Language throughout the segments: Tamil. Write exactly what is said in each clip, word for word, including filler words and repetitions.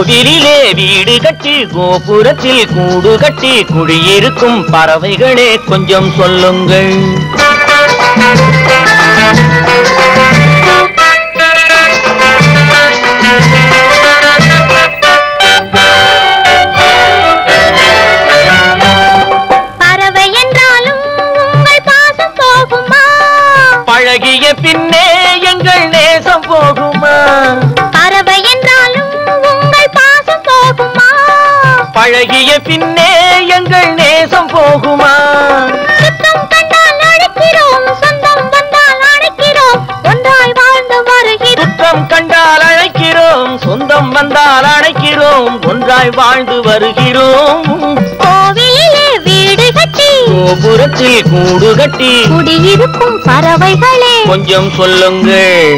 கோவிலிலே வீடு கட்டி கோபுரத்தில் கூடு கட்டி குடியிருக்கும் பறவைகளே கொஞ்சம் சொல்லுங்கள். பறவை என்றாலும் உங்கள் பாசம் போகுமா? பழகிய பின்னே எங்கள் நேசம் போகுமா? பறவை என்றாலும் உங்கள் பாசம் போகுமா? பழகிய பின்னே எங்கள் நேசம் போகுமா? சுத்தம் கண்டால் அழைக்கிறோம், சொந்தம் வந்தால் அழைக்கிறோம், ஒன்றாய் வாழ்ந்து வருகிறோம். சுத்தம் கண்டால் அழைக்கிறோம், சொந்தம் வந்தால் அழைக்கிறோம், ஒன்றாய் வாழ்ந்து வருகிறோம். கோவிலிலே வீடு கட்டி கோபுரத்தில் கூடு கட்டி குடியிருக்கும் பறவைகளே கொஞ்சம் சொல்லுங்கள்.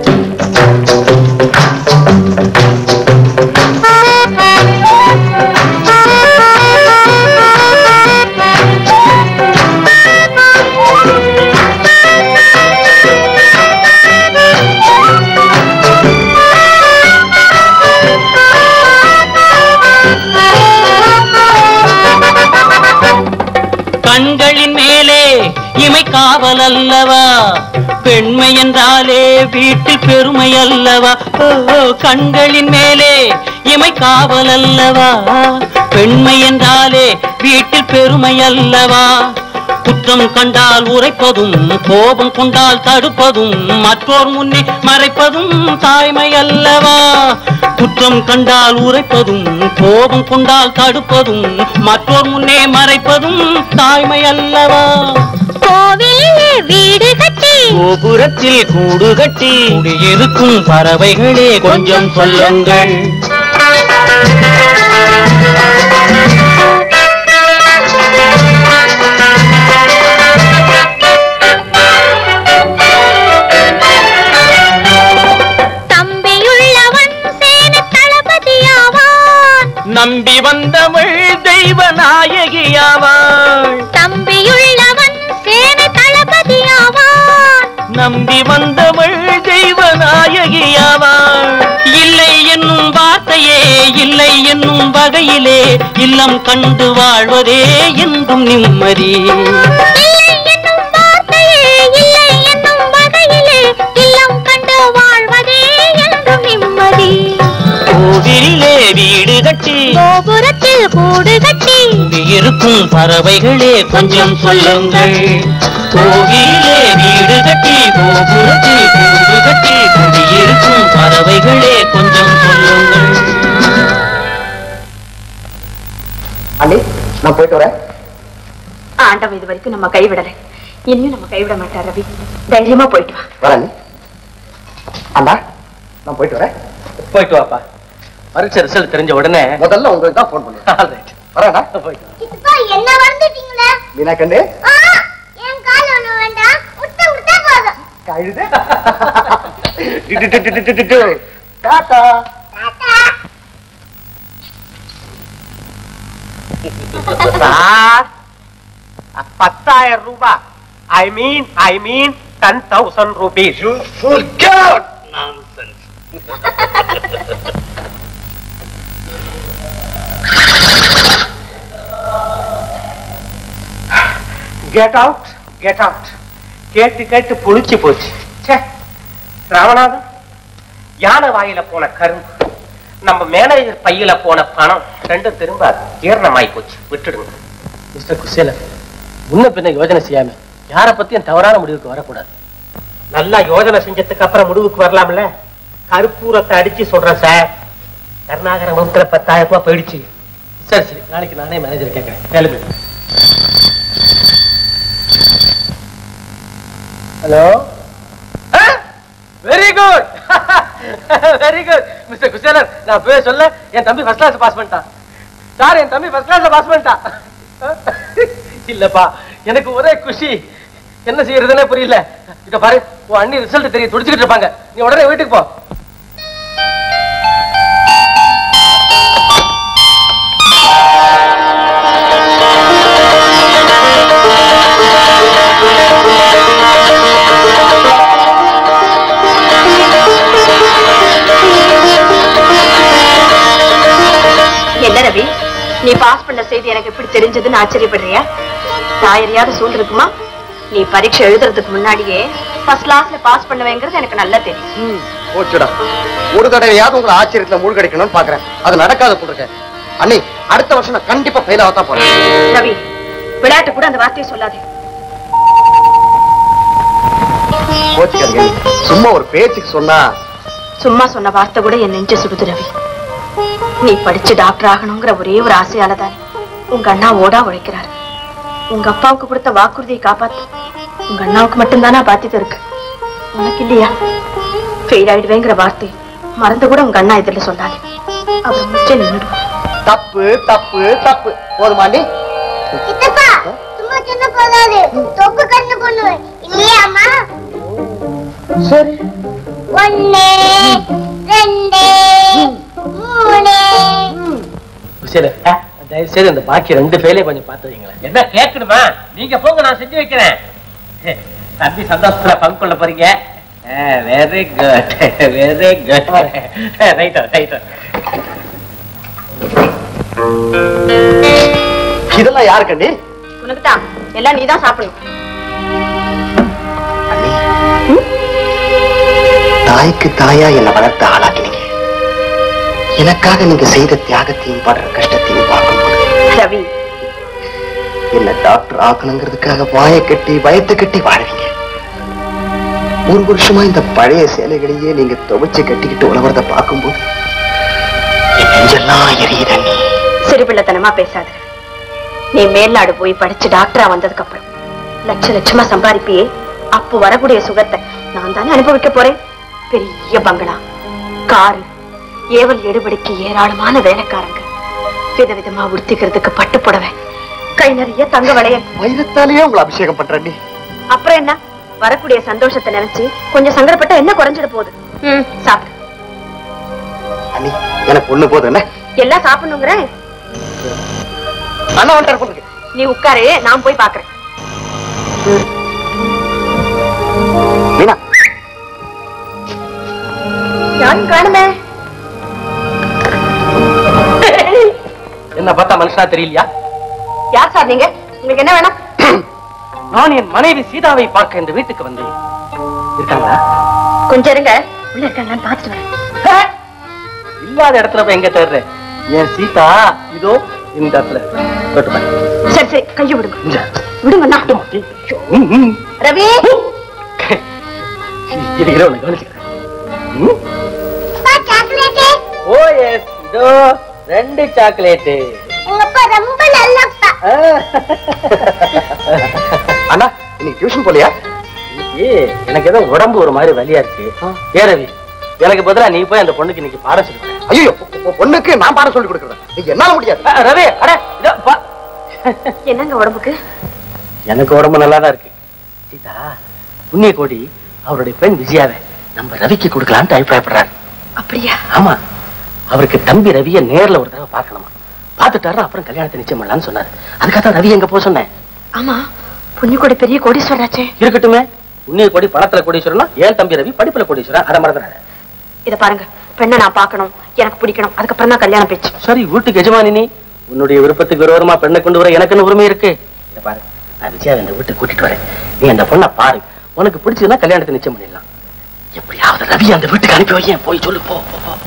கண்களின் மேலே இமை காவல் அல்லவா? பெண்மை என்றாலே வீட்டில் பெருமை அல்லவா? கண்களின் மேலே இமை காவல் அல்லவா? பெண்மை என்றாலே வீட்டில் பெருமை அல்லவா? குற்றம் கண்டால் உரைப்பதும், கோபம் கொண்டால் தடுப்பதும், மற்றோர் முன்னே மறைப்பதும் தாய்மை அல்லவா? குற்றம் கண்டால் உரைப்பதும், கோபம் கொண்டால் தடுப்பதும், மற்றோர் முன்னே மறைப்பதும் தாய்மை அல்லவா? கோவிலிலே வீடு கட்டி கோபுரத்தில் கூடு கட்டி குடியிருக்கும் பறவைகளே கொஞ்சம் சொல்லுங்கள். நம்பி வந்தவள் தெய்வ நாயகியாவாள். தம்பியுள்ளவன் சேனை தளபதியாவான். நம்பி வந்தவள் தெய்வ நாயகியாவாள். இல்லை என்னும் வார்த்தையே இல்லை என்னும் வகையிலே இல்லம் கண்டு வாழ்வதே என்றும் நிம்மதி. இல்லை என்னும் வார்த்தையே இல்லை என்னும் வகையிலே இல்லம் கண்டு வாழ்வதே என்றும் நிம்மதி. கோவிலிலே வீடு கட்டி கோபுரத்தில் கூடு கட்டி இருக்கும் பறவைகளே கொஞ்சம் சொல்லுங்கள். கோவிலிலே வீடு கட்டி கோபுரத்தில் கூடு கட்டி குடியிருக்கும் பறவைகளே கொஞ்சம் சொல்லுங்கள். அண்ணி, நான் போயிட்டு வரேன். ஆண்டவன் இது வரைக்கும் நம்ம கைவிடலை, இன்னும் நம்ம கைவிட மாட்டார். ரவி, தைரியமா போயிட்டு வா. வரேன் அண்ணா, நான் போயிட்டு வரேன். போயிட்டு வாப்பா. பரீட்சை ரிசல்ட் தெரிஞ்ச உடனே முதல்ல உங்களுக்கு தான் போன் பண்ணுவேன். வரேன்டா. என்ன வந்துட்டீங்களே மீனா கண்ணு, என் கால ஒண்ணு வேண்டாம், உட்ட உட்ட போதும். கழுது டாடா. பத்தாயிரம் ரூபாய். I mean I mean ten thousand rupees. Get out get out. கேட்டு கேட்டு புளிச்சு போச்சு. ராமநாதன், யானை வாயில போன கரும்பு, நம்ம மேனேஜர் பையில போன பணம் ரெண்டும் திரும்ப ஜீரணமாயி போச்சு. விட்டுடுங்க. மிஸ்டர் குசேலன், முன்ன பின்ன யோஜனை செய்யாம யார பத்தியும் தவறான முடிவுக்கு வரக்கூடாது. நல்லா யோஜனை செஞ்சதுக்கு அப்புறம் முடிவுக்கு வரலாம்ல. கருப்பூரத்தை அடிச்சு சொல்றேன் சார். கருணாகர வகுப்புல பத்தாயிரம் ரூபாய் போயிடுச்சு. சரி சரி, நாளைக்கு நானே மேனேஜர் கேட்கிறேன். கேளுங்க. Hello. Very good very good mister Kuselan, நான் போய் சொல்ல என் தம்பி ஃபர்ஸ்ட் கிளாஸ் பாஸ் பண்ணிட்டான். சார், என் தம்பி ஃபர்ஸ்ட் கிளாஸ் பாஸ் பண்ணிட்டான். இல்லப்பா, எனக்கு ஒரே குஷி, என்ன செய்யறதுன்னே புரியல. இத பாரு, உன் அண்ணி ரிசல்ட் தெரிய துடிச்சுக்கிட்டு இருப்பாங்க. நீ உடனே வீட்டுக்கு போ. என்ன ரவி, நீ பாஸ் பண்ண செய்தி எனக்கு எப்படி தெரிஞ்சதுன்னு ஆச்சரியப்படுறியா? தாயறியாத சூழ் இருக்குமா? நீ பரீட்சை எழுதுறதுக்கு முன்னாடியே ஃபர்ஸ்ட் கிளாஸ்ல பாஸ் பண்ணுவேங்கிறது எனக்கு நல்லா தெரியும். போச்சுடா, ஒரு தடவையாவது உங்களை ஆச்சரியத்துல மூழ்கடிக்கணும்னு பாக்குறேன். அது நடக்காத போட்டிருக்கேன். அண்ணி, அடுத்த வருஷம் நான் கண்டிப்பா ஃபெயில் ஆகத்தான் போறேன். ரவி, விளையாட்டு கூட அந்த வார்த்தையை சொல்லாதே. போச்சுக்காதீங்க, சும்மா ஒரு பேச்சுக்கு சொன்னா. சும்மா சொன்ன வார்த்தை கூட என் நெஞ்ச சுடுது ரவி. நீ படிச்சு டாக்டர் ஆகணுங்கிற ஒரே ஒரு ஆசையால தானே உங்க அண்ணா ஓடா உழைக்கிறாரு. உங்க அப்பாவுக்கு கொடுத்த வாக்குறுதியை காப்பாத்து உங்க அண்ணாவுக்கு மட்டும்தானா பாத்திட்டு இருக்கு, உனக்கு இல்லையா? ஃபெயில் ஆயிடுவேங்கிற வார்த்தை மறந்து கூட உங்க அண்ணா எதிரில சொல்லாது. அவர் முடிச்சே நின்னுடுவோம். தப்பு தப்பு தப்பு. போதுமா அண்ணி? சும்மா சின்ன போதாது, தொப்பு கண்ணு பண்ணுவேன் இல்லையாமா? சரி. ஒன்னு ரெண்டு மூணு. தயவு செய்து இந்த பாக்கி ரெண்டு பேரையும் கொஞ்சம் பார்த்து வைங்களேன். என்ன கேட்கணுமா? நீங்க போங்க, நான் செஞ்சு வைக்கிறேன். தம்பி சந்தோஷத்துல பங்கு கொள்ள போறீங்க. Very good, very good. Right right. இதெல்லாம் யாருக்கு அண்ணி? உனக்கு தான். எல்லாம் நீதான் சாப்பிடணும். தாய்க்கு தாயா என்னை வளர்த்து ஆளாக்கினீங்க. எனக்காக நீங்க செய்த தியாகத்தையும் படுற கஷ்டத்தையும் பார்க்கும்போது ரவி, என்ன டாக்டர் ஆக்கணுங்கிறதுக்காக வாயை கட்டி வயத்தை கட்டி வாழறீங்க. ஒரு வருஷமா இந்த பழைய சேலைகளையே நீங்க துவைச்சு கட்டிக்கிட்டு உழவரத பார்க்கும்போது என் நெஞ்செல்லாம் எரியுது அண்ணி. சிறுபிள்ளைத்தனமா பேசாத. நீ மேல்நாடு போய் படிச்சு டாக்டரா வந்ததுக்கு அப்புறம் லட்ச லட்சமா சம்பாதிப்பியே, அப்போ வரக்கூடிய சுகத்தை நான் தானே அனுபவிக்க போறேன். பெரிய பங்களா, காரு, ஏவல் எடுபடிக்கு ஏராளமான வேலைக்காரங்க, விதவிதமா உடுத்திக்கிறதுக்கு பட்டு புடவை, கை நிறைய தங்க வளையல். வைரத்தாலேயே உங்களை அபிஷேகம் பண்றேன். அப்புறம் என்ன, வரக்கூடிய சந்தோஷத்தை நினைச்சு கொஞ்சம் சங்கடப்பட்டா என்ன குறைஞ்சிட போகுது? ம், சாப்பிடு. அண்ணி, எனக்கு ஒண்ணு போதும். என்ன எல்லாம் சாப்பிடணுங்கிறேன். அண்ணா வந்துட்டு நீ உட்காரு, நான் போய் பாக்குறேன். மீனா, யாரும் காணுமே. என்ன பார்த்தா மனுஷனா தெரியலையா? யார் சார் நீங்க? உங்களுக்கு என்ன வேணும்? நான் என் மனைவி சீதாவை பார்க்க இந்த வீட்டுக்கு வந்தேன். இருக்காங்களா? கொஞ்சம் இருங்க, உள்ள இருக்காங்களான்னு பார்த்துட்டு வரேன். இல்லாத இடத்துல போய் எங்க தேடுறேன்? என் சீதா இதோ இந்த இடத்துல. சரி சரி, கையை விடுங்க. விடுங்க. ரவி, ஓ எஸ், இதோ ரெண்டு சாக்லேட். ரொம்ப நல்லப்பா. அண்ணா, இன்னைக்கு டியூஷன் போலியா? எனக்கு ஏதோ உடம்பு ஒரு மாதிரி வலியா இருக்கு. ஏ ரவி, எனக்கு பதிலா நீ போய் அந்த பொண்ணுக்கு இன்னைக்கு பாடம் சொல்லி. ஐயோ, பொண்ணுக்கு நான் பாடம் சொல்லி கொடுக்குறேன். நீங்க என்னால முடியாது. ரவி, அட என்னங்க உடம்புக்கு? எனக்கு உடம்பு நல்லாதான் இருக்கு. சீதா, புண்ணிய கோடி அவருடைய பெண் விஜயாவை நம்ம ரவிக்கு கொடுக்கலான்னு அபிப்பிராயப்படுறாரு. அப்படியா? ஆமா, அவருக்கு தம்பி ரவியை நேர்ல ஒரு தடவை பார்க்கணுமா. பார்த்துட்டாரு, அப்புறம் கல்யாணத்தை நிச்சயம் பண்ணலான்னு சொன்னாரு. அதுக்காக ரவி எங்க போக சொன்னேன். ஆமா, புண்ணியக்கோடி பெரிய கோடீஸ்வராச்சே. இருக்கட்டுமே, புண்ணிய கோடி பணத்துல கோடீஸ்வரனா, ஏன் தம்பி ரவி படிப்புல கோடீஸ்வரன். அதை மறந்துடாத. இத பாருங்க, பெண்ணை நான் பார்க்கணும், எனக்கு பிடிக்கணும், அதுக்கப்புறம் தான் கல்யாணம் பேச்சு. சரி, வீட்டுக்கு எஜமானி நீ. உன்னுடைய விருப்பத்துக்கு விரோதமா பெண்ணை கொண்டு வர எனக்குன்னு உரிமை இருக்கு. இத பாரு, நான் விஜயாவை இந்த வீட்டுக்கு கூட்டிட்டு வரேன். நீ அந்த பொண்ணை பாரு, உனக்கு பிடிச்சதுன்னா கல்யாணத்தை நிச்சயம் பண்ணிடலாம். எப்படியாவது ரவி அந்த வீட்டுக்கு அனுப்பி வையேன். போய் சொல்லு, போ போ போ.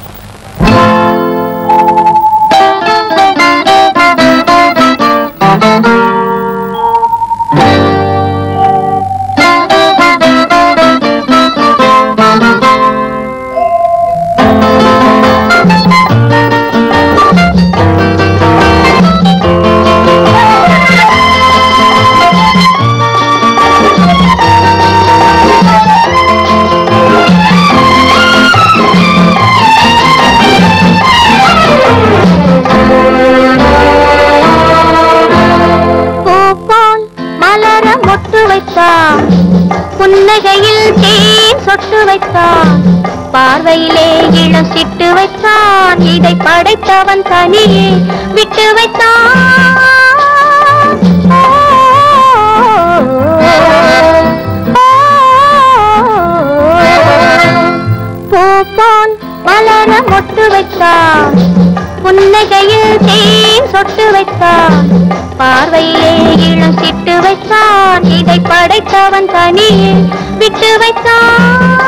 புன்னகையில் தேன் சொட்டு வைத்தான், பார்வையிலே இளம் சிட்டு வைத்தான், இதை படைத்தவன் தனியே விட்டு வைத்தான். பூப்பான் மலர மொட்டு வைத்தான், புன்னை புன்னகையில் தேன் சொட்டு வைத்தான், பார்வையிலே இளம் சிட்டு வைத்தான், இதை படைத்தவன் தனியே விட்டு வைத்தான்.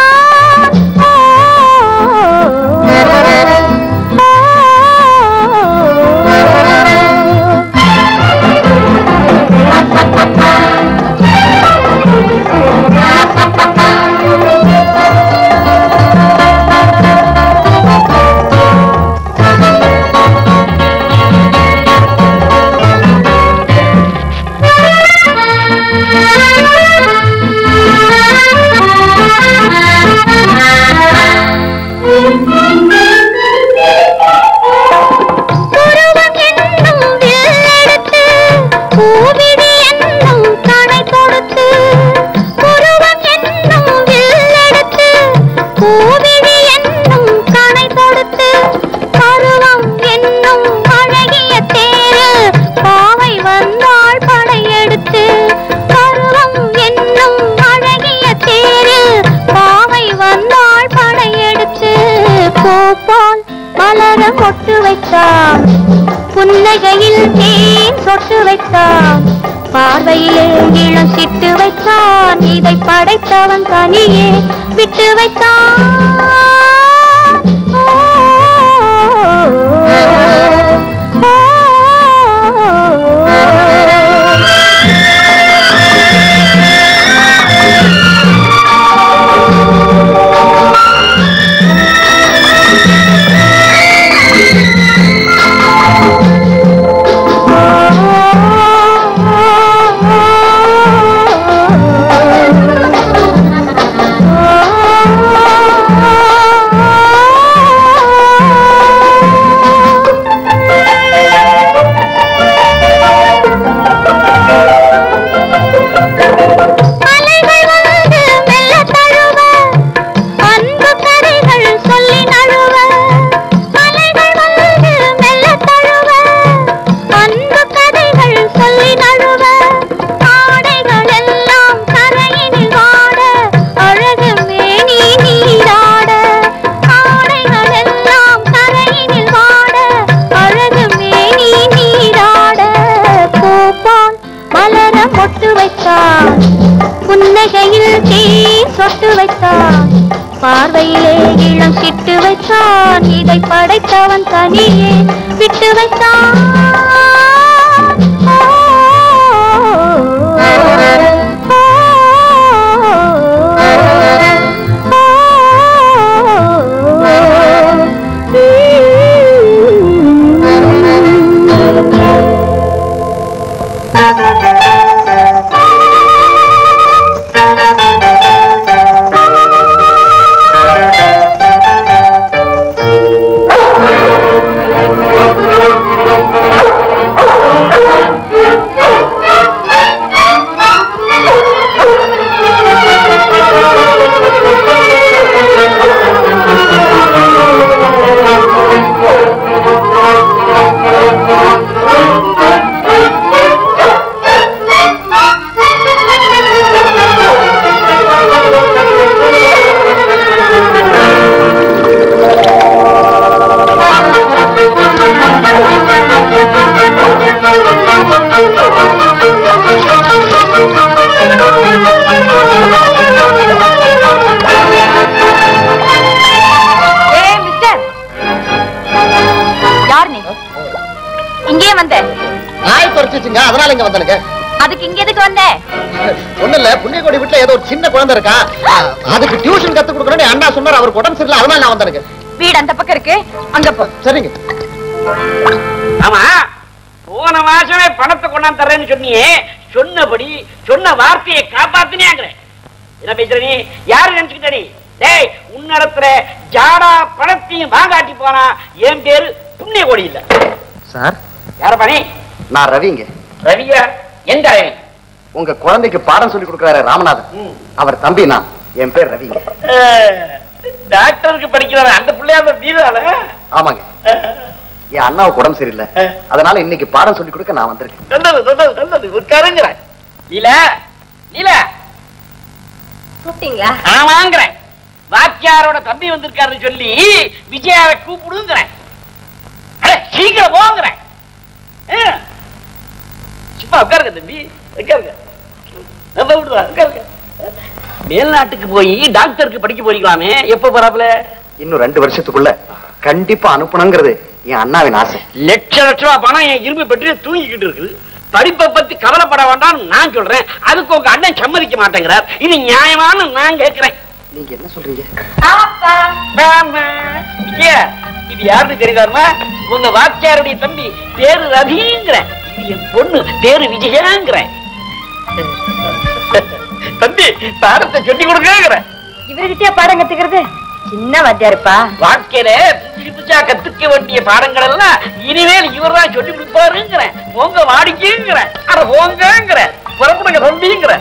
பொட்டு வைத்தான், புன்னகையில் தேன் சொட்டு வைத்தான், பார்வையிலே இளம் சிட்டு வைத்தான், இதை படைத்தவன் தனியே விட்டு வைத்தான். புன்னகையில் தேன் சொட்டு வைத்தான், பார்வையிலே இளம் சிட்டு வைத்தான், இதை படைத்தவன் தனியே விட்டு வைத்தான். அதனால இங்க வந்தனுங்க. அதுக்கு இங்க எதுக்கு வந்த? ஒண்ணு இல்ல, புண்ணியகோடி வீட்டுல ஏதோ ஒரு சின்ன குழந்தை இருக்கா, அதுக்கு டியூஷன் கத்து கொடுக்கணும்னு அண்ணா சொன்னார். அவருக்கு உடம்பு சரியில்லை, அதனால நான் வந்தனுங்க. வீடு அந்த பக்கம் இருக்கு, அங்க போ. சரிங்க. ஆமா, போன மாசமே பணத்தை கொண்டாந்து தர்றேன்னு சொன்னியே, சொன்னபடி சொன்ன வார்த்தையை காப்பாத்தினியாங்கிற என்ன பேசுற நீ? யாரு நினைச்சுக்கிட்ட நீ? டேய், உன்னிடத்துல ஜாடா பணத்தையும் வாங்காட்டி போனா என் பேரு புண்ணியகோடி இல்ல. சார், யார பண்ணி? நான் ரவிங்க. ரவியா? எந்த ரவி? உங்க குழந்தைக்கு பாடம் சொல்லி கொடுக்கிறாரு ராமநாதன், அவர் தம்பி. நான், என் பேர் ரவிங்க. டாக்டருக்கு படிக்கிறாரு அந்த பிள்ளையார வீரால? ஆமாங்க. என் அண்ணாவுக்கு உடம்பு சரியில்லை, அதனால இன்னைக்கு பாடம் சொல்லி கொடுக்க நான் வந்திருக்கேன். நல்லது நல்லது நல்லது. உட்காருங்கிறேன். நீல நீல கூப்பிட்டீங்களா? ஆமாங்கிறேன். வாத்தியாரோட தம்பி வந்திருக்காருன்னு சொல்லி விஜயாவை கூப்பிடுங்கிறேன். உட்காருங்க தம்பி, உட்காருங்க. நம்ம விடுவா, உட்காருங்க. மேல்நாட்டுக்கு போய் டாக்டருக்கு படிக்க போறீங்களாமே, எப்ப போறாப்ல? இன்னும் ரெண்டு வருஷத்துக்குள்ள கண்டிப்பா அனுப்பணுங்கிறது என் அண்ணாவின் ஆசை. லட்ச லட்சமா பணம் என் இரும்பு பெற்று தூங்கிக்கிட்டு இருக்குது. படிப்பை பத்தி கவலைப்பட வேண்டாம் நான் சொல்றேன். அதுக்கு உங்க அண்ணன் சம்மதிக்க மாட்டேங்கிறார். இது நியாயமான நான் கேட்கிறேன். நீங்க என்ன சொல்றீங்க? இது யாருன்னு தெரியுதாருமா? உங்க வாத்தியாருடைய தம்பி பேரு ரவிங்கிற. இது என் பொண்ணு பேரு விஜயங்கிற. தம்பி பாடத்தை சொல்லி கொடுக்கிற. இவர்கிட்டயா பாடம் கத்துக்கிறது? சின்ன வாத்தியாருப்பா. வாழ்க்கையில புதுசு புதுசா கத்துக்க வேண்டிய பாடங்கள் எல்லாம் இனிமேல் இவர் தான் சொல்லி கொடுப்பாருங்கிற. உங்க வாடிக்கைங்கிற. அட போங்கிற. புறப்படுங்க தம்பிங்கிற.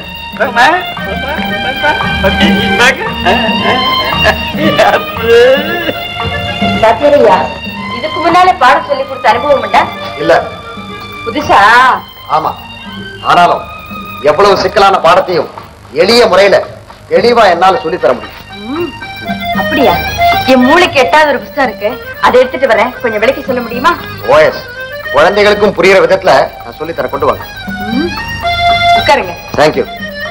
இதுக்கு முன்னாலே பாடம் சொல்லி கொடுத்த அனுபவம் உண்டா? இல்ல. புதுசா? ஆமா. ஆனாலும் எவ்வளவு சிக்கலான பாடத்தையும் எளிய முறையில தெளிவா என்னால சொல்லி தர முடியும். அப்படியா? என் மூளைக்கு எட்டாவது ஒரு புத்தகம் இருக்கு, அதை எடுத்துட்டு வரேன். கொஞ்சம் விளக்கி சொல்ல முடியுமா? ஓஎஸ், குழந்தைகளுக்கும் புரியுற விதத்துல நான் சொல்லி தர. கொண்டு வாங்க. உட்காருங்க. தேங்க்யூ.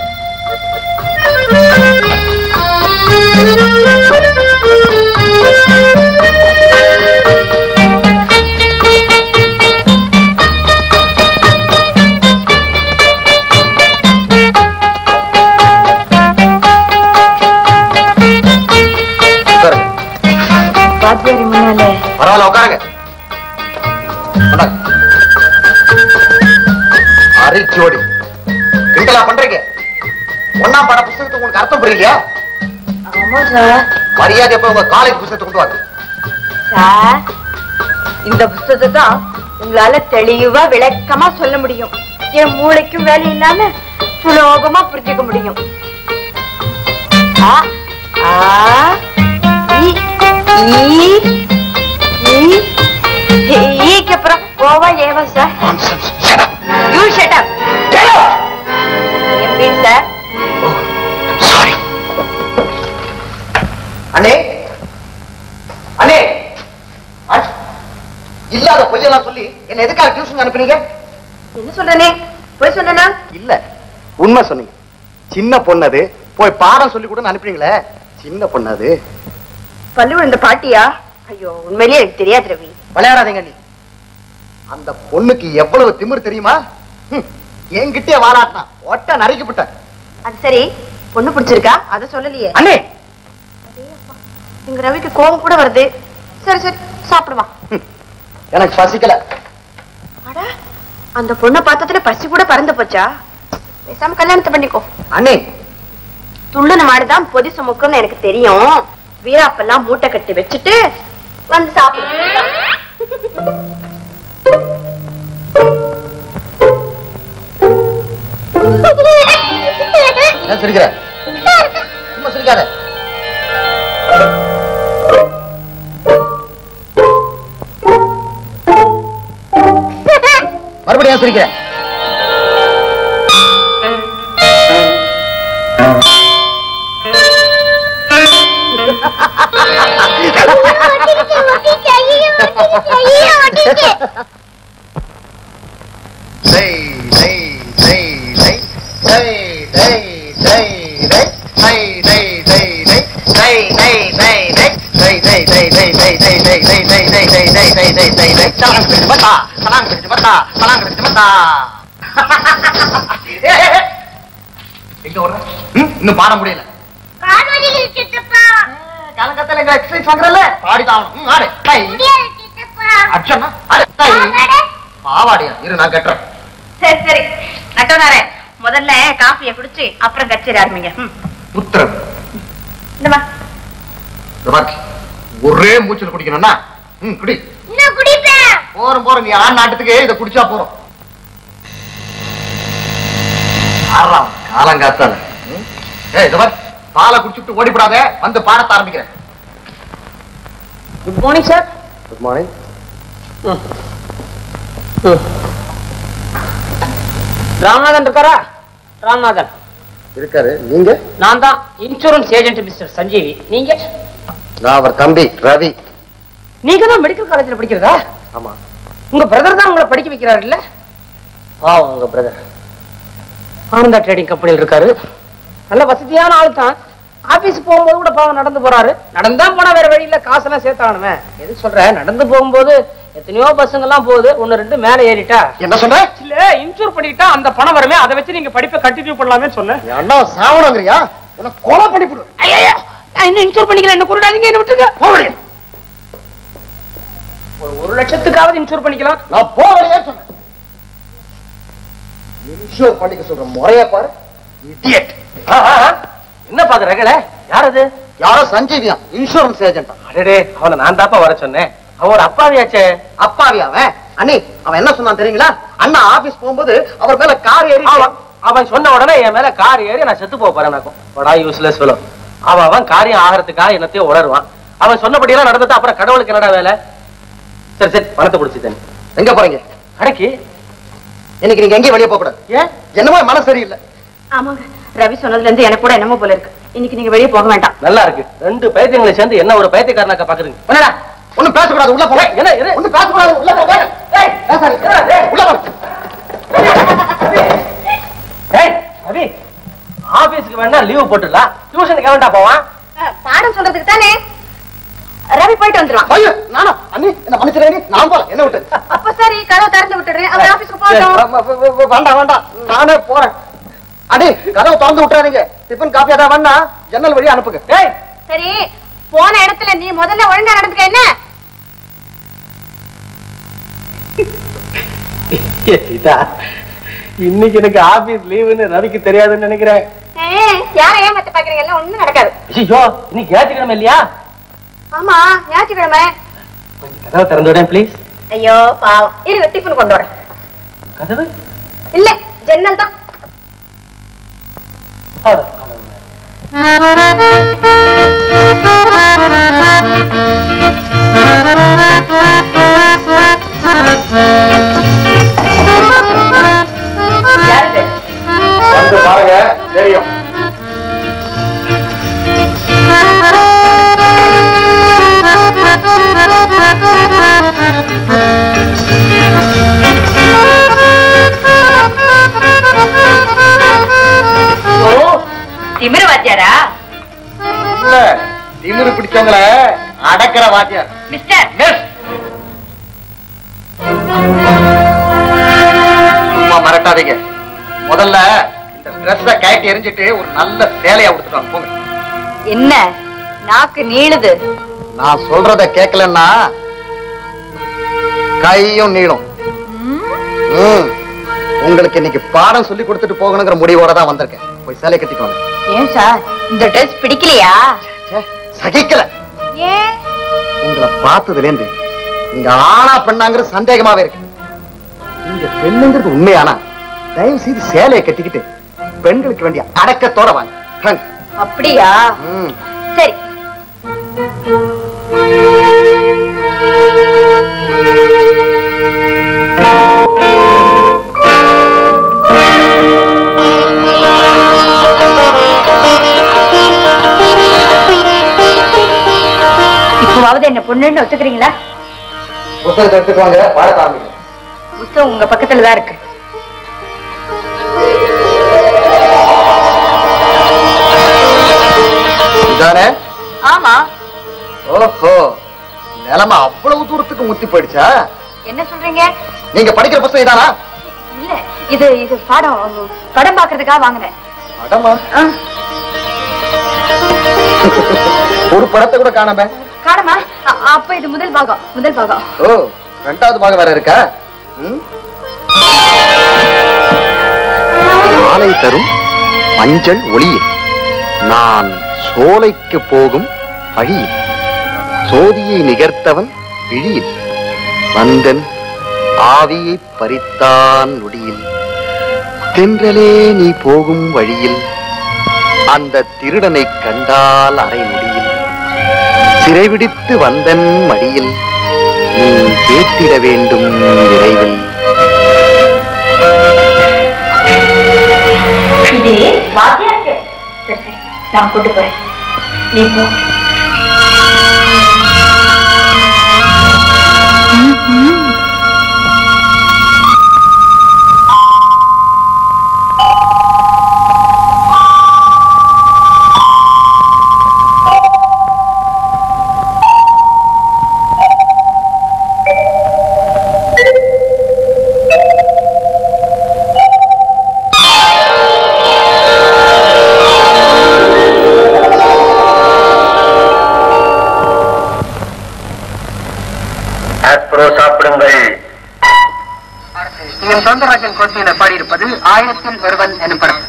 வாத்தியாரி முன்னால பரவாயில்ல, உட்காருங்க. அரிச்சோடி கிண்டலா பண்றீங்க? ஒன்னாம் பாட புத்தகத்துக்கு உங்களுக்கு அர்த்தம் புரியலையா? ஆமா சார். மரியாதை எப்ப உங்க காலேஜ் புத்தகத்தை கொண்டு வாங்க. சார், இந்த புத்தகத்தை தான் உங்களால தெளிவா விளக்கமா சொல்ல முடியும். என் மூளைக்கும் வேலை இல்லாம சுலோகமா புரிஞ்சுக்க முடியும். ஆ ஆ இ ஈ ஈ ஈக்கு அப்புறம் ஓவா ஏவா சார்? You shut up. எப்படி சார்? சாரி. அண்ணே அண்ணே, இல்லாத பொய்யெல்லாம் சொல்லி என்ன எதுக்காக டியூஷன் அனுப்புனீங்க? என்ன சொல்றனே? போய் சொன்னா? இல்ல, உண்மை சொன்னீங்க. சின்ன பொண்ணது போய் பாடம் சொல்லி கூட அனுப்புனீங்களே, சின்ன பொண்ணது. பல்லு விழுந்த பாட்டியா? ஐயோ, உண்மையிலேயே எனக்கு தெரியாது ரவி. விளையாடாதீங்க நீ. அந்த பொண்ணுக்கு எவ்வளவு திமிர் தெரியுமா? என்கிட்டே வாராட்டினா ஒட்ட நறுக்கிவிட்ட. அது சரி, பொண்ணு பிடிச்சிருக்கா? அத சொல்லலையே. அண்ணே, எங்க ரவிக்கு கோபம் கூட வருது. சரி சரி, சாப்பிடுவா. எனக்கு பசிக்கல. அட, அந்த பொண்ணை பார்த்ததுல பசி கூட பறந்து போச்சா? பேசாம கல்யாணத்தை பண்ணிக்கோ. அண்ணே, துள்ளுன மாடுதான் பொதி சுமக்கும்னு எனக்கு தெரியும். வீராப்பெல்லாம் மூட்டை கட்டி வச்சுட்டு வந்து சாப்பிடு. என்ன சிரிக்கிற? சும்மா சிரிக்காத. மறுபடியும் சிரிக்கிற? இன்னும் பாட முடியல. காலங்கத்துல எக்ஸசைஸ் பண்றல பாடிதான். பாவாடியா? இரு, நான் கட்டுறேன். சரி சரி, நட்டோனாரே, முதல்ல காஃபியை குடிச்சு அப்புறம் கச்சேரி ஆரம்பிங்க. உத்தரவு. இந்தமா ஒரே மூச்சல் குடிக்கணும்னா குடி. போறோம் போறோம், நீ ஆண் நாட்டுக்கு இதை குடிச்சா போறோம். காலங்காத்தால பாலை குடிச்சுட்டு ஓடிப்படாத, வந்து பாடத்தை ஆரம்பிக்கிறேன். Good morning sir. Good morning. Ramanathan இருக்காரா? ராமநாதன் இருக்காரு. நீங்க? நான் தான் இன்சூரன்ஸ் ஏஜென்ட் மிஸ்டர் சஞ்சீவி. நீங்க? நான் அவர் தம்பி ரவி. நீங்க தான் மெடிக்கல் காலேஜ்ல படிக்கிறதா? ஆமா. உங்க பிரதர் தான் உங்களை படிக்க வைக்கிறாரு இல்ல? பாவம் உங்க பிரதர் ஆனந்தா ட்ரேடிங் கம்பெனியில் இருக்காரு. நல்ல வசதியான ஆள் தான். ஆபீஸ் போகும்போது கூட பாவம் நடந்து போறாரு. நடந்தா போனா வேற வழியில காசெல்லாம் சேர்த்தானுமே. எது சொல்ற, நடந்து போகும்போது எத்தனையோ பஸ்ஸுங்க எல்லாம் போகுது, ஒன்னு ரெண்டு மேல ஏறிட்டா. என்ன சொல்ற? இல்ல, இன்சூர் பண்ணிட்டா அந்த பணம் வருமே, அதை வச்சு நீங்க படிப்பை கண்டினியூ பண்ணலாமே சொன்னேன். அண்ணா சாவணுங்கிறியா? உனக்கு கொலை பண்ணிவிடு. ஐயா, நான் இன்னும் இன்சூர் பண்ணிக்கல, என்ன குருடாதீங்க, என்ன விட்டுருங்க. போவலையே, ஒரு லட்சத்துக்காவது இன்சூர் பண்ணிக்கலாம். நான் போவலையே சொன்னேன். இன்சூர் பண்ணிக்க சொல்ற முறையா பாரு. இடியட். என்ன பாக்குற ரகல? யார் அது? யாரோ சஞ்சீவியா, இன்சூரன்ஸ் ஏஜென்ட். அடடே, அவனை நான் தாப்பா வர சொன்னேன். அவன் ஒரு அப்பாவியாச்சே. அப்பாவி அவன்? அண்ணி, அவன் என்ன சொன்னான் தெரியுங்களா? அண்ணா ஆபீஸ் போகும்போது அவர் மேல கார் ஏறி. அவன் சொன்ன உடனே என் மேல கார் ஏறி நான் செத்து போக போறேன். Useless fellow. அவன் அவன் காரியம் ஆகிறதுக்காக என்னத்தையும் உளருவான். அவன் சொன்னபடியெல்லாம் நடந்தது. அப்புறம் கடவுளுக்கு என்னடா வேலை? சரி சரி, பணத்தை பிடிச்சி தண்ணி. எங்க போறீங்க? கடைக்கு. இன்னைக்கு நீங்க எங்கேயும் வெளியே போக கூடாது. ஏன்? என்னமோ மனசு சரியில்லை. ஆமாங்க, ரவி சொன்னதுல இருந்து எனக்கு கூட என்னமோ போல இருக்கு. இன்னைக்கு நீங்க வெளியே போக வேண்டாம். நல்லா இருக்கு. ரெண்டு பைத்தியங்களை சேர்ந்து என்ன ஒரு பைத்தியக்காரனாக்க பாக்குறீங்க? என்னடா ஒண்ணும் பேசக்கூடாது, உள்ள போங்க. என்ன ஒண்ணும் பேசக்கூடாது, உள்ள போங்க. ஏய், பேசாதீங்க, உள்ள போங்க. ஏய் ரவி, ஆபீஸ்க்கு வேணா லீவ் போட்டுடலாம். டியூஷனுக்கு வேண்டாம் போவான். பாடம் சொல்றதுக்கு தானே. ரவி போயிட்டு வந்துருவான். ஐயோ, நானா? அண்ணி, என்ன மன்னிச்சிருங்க, நான் போறேன். என்ன விட்டு? அப்ப சரி, கதவை திறந்து விட்டுறேன். அவர் ஆபீஸ்க்கு போகட்டும். வேண்டாம் வேண்டாம், நானே போறேன். அடி, கதவை திறந்து விட்டுறாதீங்க. டிஃபன் காப்பி ஏதாவது வேணா ஜன்னல் வழியா அனுப்புங்க. ஏய், சரி, போன இடத்துல நீ முதல்ல ஒழுங்கா நடந்துக்க. என்ன இன்னைக்கு எனக்கு ஆபீஸ் லீவுன்னு ரவிக்கு தெரியாதுன்னு நினைக்கிறேன். யாரை ஏமாத்த பாக்குறீங்க? எல்லாம் ஒண்ணும் நடக்காது. ஐயோ, இன்னைக்கு ஞாயிற்றுக்கிழமை இல்லையா? ஆமா, ஞாயிற்றுக்கிழமை. கொஞ்சம் கதவை திறந்து விட ப்ளீஸ். ஐயோ பாவம், இருங்க டிஃபன் கொண்டு வரேன். கதவு இல்ல, ஜன்னல் தான். வந்து பாருங்க, தெரியும். திமிரு வாத்தியாரா? இல்ல, திமிரு பிடிச்சவங்கள அடக்கிற வாத்தியார். மிஸ்டர், சும்மா மிரட்டாதீங்க. முதல்ல இந்த ட்ரெஸ்ஸ கழட்டி எரிஞ்சிட்டு ஒரு நல்ல சேலையா உடுத்துட்டாங்க. போங்க. என்ன நாக்கு நீளுது? நான் சொல்றத கேட்கலன்னா கையும் நீளும். ம், உங்களுக்கு இன்னைக்கு பாடம் சொல்லி கொடுத்துட்டு போகணுங்கிற முடிவோட தான் வந்திருக்கேன். போய் சேலை கட்டிக்கோங்க. ஏன் சார், இந்த ட்ரெஸ் பிடிக்கலையா? சகிக்கல. ஏன்? உங்களை பார்த்ததுல இருந்து நீங்க ஆனா பெண்ணாங்கிறது சந்தேகமாவே இருக்கு. நீங்க பெண்ணுங்கிறது உண்மையானா தயவு செய்து சேலையை கட்டிக்கிட்டு பெண்களுக்கு வேண்டிய அடக்கத்தோட வாங்க. அப்படியா? சரி. இப்போவாவது என்ன பொண்ணுன்னு ஒத்துக்கிறீங்களா? புத்தகத்தை எடுத்துக்குவாங்க, பாடத்தை ஆரம்பிங்க. புத்தகம் உங்க பக்கத்துலதான் இருக்கு. இதானே? ஆமா. ஓஹோ, நிலைமை அவ்வளவு தூரத்துக்கு முத்தி போயிடுச்சா? என்ன சொல்றீங்க? நீங்க படிக்கிற புத்தகம் இதானா? இல்ல, இது இது பாடம் படம் பாக்குறதுக்காக வாங்கினேன். படமா? ஒரு படத்தை கூட காணாம. காணமா? அப்ப இது முதல் பாகம். முதல் பாகம். ஓ, ரெண்டாவது பாகம் வேற இருக்கா? மாலை தரும் மஞ்சள் ஒளியில் நான் சோலைக்கு போகும் வழியில் சோதியை நிகர்த்தவன் விழியில் வந்தன் ஆவியை பறித்தான் நொடியில் தென்றலே நீ போகும் வழியில் அந்த திருடனை கண்டால் அரை நொடியில் சிறைவிடித்து வந்தன் மடியில் நீ கேட்டிட வேண்டும் விரைவில். நான் கூட்டு போறேன், நீ போ. என் சௌந்தரராஜன் கோஷ்மையினர் பாடியிருப்பது ஆயிரத்தில் ஒருவன் எனும் படம்.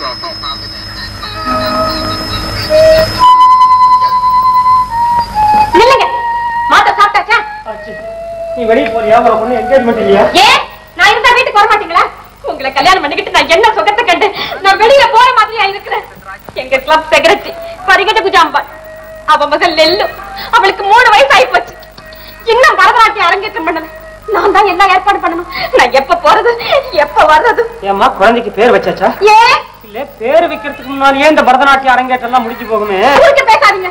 மாத்த சாப்பிட்டாச்சா? நீ வெளியே போறியா? ஒண்ணு என்கேஜ்மெண்ட் இல்லையா? ஏன் நான் இருந்தா வீட்டுக்கு வர மாட்டீங்களா? உங்களை கல்யாணம் பண்ணிக்கிட்டு நான் என்ன சுகத்தை கண்டு நான் வெளியே போற மாதிரியா இருக்கிறேன். எங்க கிளப் செக்ரட்டரி பரிகட்ட குஜாம்பாள், அவ மகள் நெல்லு, அவளுக்கு மூணு வயசு ஆகி போச்சு. இன்னும் பரதநாட்டியம் அரங்கேற்றம் பண்ணல. நான் தான் என்ன ஏற்பாடு பண்ணணும். நான் எப்ப போறது எப்ப வர்றது? ஏம்மா குழந்தைக்கு பேர் வச்சாச்சா? ஏன் இல்ல பேர் வைக்கிறதுக்கு முன்னாடியே இந்த பரதநாட்டியம் அரங்கேற்றம் எல்லாம் முடிஞ்சு போகுமே. பேசாதீங்க.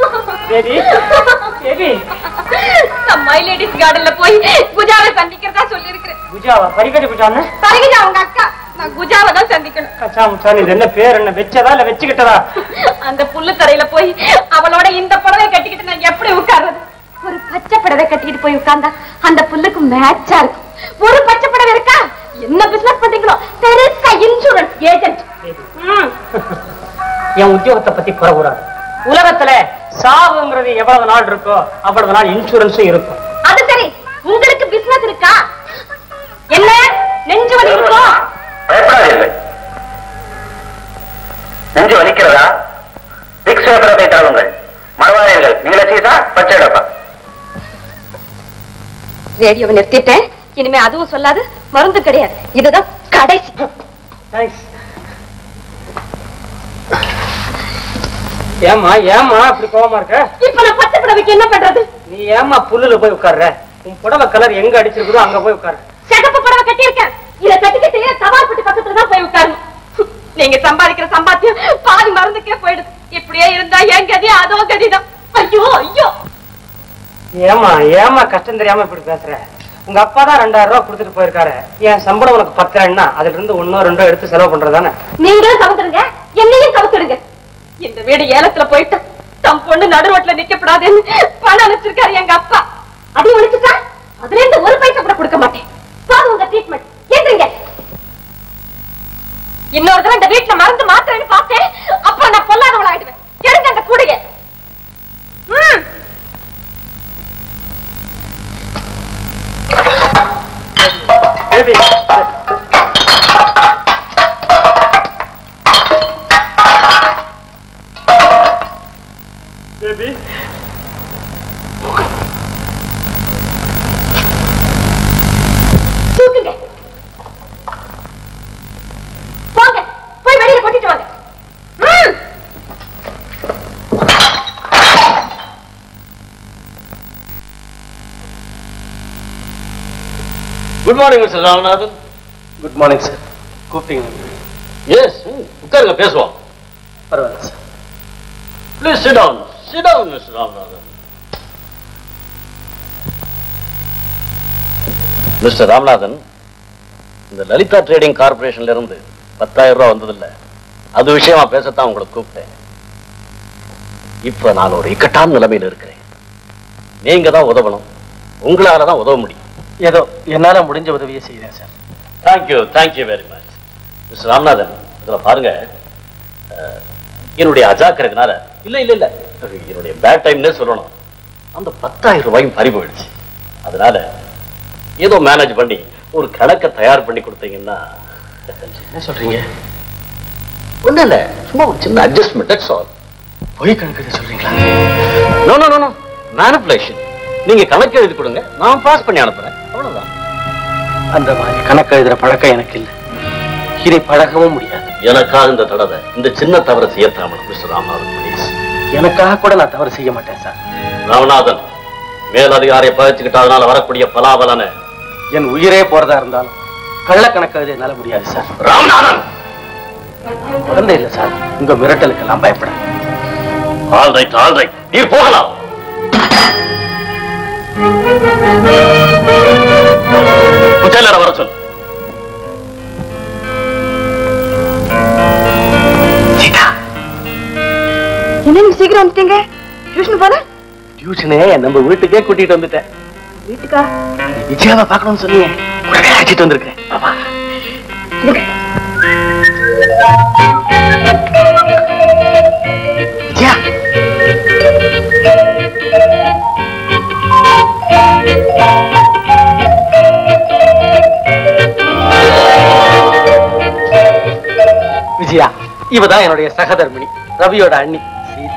மை லேடிஸ் கார்டன்ல போய் குஜாவை சந்திக்கிறதா சொல்லி இருக்கிறேன். குஜாவா? பரிகட்ட குஜான்னு? பரிகட்டா அவங்க அக்கா. நான் குஜாவை தான் சந்திக்கணும். கச்சா முச்சான், இது என்ன பேர்? என்ன வச்சதா இல்ல வச்சுக்கிட்டதா? அந்த புல்லு தரையில போய் அவளோட இந்த புடவை கட்டிக்கிட்டு நான் எப்படி உட்கார்றது? ஒரு பச்சை புடவை கட்டிக்கிட்டு போய் உட்கார்ந்தா அந்த புல்லுக்கு மேட்சா இருக்கும். ஒரு பச்சை புடவை இருக்கா? என்ன பிசினஸ் பண்றீங்களோ? பெருசா இன்சூரன்ஸ் ஏஜென்ட். என் உத்தியோகத்தை பத்தி குறைவுறாரு. உலகத்துல சாவுங்கிறது எவ்வளவு நாள் இருக்கோ அவ்வளவு நாள் இன்சூரன்ஸும் இருக்கும். அது சரி, உங்களுக்கு பிசினஸ் இருக்கா? என்ன நெஞ்சு வலி இருக்கோ? பயப்படாதீர்கள். நெஞ்சு வலிக்கிறதா? விக்ஸ் பேப்பரை தாவுங்கள். மறவாதீர்கள். நீல சீசா பச்சை டப்பா. ரேடியோவை நிறுத்திட்டேன். இனிமே அதுவும் சொல்லாது, மருந்து கிடையாது. இதுதான் கடைசி. ஏமா ஏமா அப்படி கோவமா இருக்க? இப்ப நான் பச்சை புடவைக்கு என்ன பண்றது? நீ ஏமா புல்லுல போய் உட்கார்ற? உன் புடவை கலர் எங்க அடிச்சிருக்குதோ அங்க போய் உட்காரு. சிகப்பு புடவை கட்டியிருக்கேன். இதை கட்டிக்கிட்டே தவால்பட்டி பக்கத்துல தான் போய் உட்காரணும். நீங்க சம்பாதிக்கிற சம்பாத்தியம் பாதி மருந்துக்கே போயிடுது. இப்படியே இருந்தா என் கதி அதோ கதிதான். ஐயோ ஐயோ. ஏமா ஏமா கஷ்டம் தெரியாம இப்படி பேசுற? உங்க அப்பா தான் ரெண்டாயிரம் ரூபாய் கொடுத்துட்டு போயிருக்காரு. என் சம்பளம் உனக்கு பத்தாயிரம்னா அதுல இருந்து ஒன்னோ ரெண்டோ எடுத்து செலவு பண்றதானே? நீங்களும் கவுத்துருங்க, என்னையும் கவுத்துடுங்க. இந்த வீடு ஏலத்துல போயிட்டு தம் பொண்ணு நடுரோட்ல நிக்கப்படாதுன்னு பணம் அனுப்பிச்சிருக்காரு எங்க அப்பா. அதையும் ஒழிச்சுட்டா அதுல இருந்து ஒரு பைசா கூட கொடுக்க மாட்டேன். பாரு உங்க ட்ரீட்மெண்ட். ஏத்துங்க. இன்னொரு தடவை இந்த வீட்டுல மருந்து மாத்திரன்னு பார்த்தேன், அப்ப நான் பொல்லாதவள் ஆயிடுவேன். எடுங்க அந்த கூடைய. Baby. தூக்குங்க. போங்க, போய் வெளியில கொட்டிட்டு வாங்க. Good morning mister Ramanathan. Good morning sir. கூப்பிட்டீங்க? எஸ், உட்காருங்க, பேசுவோம். பரவாயில்ல sir. Please sit down. Sit down mister Ramanathan. Mister Ramanathan, இந்த லலிதா ட்ரேடிங் கார்பரேஷன்ல இருந்து பத்தாயிரம் ரூபாய் வந்ததில்ல, அது விஷயமா பேசத்தான் உங்களை கூப்பிட்டேன். இப்ப நான் ஒரு இக்கட்டான நிலைமையில் இருக்கிறேன். நீங்க தான் உதவணும். உங்களால தான் உதவ முடியும். ஏதோ என்னால முடிஞ்ச உதவியை செய்யறேன் sir. Thank you thank you very much. Mister Ramanathan, இதுல பாருங்க, என்னுடைய அஜாக்கிரதுனால இல்ல இல்ல இல்ல என்னுடைய பேட் டைம்னே சொல்லணும், அந்த பத்தாயிரம் ரூபாயும் பறி போயிடுச்சு. அதனால ஏதோ மேனேஜ் பண்ணி ஒரு கணக்கை தயார் பண்ணி கொடுத்தீங்கன்னா. என்ன சொல்றீங்க? ஒண்ணு இல்ல, சும்மா ஒரு சின்ன அட்ஜஸ்ட்மெண்ட், தட்ஸ் ஆல். பொய் கணக்கு சொல்றீங்களா? No no no no manipulation. நீங்க கணக்கு எழுதி கொடுங்க, நான் பாஸ் பண்ணி அனுப்புறேன், அவ்வளவுதான். அந்த மாதிரி கணக்கு எழுதுற பழக்கம் எனக்கு இல்லை. இதை பழகவும் முடியாது. எனக்காக இந்த தடவை இந்த சின்ன தவறை செய்யத்தாமல் மிஸ்டர் ராமநாதன் ப்ளீஸ். எனக்காக கூட நான் தவறு செய்ய மாட்டேன் சார். ராமநாதன், மேலதிகாரியை பகிச்சுக்கிட்டதுனால வரக்கூடிய பலாபலனை என் உயிரே போறதா இருந்தாலும் கள்ளக்கணக்கு எழுத என்னால முடியாது சார். ராமநாதன், குழந்தை இல்லை சார், உங்க மிரட்டலுக்கு நான் பயப்படேன். ஆல் ரைட் ஆல் ரைட், நீ போகலாம். குச்சேலரை வர சொல். என்ன நீங்க சீக்கிரம் வந்துட்டீங்க? டியூஷன் போல? டியூஷனே நம்ம வீட்டுக்கே கூட்டிட்டு வந்துட்டேன். வீட்டுக்கா? விஜயாவை பார்க்கணும்னு சொன்னீங்க, கூடவே அழைச்சிட்டு வந்திருக்கேன். விஜயா, இவதான் என்னுடைய சகதர்மிணி ரவியோட அண்ணி சீதா.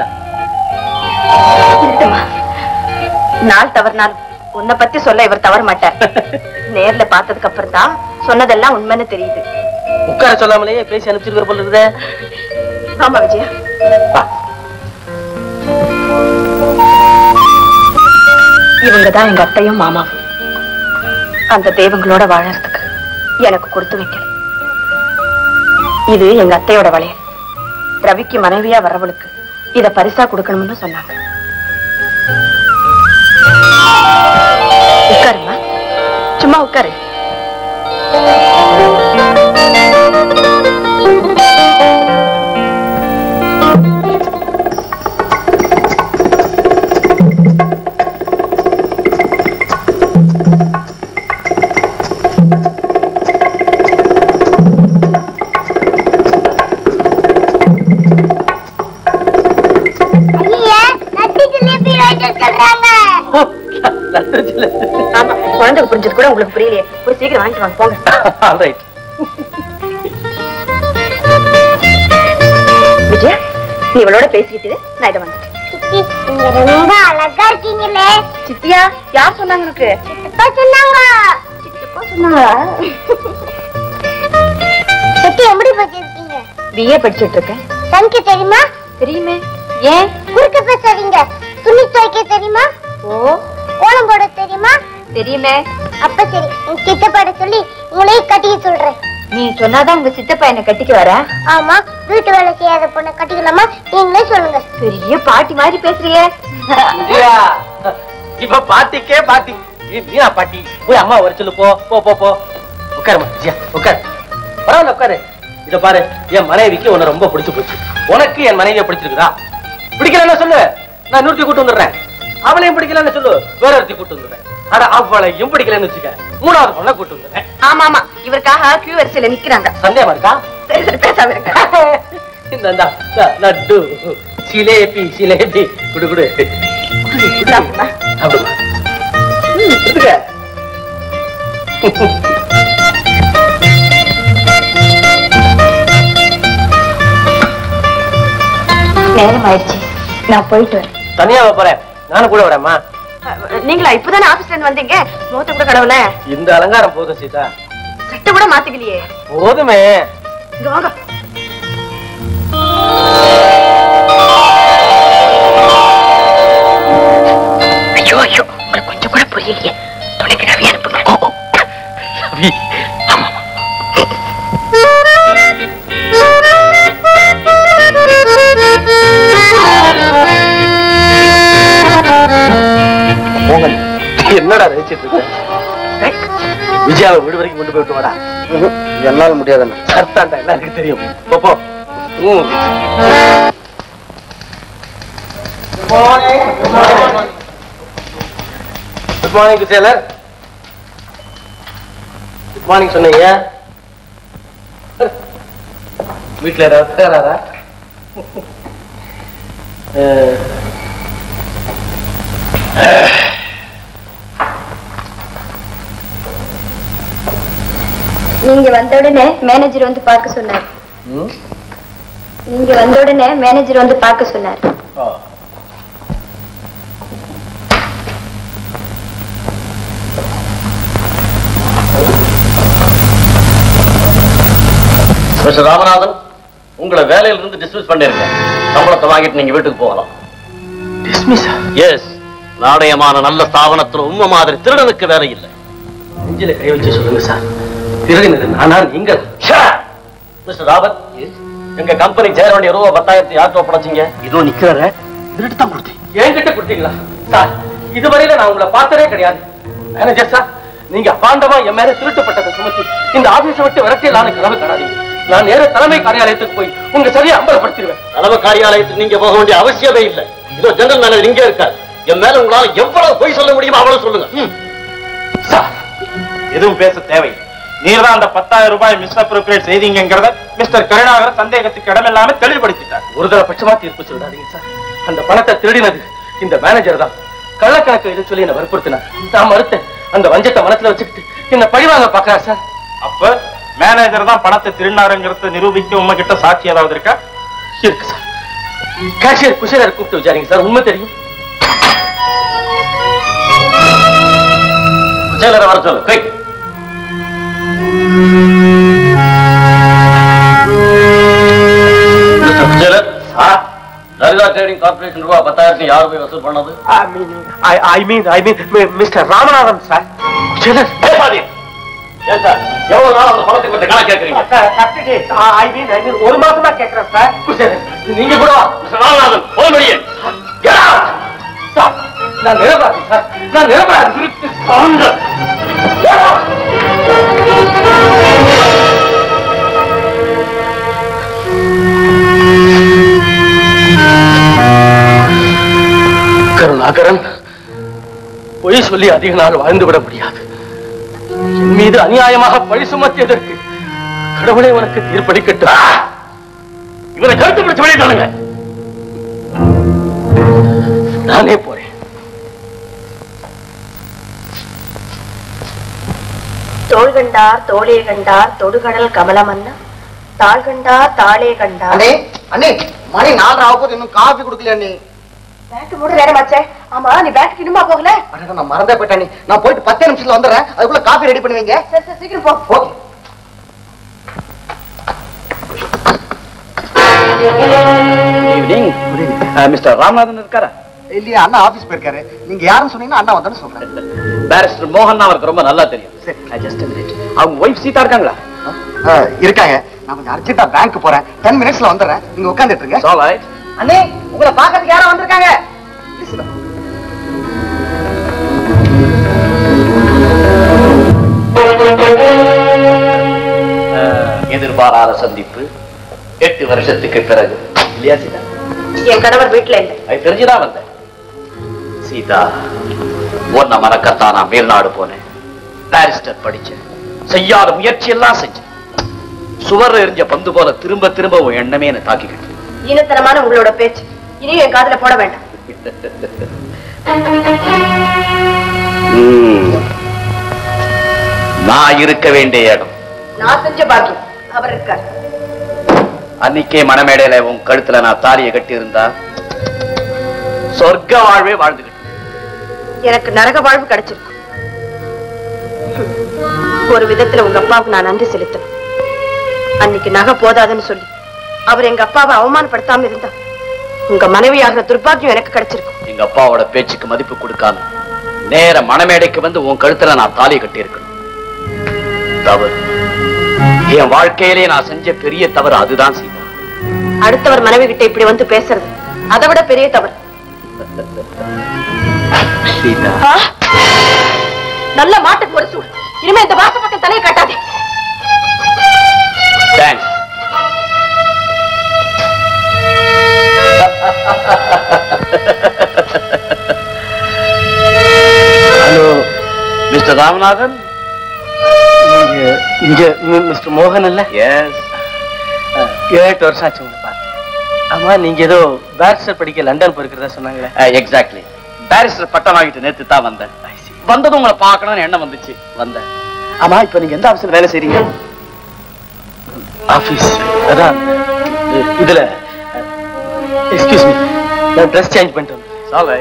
நாள் தவறுனாலும் உன்னை பத்தி சொல்ல இவர் தவற மாட்டார். நேர்ல பார்த்ததுக்கு அப்புறம் தான் சொன்னதெல்லாம் உண்மைன்னு தெரியுது. உட்கார சொல்லாமலேயே பேசி அனுப்பிச்சிருக்கிற போல இருக்குதே. ஆமா விஜயா, இவங்கதான் எங்க அத்தையும் மாமாவும். அந்த தெய்வங்களோட வாழறதுக்கு எனக்கு கொடுத்து வைக்கல. இது எங்க அத்தையோட வளையல். ரவிக்கு மனைவியா வரவளுக்கு இத பரிசா கொடுக்கணும்னு சொன்னாங்க. உட்காருமா, சும்மா உட்காரு. குழந்தைக்கு புரிஞ்சது கூட உங்களுக்கு புரியலையே. ஒரு சீக்கிரம் வாங்கிட்டு வாங்க போங்க. விஜயா, நீ இவளோட பேசிக்கிட்டு நான் இதை வந்துட்டேன். ரொம்ப அழகா இருக்கீங்களே. சித்தியா, யார் சொன்னாங்க உனக்கு? சித்தப்பா சொன்னாங்க. சித்தப்பா சொன்னாங்களா? சித்தி எப்படி படிச்சிருக்கீங்க? பிஏ படிச்சிட்டு இருக்கேன். தனக்கு தெரியுமா? தெரியுமே. ஏன் குறுக்க பேசாதீங்க. துணி துவைக்க தெரியுமா? ஓ. கோலம் போட தெரியுமா? தெரியுமே. அப்ப சரி, உங்க சித்தப்பாட சொல்லி உங்களையும் கட்டிக்க சொல்றேன். நீ சொன்னாதான் உங்க சித்தப்பா என்ன கட்டிக்க வர? ஆமா, வீட்டு வேலை செய்யாத பொண்ணை கட்டிக்கலாமா? நீங்களே சொல்லுங்க. பெரிய பாட்டி மாதிரி பேசுறியே. இப்ப பாட்டிக்கே பாட்டி. நீயா பாட்டி? போய் அம்மா வர சொல்லு. போ போ போ போ. உட்காருமா ஜியா, உட்காரு. பரவாயில்ல உட்காரு. இத பாரு, என் மனைவிக்கு உன்னை ரொம்ப பிடிச்சு போச்சு. உனக்கு என் மனைவியை பிடிச்சிருக்குதா? பிடிக்கலன்னு சொல்லு, நான் நூற்றி கூட்டு வந்துடுறேன். அவளையும் பிடிக்கலன்னு சொல்லு, வேற ஒருத்தி கூட்டு வந்துடுறேன். ஆனா அவளையும் பிடிக்கலன்னு வச்சுக்க, மூணாவது பொண்ணை கூட்டு வந்துடுறேன். ஆமா ஆமா, இவருக்காக கியூ வரிசையில நிக்கிறாங்க. சந்தேகமா இருக்கா? சரி சரி, பேசாம இருங்க. இந்த லட்டு சிலேபி சிலேபி குடு குடு. அப்படிமா? நேரம் ஆயிடுச்சு, நான் போயிட்டு வரேன். தனியாவ போறேன், நானும் கூட வரேம்மா. நீங்களா இப்பதானே ஆபீஸ்ல இருந்து வந்தீங்க? முகத்தை கூட கடவுள. இந்த அலங்காரம் போதும் சீதா. சட்டை கூட மாத்திக்கலையே. போதுமே. இங்க வாங்க. ஐயோ ஐயோ, உங்களுக்கு கொஞ்சம் கூட புரியலையே. துணைக்கு ரவி அனுப்புங்க. ரவி? ஆமா. என்னடா நினைச்சிட்டு இருக்க? விஜயாவை வீடு வரைக்கும் கொண்டு போயிட்டு வாடா. என்னால முடியாதுன்னு சர்த்தாண்டா, எல்லாருக்கும் தெரியும். போ. Good morning Kuchelar. Good morning சொன்னீங்க. வீட்டுல ஏதாவது தகராறா? நீங்க வந்த உடனே மேனேஜர் வந்து பார்க்க சொன்னார். நீங்க வந்த உடனே மேனேஜர் வந்து பார்க்க சொன்னார். மிஸ்டர் ராமநாதன், உங்களை வேலையில இருந்து டிஸ்மிஸ் பண்ணிருக்கேன். சம்பளத்தை வாங்கிட்டு நீங்க வீட்டுக்கு போகலாம். டிஸ்மிஸ்? எஸ். நாணயமான நல்ல ஸ்தாபனத்துல உண்மை மாதிரி திருடனுக்கு வேலை இல்லை. நெஞ்சில கை வச்சு சொல்லுங்க சார், திருடினது நானா நீங்க? மிஸ்டர் ராபர்ட், எங்க கம்பெனி சேர வேண்டிய ரூபா பத்தாயிரத்தி யார்கிட்ட ஒப்படைச்சீங்க? இதோ நிக்கிறார, இதுட்டு தான் கொடுத்தேன். என்கிட்ட கொடுத்தீங்களா சார்? இதுவரையில நான் உங்களை பார்த்ததே கிடையாது. மேனேஜர் சார், நீங்க அபாண்டமா என் மேல திருட்டுப்பட்டதை சுமத்தி இந்த ஆபீஸை விட்டு விரட்டியலான கனவு காணாதீங்க. நான் நேர தலைமை காரியாலயத்துக்கு போய் உங்க சரியா அம்பலப்படுத்திடுவேன். தலைமை காரியாலயத்துக்கு நீங்க போக வேண்டிய அவசியமே இல்லை. இதோ ஜெனரல் மேனேஜர் இங்கே இருக்காரு. என் மேல உங்களால எவ்வளவு பொய் சொல்ல முடியுமோ அவ்வளவு சொல்லுங்க. சார், எதுவும் பேச தேவை. நீர்தான் அந்த பத்தாயிரம் ரூபாய் மிஸ்அப்ரோப்ரியேட் செய்தீங்கிறத மிஸ்டர் கருணாகர் சந்தேகத்துக்கு இடமில்லாம தெளிவுபடுத்திட்டார். ஒரு தடவை பட்சமா தீர்ப்பு சொல்றாதீங்க சார். அந்த பணத்தை திருடினது இந்த மேனேஜர் தான். கள்ளக்கணக்கு எது சொல்லி என்ன வற்புறுத்தினார். நான் மறுத்தேன். அந்த வஞ்சத்தை மனசுல வச்சுக்கிட்டு என்ன பழிவாங்க பாக்குறாரு சார். அப்ப மேனேஜர் தான் பணத்தை திருநாருங்கிறத நிரூபிக்க உங்ககிட்ட சாட்சி ஏதாவது இருக்கா? இருக்கு சார். கேஷியர் குஷேலர் கூப்பிட்டு விசாரிங்க சார், உண்மை தெரியும். குஷேலரை வர சொல்லு. Quick. Kushelar, Lalitha trading corporation ரூபாய் பத்தாயிரத்தி யார் போய் வசூல் பண்ணது? I mean I mean I mean mister Ramanathan sir. Kushelar பேசாதே. ஏன் சார் எவ்வளவு நாள் அந்த பணத்தை பற்றி கணக்கு கேட்கறீங்க? ஐ மீன் ஐ மீன் ஒரு மாசமா கேட்கிறேன் சார். குஷேலர் நீங்க கூட மிஸ்டர் ராமநாதன் போய் முடியே. சார் நான் நிரபராதி சார், நான் நிரபராதி. கருணாகரன், பொய் சொல்லி அதிக நாள் வாழ்ந்துவிட முடியாது. என் மீது அநியாயமாக பழி சுமத்தியதற்கு கடவுளே உனக்கு தீர்ப்பளிக்கட்டும். இவரை கருத்து பிடிச்சு வெளியே தானுங்க. நானே போறேன். தோள் கண்டார் தோளே கண்டார் தொடுகடல் கமலமன்னா தாள் கண்டார் தாளே கண்டார். அண்ணே அண்ணே மணி நாலரை ஆக போது இன்னும் காஃபி குடுக்கல அண்ணே. பேங்க் மூட நேரமாச்சே. ஆமா நீ பேங்க் இன்னுமா போகல? அட நான் மறந்தே போயிட்டேன். நான் போயிட்டு பத்து நிமிஷத்துல வந்துடுறேன். அதுக்குள்ள காஃபி ரெடி பண்ணுவீங்க. சரி சரி சீக்கிரம் போ. ஓகே. ஈவினிங். மிஸ்டர் ராமநாதன் இருக்காரா? இல்லையா, அண்ணா ஆபீஸ் போயிருக்காரு. நீங்க யாருன்னு சொன்னீங்கன்னா அண்ணா வந்தேன்னு சொல்றேன். பேரிஸ்டர் மோகன் அவருக்கு ரொம்ப நல்லா தெரியும். Just a minute. அவங்க ஒய்ஃப் சீதா இருக்காங்களா? இருக்காங்க. நான் கொஞ்சம் அர்ஜென்ட்டா பேங்க் போறேன். டென் மினிட்ஸ்ல வந்துடுறேன். நீங்க உட்கார்ந்துட்டு இருங்க. All right. அண்ணே உங்களை பார்க்கறதுக்கு யாரோ வந்திருக்காங்க. எதிர்பாராத சந்திப்பு எட்டு வருஷத்துக்கு பிறகு இல்லையா சீதா? என் கணவர் வீட்டுல இல்லை. அது தெரிஞ்சுதான் வந்தேன். சீதா, உன்னை மறக்கத்தான் நான் மேல்நாடு போனேன். பாரிஸ்டர் படிச்சேன். செய்யாத முயற்சி எல்லாம் செஞ்சேன். சுவர் எரிஞ்ச பந்து போல திரும்ப திரும்ப உன் எண்ணமே என்னை தாக்கிக்கிட்டு. ஈனத்தனமான உங்களோட பேச்சு இனியும் என் காதுல போட வேண்டாம். நான் இருக்க வேண்டிய இடம், நான் செஞ்ச பாக்கியம் அவர் இருக்கார். அன்னைக்கே மணமேடையில உன் கழுத்துல நான் தாலியை கட்டி இருந்தா சொர்க்க வாழ்வே வாழ்ந்துகிட்டு எனக்கு நரக வாழ்வு கிடைச்சிருக்கும். ஒரு விதத்துல உங்க அப்பாவுக்கு நான் நன்றி செலுத்தணும். அன்னைக்கு நகை போதாதுன்னு சொல்லி அவர் எங்க அப்பாவை அவமானப்படுத்தாம இருந்தா உங்க மனைவி ஆகிற துர்பாக்கியம் எனக்கு கிடைச்சிருக்கும். எங்க அப்பாவோட பேச்சுக்கு மதிப்பு கொடுக்காம நேர மணமேடைக்கு வந்து உன் கழுத்துல நான் தாலியை கட்டி இருக்கணும். தவறு. என் வாழ்க்கையிலே நான் செஞ்ச பெரிய தவறு அதுதான் சீதா. அடுத்தவர் மனைவி கிட்ட இப்படி வந்து பேசுறது அதை விட பெரிய தவறு. சீதா, நல்ல மாட்டுக்கு ஒரு சூடு. இனிமே இந்த வாச பக்கம் தலையை காட்டாதே. தேங்க்ஸ். Hello mister Ramanathan. இங்க மிஸ்டர் மோகன் இல்ல? எஸ். ஏழு வருஷம் ஆச்சு உங்களை பார்த்து. ஆமா, நீங்க ஏதோ பேரிஸ்டர் படிக்க லண்டன் போயிருக்கிறதா சொன்னாங்களே? எக்ஸாக்ட்லி. பாரிஸ்டர் பட்டம் வாங்கிட்டு நேத்து தான் வந்தேன். வந்ததும் உங்களை பார்க்கணும்னு எண்ணம் வந்துச்சு, வந்தேன். ஆமா, இப்ப நீங்க எந்த ஆபீஸ்ல வேலை செய்றீங்க? ஆபீஸ் அதான் இதுல. எக்ஸ்கியூஸ் மீ, நான் ட்ரெஸ் சேஞ்ச் பண்ணிட்டு வந்தேன். சாலை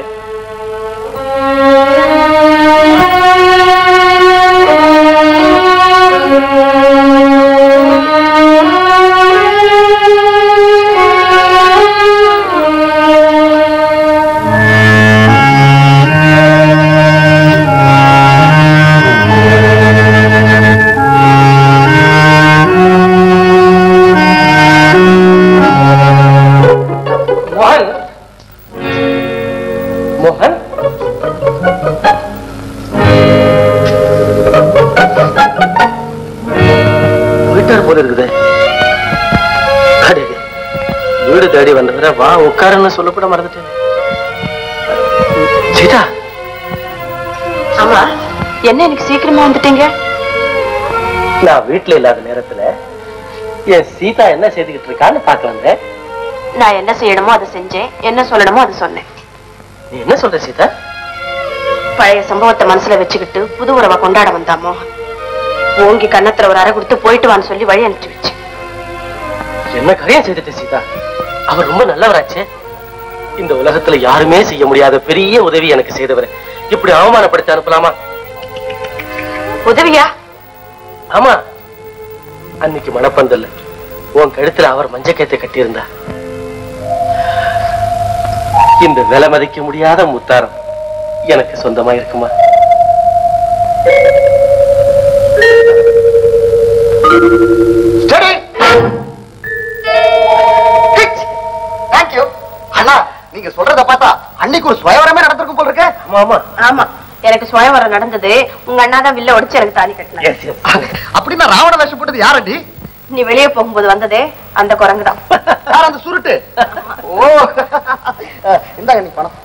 மோகன், மோகன், வீட்டார் போல இருக்குது. வீடு தேடி வந்தவர வா உட்காருன்னு சொல்லக்கூட மறந்துட்டேன். சீதா. ஆமா, என்ன எனக்கு சீக்கிரமா வந்துட்டீங்க? நான் வீட்டுல இல்லாத நேரத்துல என் சீதா என்ன செய்துகிட்டு இருக்கான்னு பார்க்க வந்தேன். நான் என்ன செய்யணுமோ அதை செஞ்சேன், என்ன சொல்லணுமோ அதை சொன்னேன். நீ என்ன சொல்ற சீதா? பழைய சம்பவத்தை மனசுல வச்சுக்கிட்டு புது உறவை கொண்டாட வந்தா மோகன். ஓங்கி கன்னத்துல ஒரு அறை கொடுத்து போயிட்டு வான்னு சொல்லி வழி அனுப்பிச்சு வச்சு. என்ன காரியம் செய்துட்டு சீதா? அவர் ரொம்ப நல்லவராச்சே. இந்த உலகத்துல யாருமே செய்ய முடியாத பெரிய உதவி எனக்கு செய்தவர். இப்படி அவமானப்படுத்தி அனுப்பலாமா? உதவியா? ஆமா, அன்னைக்கு மணப்பந்தல்ல உன் கழுத்துல அவர் மஞ்சக்கேத்தை கட்டியிருந்தா. இந்த விலை மதிக்க முடியாத முத்தாரம் எனக்கு சொந்தமா இருக்குமா? அண்ணா, நீங்க சொல்றத பார்த்தா அன்னைக்கு ஒரு சுயவரமே நடந்திருக்கும் போல இருக்கு. ஆமா ஆமா, எனக்கு சுயவரம் நடந்தது. உங்க அண்ணா தான் வில்ல ஒடிச்சு எனக்கு தாலி கட்டினார். அப்படின்னா ராவண வேஷம் போட்டது யாரடி? நீ வெளியே போகும்போது வந்ததே அந்த குரங்குதான். யார் அந்த சுருட்டு? ஓ, இந்தாங்க நீ பணம்.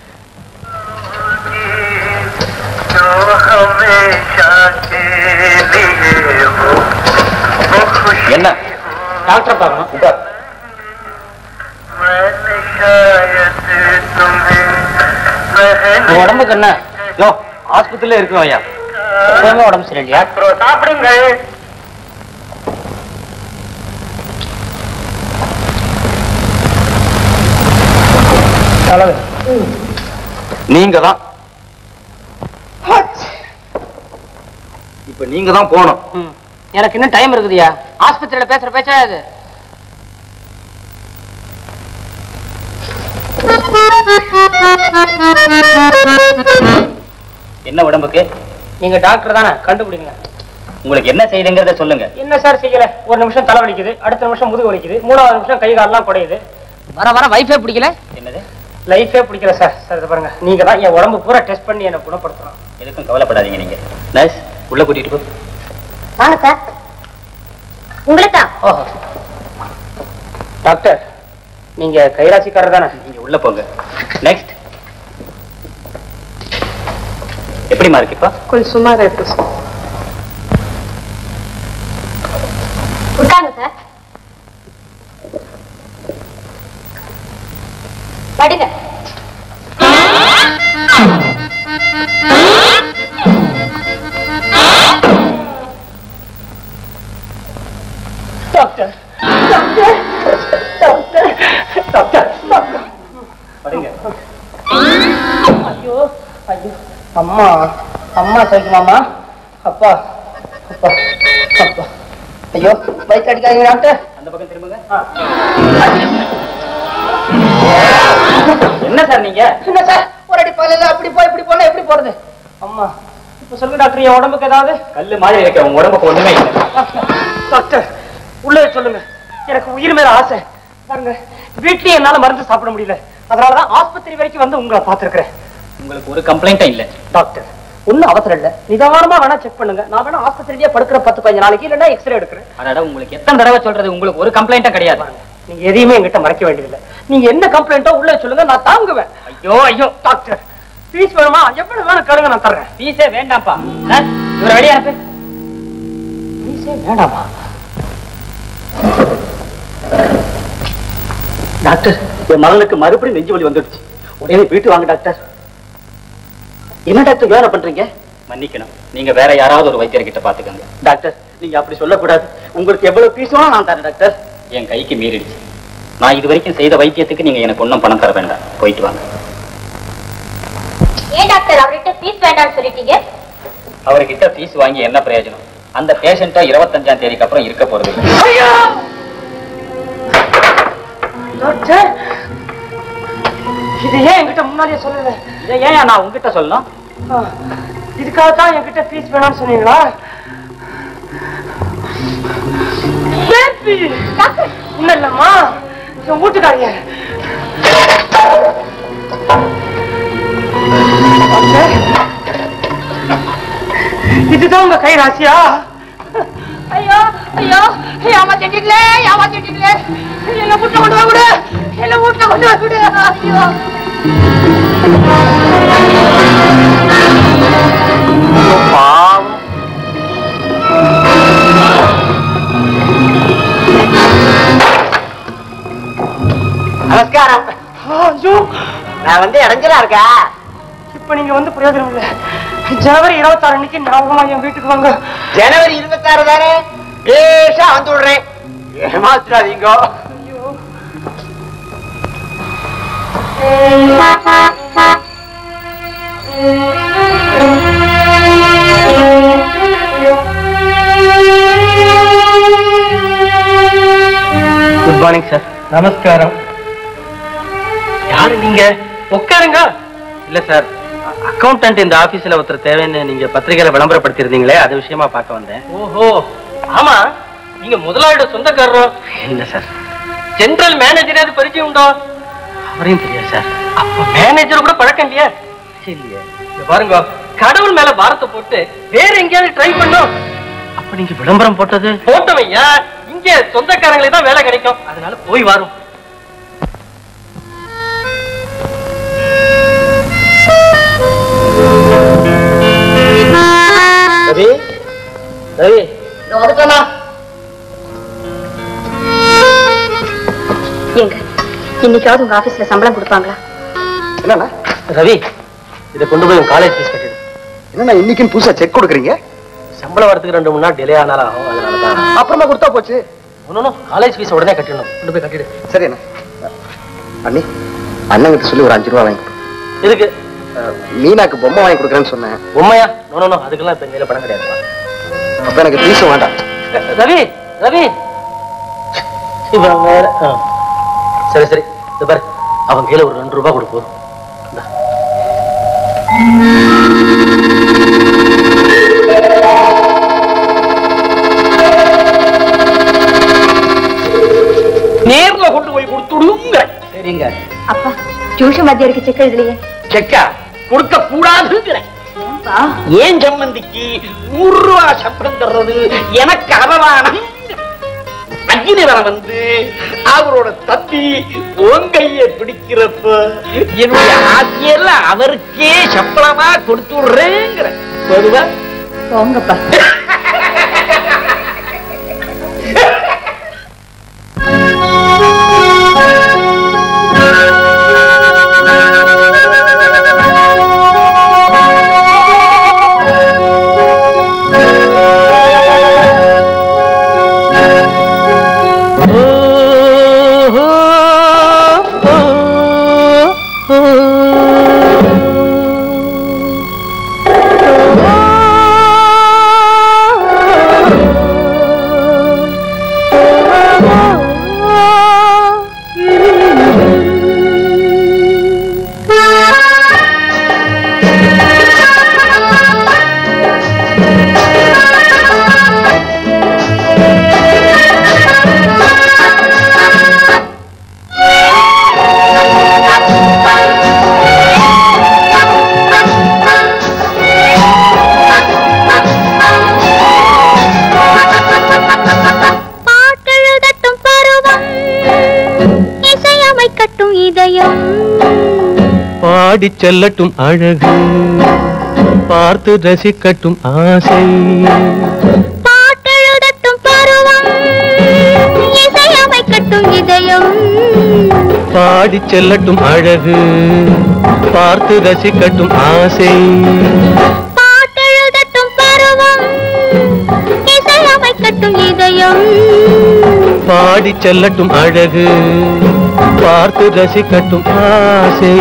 என்ன டாக்டர் பாருங்க. உடம்புக்கு என்ன? யோ, ஆஸ்பத்திரியில இருக்கணும் ஐயா. எப்பவுமே உடம்பு சரியில்லையா? சாப்பிடுங்க. நீங்க தான் இப்ப நீங்க தான் போகணும். எனக்கு இன்னும் டைம் இருக்குதுயா. ஆஸ்பத்திரியில பேசுற பேச்சா அது? என்ன உடம்புக்கு? நீங்க டாக்டர் தானே, கண்டுபிடிங்க. உங்களுக்கு என்ன செய்யுதுங்கிறத சொல்லுங்க. என்ன சார் செய்யல? ஒரு நிமிஷம் தலை வலிக்குது, அடுத்த நிமிஷம் முதுகு வலிக்குது, மூணாவது நிமிஷம் கை காலெல்லாம் குடையுது. வர வர வைஃபே பிடிக்கல. என்னது? லைஃபே பிடிக்கல சார். சார் இதை பாருங்க, நீங்க தான் என் உடம்பு பூரா டெஸ்ட் பண்ணி என்ன குணப்படுத்தணும். எதுக்கும் கவலைப்படாதீங்க. நீங்க நர்ஸ் உள்ள கூட்டிட்டு போ. வாங்க சார். உங்களுக்கா? ஓஹோ, டாக்டர் நீங்க கைராசிக்காரர் தானே? நீங்க உள்ள போங்க. நெக்ஸ்ட். எப்படிமா இருக்கு இப்ப? கொஞ்சம் சுமாரா இருக்கு சார். உட்காருங்க சார். படுங்க. Doctor doctor doctor doctor doctor படுங்க. ஐயோ ஐயோ, அம்மா அம்மா சைக்குமாமா. அப்பா அப்பா அப்பா. ஐயோ, பைக் அடிக்காதீங்க டாக்டர். அந்த பக்கம் திரும்புங்க. என்ன சார் நீங்க? என்ன சார், ஒரு அடி பாலையில அப்படி போய் இப்படி போனா எப்படி போறது? அம்மா இப்ப சொல்லுங்க டாக்டர், என் உடம்புக்கு ஏதாவது? கல்லு மாதிரி இருக்க உங்க உடம்புக்கு ஒண்ணுமே இல்லை. டாக்டர் உள்ளே சொல்லுங்க, எனக்கு உயிர் மேல ஆசை. பாருங்க, வீட்லயே என்னால மருந்து சாப்பிட முடியல. அதனாலதான் ஆஸ்பத்திரி வரைக்கும் வந்து உங்களை பார்த்திருக்கிறேன். உங்களுக்கு ஒரு கம்ப்ளைண்டும் இல்ல டாக்டர்? ஒன்னும் அவசரம் இல்ல, நிதானமா வேணா செக் பண்ணுங்க. நான் வேணா ஆஸ்பத்திரியே படுக்கிற பத்து பதினஞ்சு நாளைக்கு இல்லைன்னா எக்ஸ்ரே எடுக்கிறேன். அதோட உங்களுக்கு எத்தனை தடவை சொல்றது, உங்களுக்கு ஒரு கம்ப்ளைண்ட்டும் கிடையாது. நீங்க எதையுமே என்கிட்ட மறைக்க வேண்டியதில்லை. நீங்க என்ன கம்ப்ளைண்டோ உள்ளே சொல்லுங்க, நான் தாங்குவேன். ஐயோ ஐயோ டாக்டர் ஃபீஸ் வேணுமா? எவ்வளவு வேணும் கேளுங்க, நான் தர்றேன். ஃபீஸே வேண்டாம்ப்பா. இவரை வெளியே அனுப்பு. ஃபீஸே வேண்டாமா? டாக்டர், என் மகனுக்கு மறுபடியும் நெஞ்சு வலி வந்துடுச்சு. உடனே வீட்டு வாங்க டாக்டர். என்ன டாக்டர் வேலை பண்றீங்க? மன்னிக்கணும், நீங்க வேற யாராவது ஒரு வைத்தியர்கிட்ட பாத்துக்கங்க. டாக்டர் நீங்க அப்படி சொல்லக்கூடாது. உங்களுக்கு எவ்வளவு ஃபீஸ் வேணும் நான் தரேன் டாக்டர். என் கைக்கு மீறிடுச்சு. நான் இது வரைக்கும் செய்த வைத்தியத்துக்கு நீங்க எனக்கு ஒன்றும் பணம் தர வேண்டாம். போயிட்டு வாங்க. ஏன் டாக்டர் அவர்கிட்ட ஃபீஸ் வேண்டாம்னு சொல்லிட்டீங்க? அவர்கிட்ட ஃபீஸ் வாங்கி என்ன பிரயோஜனம்? அந்த பேஷண்டா இருபத்தஞ்சாம் தேதிக்கு அப்புறம் இருக்க போறது. டாக்டர் இது ஏன் என்கிட்ட முன்னாடியே சொல்லல? இதை ஏன் நான் உங்ககிட்ட சொல்லணும்? இதுக்காகத்தான் என்கிட்ட ஃபீஸ் வேணாம்னு சொன்னீங்களா? ஒண்ணு இல்லம்மா, என் வீட்டுக்காரிய. இதுதான் உங்க கை ராசியா? ஐயோ ஐயோ, ஏமாத்திட்டீங்களே ஏமாத்திட்டீங்களே. என்ன வீட்டுல கொண்டு வா விடு, என்ன வீட்டுல கொண்டு வா விடு. ஐயோ பாவம். நமஸ்காரம். ஐயோ, நான் வந்து இடைஞ்சலா இருக்கா? இப்ப நீங்க வந்து பிரயோஜனம் இல்ல. ஜனவரி இருபத்தி ஆறு அன்னைக்கு ஞாபகமா என் வீட்டுக்கு வாங்க. ஜனவரி இருபத்தி ஆறு தானே? பேஷா வந்து விடுறேன். ஏமாத்துறாதீங்க. Good morning sir. நமஸ்காரம். யாரு நீங்க? உட்காருங்க. இல்ல சார், அக்கௌண்டன்ட் இந்த ஆபீஸ்ல ஒருத்தர் தேவைன்னு நீங்க பத்திரிகையில விளம்பரப்படுத்தி இருந்தீங்களே, அது விஷயமா பார்க்க வந்தேன். ஓஹோ, ஆமா. நீங்க முதலாளியோட சொந்தக்காரரோ? இல்ல சார். ஜெனரல் மேனேஜர் பரிச்சயம் உண்டோ? அவரையும் தெரியாது சார். அப்ப மேனேஜர் கூட பழக்கம் இல்லையா? இல்லையே. பாருங்க, கடவுள் மேல பாரத்தை போட்டு வேற எங்கேயாவது ட்ரை பண்ணும். அப்ப நீங்க விளம்பரம் போட்டது? போட்டவையா, இங்க சொந்தக்காரங்களே தான் வேலை கிடைக்கும், அதனால போய் வரும். ரவி, ரவி, எங்க இன்னைக்காவது உங்க ஆபீஸ்ல சம்பளம் கொடுப்பாங்களா? என்னண்ணா ரவி, இதை கொண்டு போய் உங்க காலேஜ் ஃபீஸ் கட்டிடு. என்னண்ணா இன்னைக்குன்னு புதுசா செக் கொடுக்குறீங்க? சம்பளம் வரதுக்கு ரெண்டு மூணு நாள் டிலே ஆனாலும் ஆகும், அதனாலதான். அப்புறமா கொடுத்தா போச்சு. ஒன்னும் காலேஜ் ஃபீஸ் உடனே கட்டிடணும். கொண்டு போய் கட்டிடு. சரி அண்ணா. அண்ணி, அண்ணங்கிட்ட சொல்லி ஒரு அஞ்சு ரூபா வாங்கி கொடு. இதுக்கு மீனாக்கு பொம்மை வாங்கி கொடுக்குறேன்னு சொன்னேன். பொம்மையா? நோ, அதுக்கெல்லாம் இப்ப எங்க பணம் கிடையாது. அப்ப எனக்கு பீஸும் வேண்டாம். ரவி, ரவி, இவன் வேற. சரி சரி, இது பாரு, அவன் கையில ஒரு ரெண்டு ரூபாய் கொடுப்போம். நேர்ல கொண்டு போய் கொடுத்துடுங்க. சரிங்க. அப்பா, டியூஷன் மத்தியாருக்கு செக் எழுதலையே? செக்கா கொடுக்க கூடாதுங்கிறேன். ஏன் சம்பந்திக்கு நூறு ரூபாய் சம்பளம் தர்றது எனக்கு அவமானம். அக்னி வர வந்து அவரோட தம்பி உங்கைய பிடிக்கிறப்ப என்னுடைய ஆசையெல்லாம் அவருக்கே சம்பளமா கொடுத்து விடுறேங்கிற. பொதுவா போங்கப்பா. பாடி செல்லட்டும் அழகு, பார்த்து ரசிக்கட்டும் ஆசை. பாட்டெழுதட்டும் பருவம், இசையமைக்கட்டும் இதயம். பாடி செல்லட்டும் அழகு, பார்த்து ரசிக்கட்டும் ஆசை. பாட்டெழுதட்டும் பருவம், இசையமைக்கட்டும் இதயம். பாடி செல்லட்டும் அழகு, பார்த்து ரசிக்கட்டும் ஆசை.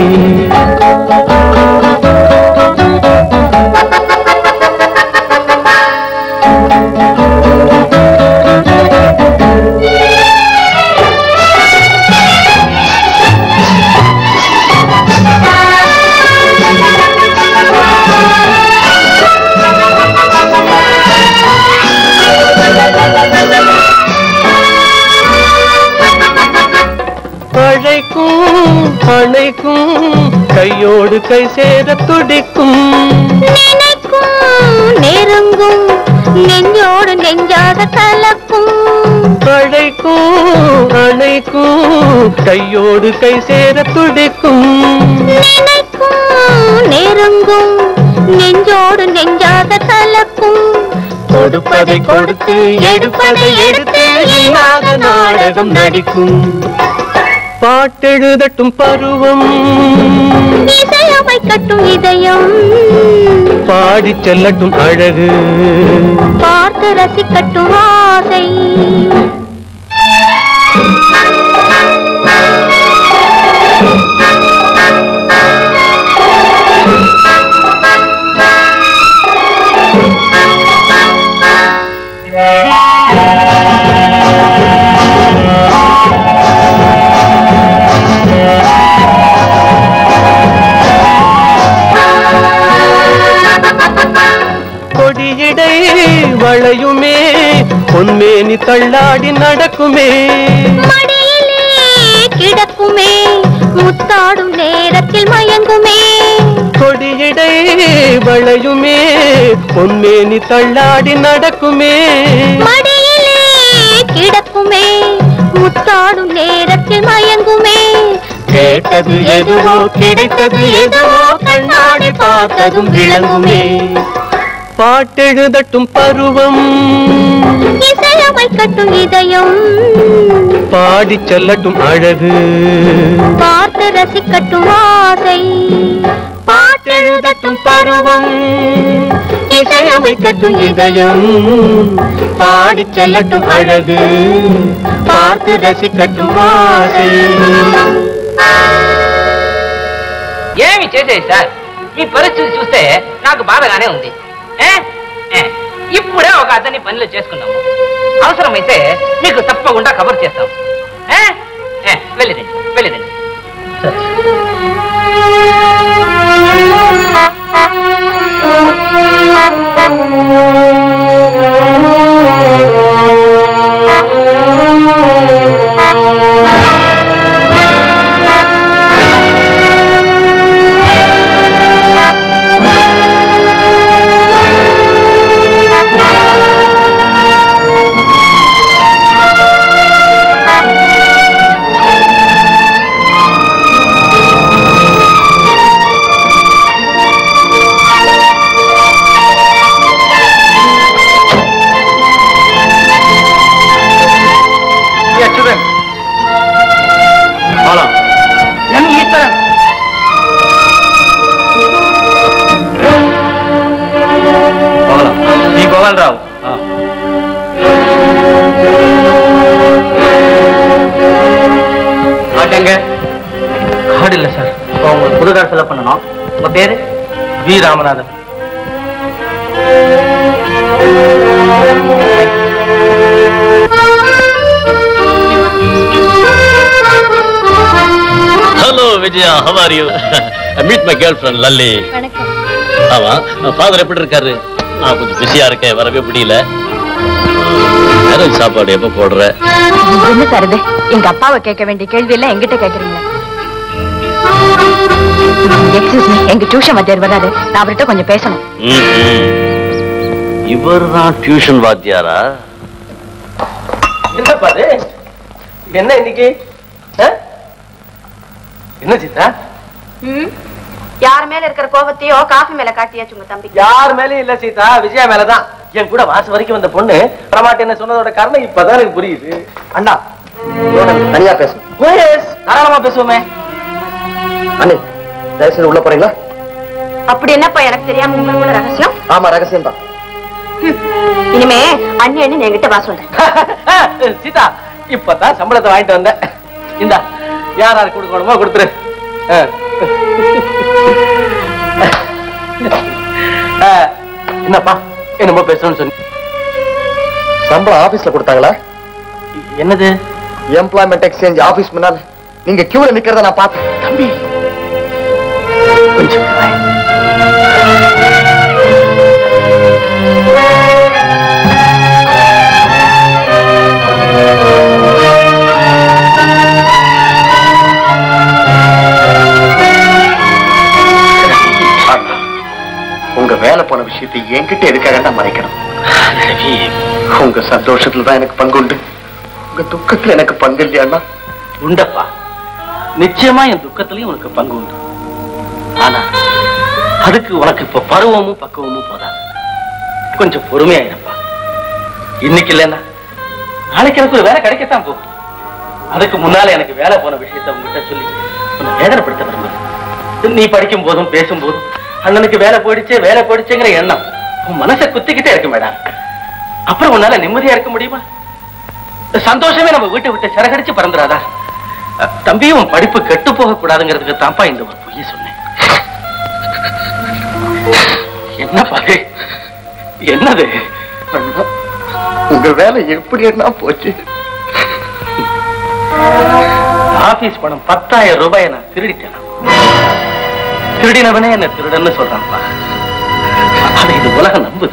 அணைக்கும் கையோடு கை சேர துடிக்கும், நினைக்கும் நெருங்கும் நெஞ்சோடு நெஞ்சாக கலக்கும். அழைக்கும் அணைக்கும் கையோடு கை சேர துடிக்கும், நினைக்கும் நெருங்கும் நெஞ்சோடு நெஞ்சாக கலக்கும். கொடுப்பதை கொடுத்து எடுப்பதை எடுத்து இல்லாத நாடகம் நடிக்கும். பாட்டெழுதட்டும் பருவம் இசையமைக்கட்டும் இதயம் பாடி செல்லட்டும் அழகு பார்த்து ரசிக்கட்டும் ஆசை கொடியடை வளையுமே பொன்மேனி தள்ளாடி நடக்குமே மடியிலே கிடக்குமே முத்தாடும் நேரத்தில் மயங்குமே கொடியடை வளையுமே பொன்மேனி தள்ளாடி நடக்குமே மடியிலே கிடக்குமே முத்தாடும் நேரத்தில் மயங்குமே கேட்டது எதுவோ கிடைத்தது எதுவோ கண்ணாடி பார்த்ததும் விளங்குமே பாட்டெழுதட்டும் பருவம் இசையமைக்கட்டும் இதயம் பாடி செல்லட்டும் அழகு பார்த்து ரசிக்கட்டும் ஆசை பாட்டெழுதட்டும் பருவம் இசையமைக்கட்டும் இதயம் பாடி செல்லட்டும் அழகு பார்த்து ரசிக்கட்டும் ఆశை. ఏమి చేసేది సార్ ఈ పరిస్థితి చూస్తే నాకు బాధగానే ఉంది. ఇప్పుడే ఒక అతన్ని పనిలో చేసుకున్నాము. అవసరమైతే మీకు తప్పకుండా కబర్ చేస్తాం. వెళ్ళిరండి వెళ్ళిరండి. கார்டு இல்ல சார். உங்களுக்கு புது கார்டு ஃபில் பண்ணணும். உங்க பேரு? V Ramanathan. Hello Vijaya, how are you? meet my girlfriend Lalli. வணக்கம். ஆமா, ஃாதர் எப்படி இருக்காரு? நான் கொஞ்சம் பிஸியா இருக்கேன், வரவே முடியல. சாப்பாடு எப்ப போடுற? என்ன தருது? எங்க அப்பாவை கேட்க வேண்டிய கேள்வி எல்லாம் எங்கிட்ட கேக்குறீங்க. எக்ஸ்கியூஸ் மீ, எங்க டியூஷன் வாத்தியார் வராரு, நான் அவர்கிட்ட கொஞ்சம் பேசணும். இவர் தான் டியூஷன் வாத்தியாரா? என்ன பாரு, என்ன இன்னைக்கு என்ன சீதா? யார் மேல இருக்கிற கோபத்தையோ காஃபி மேல காட்டியாச்சு உங்க தம்பி. யார் மேலயும் இல்ல சீதா, விஜயா மேலதான். என் கூட வாசம் வரைக்கும் வந்த பொண்ணு பிரமாட்டி என்ன சொன்னதோட காரணம் இப்பதான் எனக்கு புரியுது. அண்ணா தனியா பேசணும். தாராளமா பேசுவோமே. அண்ணே தயவுசெய்து உள்ள போறீங்களா? அப்படி என்னப்பா எனக்கு தெரியாம உங்களுக்குள்ள ரகசியம்? ஆமா ரகசியம் தான். இனிமே அண்ணி அண்ணி என்கிட்ட வா சொல்றேன். சீதா இப்பதான் சம்பளத்தை வாங்கிட்டு வந்தேன். இந்தா யார் யாரு கொடுக்கணுமோ கொடுத்துரு. என்னப்பா என்னமோ பேசணும்னு சொன்ன? சம்பளம் ஆபீஸ்ல கொடுத்தாங்களா? என்னது? எம்ப்ளாய்மெண்ட் எக்ஸ்சேஞ்ச் ஆபீஸ் முன்னால நீங்க கியூல நிக்கிறத நான் பார்த்தேன். தம்பி கொஞ்சம் உங்க வேலை போன விஷயத்தை என்கிட்ட எதுக்காக மறைக்கணும்? உங்க சந்தோஷத்துல தான் எனக்கு பங்கு உண்டு, உங்க துக்கத்துல எனக்கு பங்கு இல்லையா? உண்டப்பா, நிச்சயமா என் துக்கத்திலையும் உனக்கு பங்கு உண்டு. ஆனா அதுக்கு உனக்கு இப்ப பருவமும் பக்குவமும் போதாது. கொஞ்சம் பொறுமையா இருப்பா. இன்னைக்கு இல்லைன்னா நாளைக்கு எனக்கு ஒரு வேலை கிடைக்கத்தான் போகும். அதுக்கு முன்னால எனக்கு வேலை போன விஷயத்தை உங்ககிட்ட சொல்லி உன்னை வேதனைப்படுத்த விரும்புறேன். நீ படிக்கும் போதும் பேசும் போதும் அண்ணனுக்கு வேலை போயிடுச்சே வேலை போயிடுச்சுங்கிற எண்ணம் உன் மனசை குத்திக்கிட்டே இருக்கு மேடம். அப்புறம் உன்னால நிம்மதியா இருக்க முடியுமா? சந்தோஷமே நம்ம வீட்டை விட்டு சிறகடிச்சு பறந்துடாதா? தம்பியும் படிப்பு கெட்டு போக கூடாதுங்கிறதுக்கு தான்ப்பா இந்த ஒரு பொய்ய சொன்னேன். என்ன பாரு, என்னது? உங்க வேலை எப்படி என்ன போச்சு? ஆபீஸ் பணம் பத்தாயிரம் ரூபாய் நான் திருடிட்டேன். திருடினவனே என்ன திருடன்னு சொல்றான்ப்பா. அதை இது உலகம் நம்புது.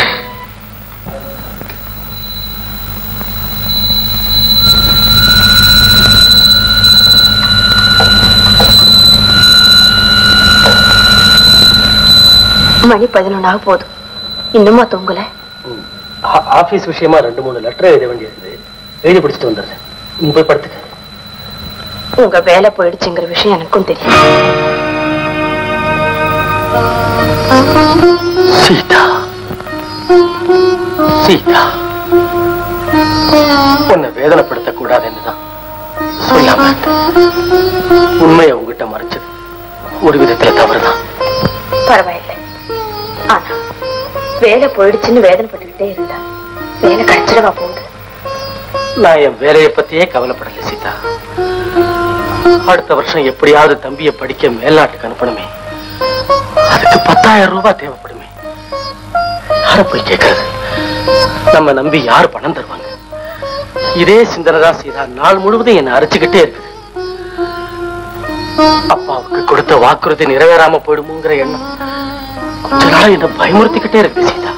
மணி பதினொன்னாக போதும், இன்னுமா தூங்கல? ஆபீஸ் விஷயமா ரெண்டு மூணு லெட்டர் எழுத வேண்டியது, எழுதி பிடிச்சிட்டு வந்துடுறேன். நீ போய் படுத்துக்க. உங்க வேலை போயிடுச்சுங்கிற விஷயம் எனக்கும் தெரியும். சீதா, சீதா, உன்னை வேதனைப்படுத்த கூடாதுன்னுதான் சொல்லாம உண்மையை உங்ககிட்ட மறைச்சது ஒரு விதத்துல தவறுதான். பரவாயில்லை, ஆனா வேலை போயிடுச்சுன்னு வேதனைப்பட்டுக்கிட்டே இருந்தா வேலை கிடைச்சிடவா போகுது? நான் என் வேலையை பத்தியே கவலைப்படல சீதா. அடுத்த வருஷம் எப்படியாவது தம்பியை படிக்க மேல்நாட்டுக்கு அனுப்பணுமே. அதுக்கு பத்தாயிரம் ரூபாய் தேவைப்படுமே. யார போய் கேட்கறது? நம்ம நம்பி யாரு பணம் தருவாங்க? இதே சிந்தனை தான் சீதா நாள் முழுவதும் என்னை அரைச்சுக்கிட்டே இருக்குது. அப்பாவுக்கு கொடுத்த வாக்குறுதி நிறைவேறாம போயிடுமோங்கிற எண்ணம் கொஞ்ச நாள் என்ன பயமுறுத்திக்கிட்டே இருக்கு சீதா.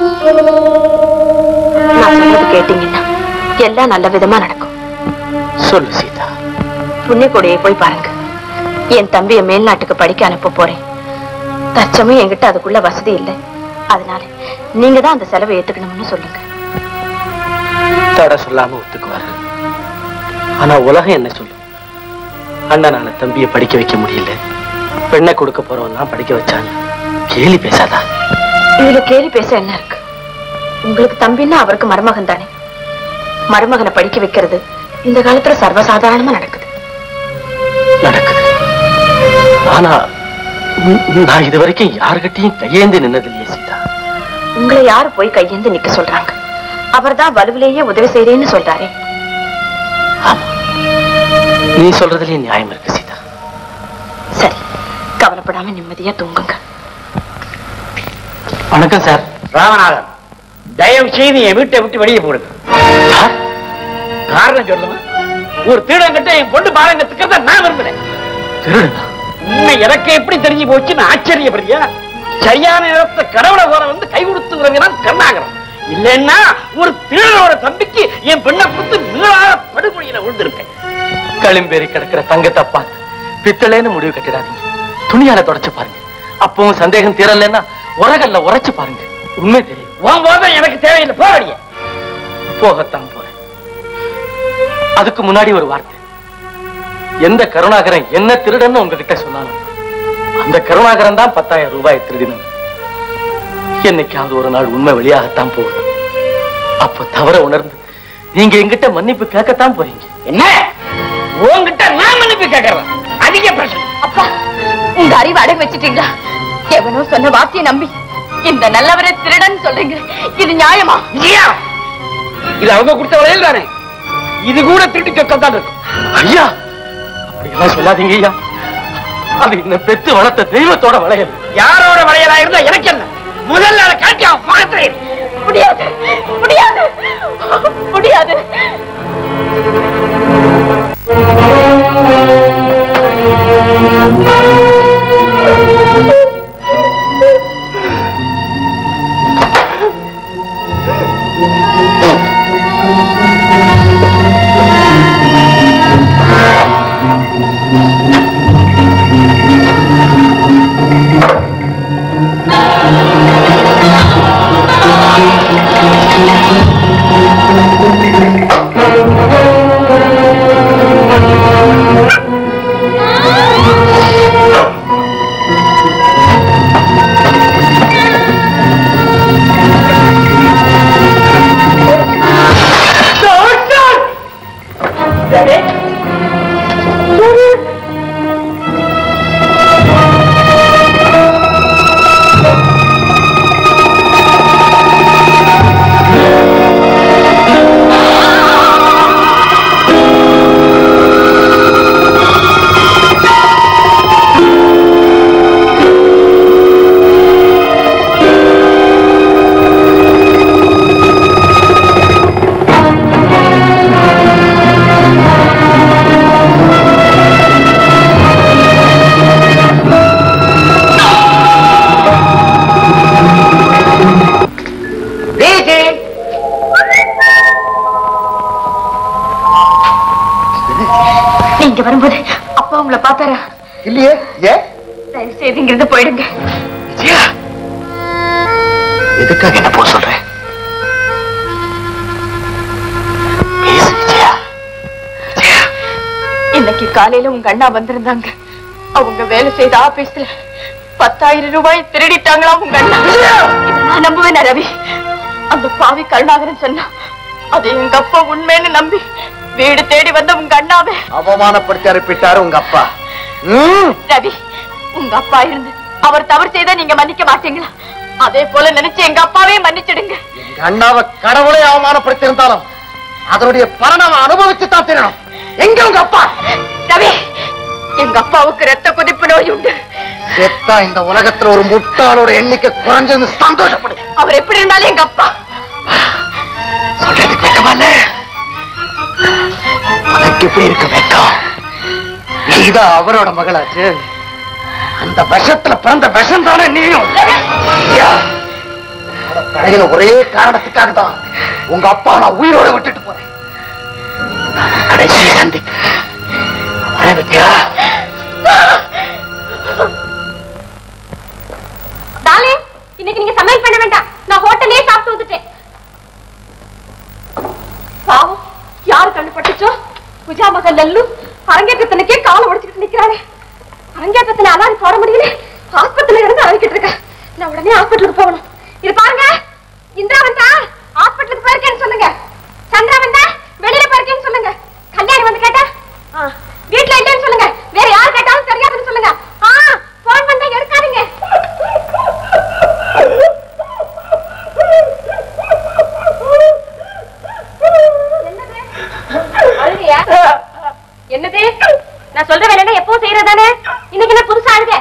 நான் சொன்னது கேட்டீங்கன்னா எல்லாம் நல்ல விதமா நடக்கும். சொல்லு சீதா. புண்ணியக்கொடியை போய் பாருங்க. என் தம்பியை மேல்நாட்டுக்கு படிக்க அனுப்ப போறேன். தச்சமும் என்கிட்ட அதுக்குள்ள வசதி இல்லை. அதனால நீங்க தான் அந்த செலவை ஏத்துக்கணும்னு சொல்லுங்க. தடை சொல்லாம ஒத்துக்குவாரு. ஆனா உலகம் என்ன சொல்லும்? அண்ணனால தம்பியை படிக்க வைக்க முடியல, பெண்ணை கொடுக்க போறவன் தான் படிக்க வச்சாங்க. கேலி பேசாதா? இதுல கேலி பேச என்ன இருக்கு? உங்களுக்கு தம்பின்னா அவருக்கு மருமகன் தானே. மருமகனை படிக்க வைக்கிறது இந்த காலத்துல சர்வசாதாரணமா நடக்குது. நடக்குது. ஆனா நான் இது வரைக்கும் யாருகிட்டையும் கையேந்தி நின்னதில்லையே சீதா. உங்களை யாரு போய் கையேந்து நிக்க சொல்றாங்க? அவர் தான் வலுவிலேயே உதவி செய்யறேன்னு சொல்றாரே. ஆமா, நீ சொல்றதுலயே நியாயம் இருக்கு சீதா. சரி, கவலைப்படாம நிம்மதியா தூங்குங்க. வணக்கம் சார். ராமநாதன், தயவு செய்து என் வீட்டை விட்டு வெளியே போடுங்க. காரணம் சொல்லுங்க. ஒரு திருடங்கிட்ட என் பொண்ணு பாலங்கத்துக்கு நான் விரும்புறேன். உண்மை எனக்கு எப்படி தெரிஞ்சு போச்சுன்னு ஆச்சரியப்படுறியா? சரியான நேரத்தை கடவுளை போல வந்து கை கொடுத்து உறவினான் கருணாகரம். இல்லைன்னா ஒரு திருடனோட தம்பிக்கு என் பெண்ணை கொடுத்து மீளாத படுகொலையில விழுந்திருப்பேன். களிம்பேறி கிடக்கிற தங்கத்தை பார்த்து பித்தளைன்னு முடிவு கட்டிடாதீங்க. துணியால தொடச்சு பாருங்க. அப்பவும் சந்தேகம் தீரலன்னா உரகல்ல உரைச்சு பாருங்க. உண்மை தெரியும். உன் போதும் எனக்கு தேவையில்லை. போறடிய போகத்தான் போறேன். அதுக்கு முன்னாடி ஒரு வார்த்தை. எந்த கருணாகரன் என்ன திருடன்னு உங்ககிட்ட சொன்னாலும் அந்த கருணாகரன் தான் பத்தாயிரம் ரூபாய் திருடினு. என்னைக்காவது ஒரு நாள் உண்மை வெளியாகத்தான் போகுது. அப்ப தவற உணர்ந்து நீங்க எங்கிட்ட மன்னிப்பு கேட்கத்தான் போறீங்க. என்ன உங்ககிட்ட நான் மன்னிப்பு கேட்கறேன்? அதிக பிரச்சனை. அப்பா, உங்க அறிவு அடகு வச்சிட்டீங்களா? எவனோ சொன்ன வார்த்தையை நம்பி இந்த நல்லவரை திருடன் சொல்றீங்க. இது நியாயமா? இது அவங்க கொடுத்த வளையல் தானே. இது கூட திருட்டு சொத்தான் இருக்கும். ஐயா, அப்படியெல்லாம் சொல்லாதீங்க ஐயா. அது இந்த பெத்து வளர்த்த தெய்வத்தோட வளையல். யாரோட வளையலா இருந்தா எனக்கு என்ன? முதல்ல அதை காட்டி அவன் பார்க்கிறேன். முடியாது, முடியாது, முடியாது. Daddy? நீங்க வரும்போது அப்பா உங்களை பார்த்தாரா? இல்லையே. ஏன்? தயவு செய்து இங்கிருந்து போயிடுங்க. விஜயா, எதுக்காக என்ன போக சொல்றேன்? பேசு விஜயா. விஜயா, இன்னைக்கு காலையில உங்க அண்ணா வந்திருந்தாங்க. அவங்க வேலை செய்த ஆபீஸ்ல பத்தாயிரம் ரூபாய் திருடிட்டாங்களா உங்க அண்ணா. நான் நம்புவேன் ரவி. அந்த பாவி கருணாகரன் சொன்னா அது எங்க அப்பா உண்மைன்னு நம்பி வீடு தேடி வந்த உங்க அண்ணாவே அவமானப்படுத்தி அனுப்பிட்டாரு உங்க அப்பா. ரவி, உங்க அப்பா இருந்து அவர் தவறு செய்தா நீங்க மன்னிக்க மாட்டீங்களா? அதே போல நினைச்சு எங்க அப்பாவே மன்னிச்சிடுங்க. எங்க அண்ணாவை கடவுளை அவமானப்படுத்தி இருந்தாலும் அதனுடைய பலனை அனுபவிச்சுதான் தெரியணும். எங்க உங்க அப்பா? ரவி, எங்க அப்பாவுக்கு ரத்த கொதிப்பு நோய் உண்டு. செத்தா இந்த உலகத்துல ஒரு முட்டாளோட எண்ணிக்கை குறைஞ்சது சந்தோஷப்படு. அவர் எப்படி இருந்தாலும் எங்க அப்பா. சொல்றதுக்கு வெக்கமால உனக்கு எப்படி இருக்க வெக்கம்? நீதான் அவரோட மகளாச்சு. அந்த விஷத்துல பிறந்த விஷம் தானே நீயும். பழகின ஒரே காரணத்துக்காக தான் உங்க அப்பா நான் உயிரோட விட்டுட்டு போறேன். கடைசி சந்திப்பு வித்யா. இன்னைக்கு நீங்க சமையல் பண்ண வேண்டாம். நான் ஹோட்டலே சாப்பிட்டு வந்துட்டேன். பாவம், யாரு கண்டுபட்டுச்சோ? புஜா மகள் லல்லு அரங்கேற்றத்தினக்கே காலை உடைச்சுக்கிட்டு நிக்கிறாளே. அரங்கேற்றத்துல அலாரி போட முடியல. ஆஸ்பத்திரியில இருந்து அழைக்கிட்டு இருக்க. நான் உடனே ஹாஸ்பிட்டலுக்கு போகணும். இது பாருங்க, இந்திரா வந்தா ஹாஸ்பிட்டலுக்கு போயிருக்கேன்னு சொல்லுங்க. சந்திரா வந்தா வெளியில போயிருக்கேன்னு சொல்லுங்க. கல்யாணம் வந்து கேட்டா வீட்டுல இல்லைன்னு சொல்லுங்க. வேற யார் கேட்டாலும் தெரியாதுன்னு சொல்லுங்க. போன் வந்தா எடுக்காதீங்க. என்னது? நான் சொல்ற வேலை எப்போ செய்யறதானே? இன்னைக்கு என்ன புதுசா அழுக?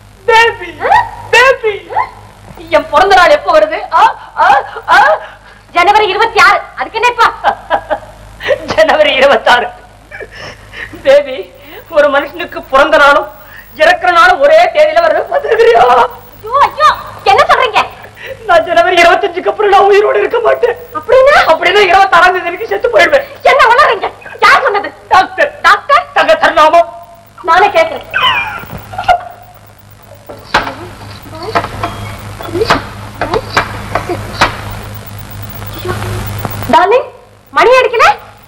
என் பிறந்த நாள் எப்போ வருது? ஜனவரி இருபத்தி ஆறு. அதுக்கு என்ன இப்ப? ஜனவரி இருபத்தி ஆறு. தேவி, ஒரு மனுஷனுக்கு பிறந்த நாளும் இறக்குற நாளும் ஒரே தேதியில வருது. என்ன சொல்றீங்க? நான் ஜனவரி இருபத்தஞ்சுக்கு அப்புறம் நான் உயிரோடு இருக்க மாட்டேன். அப்படின்னா அப்படின்னா இருபத்தி ஆறாம் தேதிக்கு செத்து போயிடுவேன். என்ன வளர்றீங்க? யார் சொன்னது? டாக்டர். டாக்டர் தங்க தர்ணாமம். நானே கேட்கிறேன். டார்லிங், மணி அடிக்கல.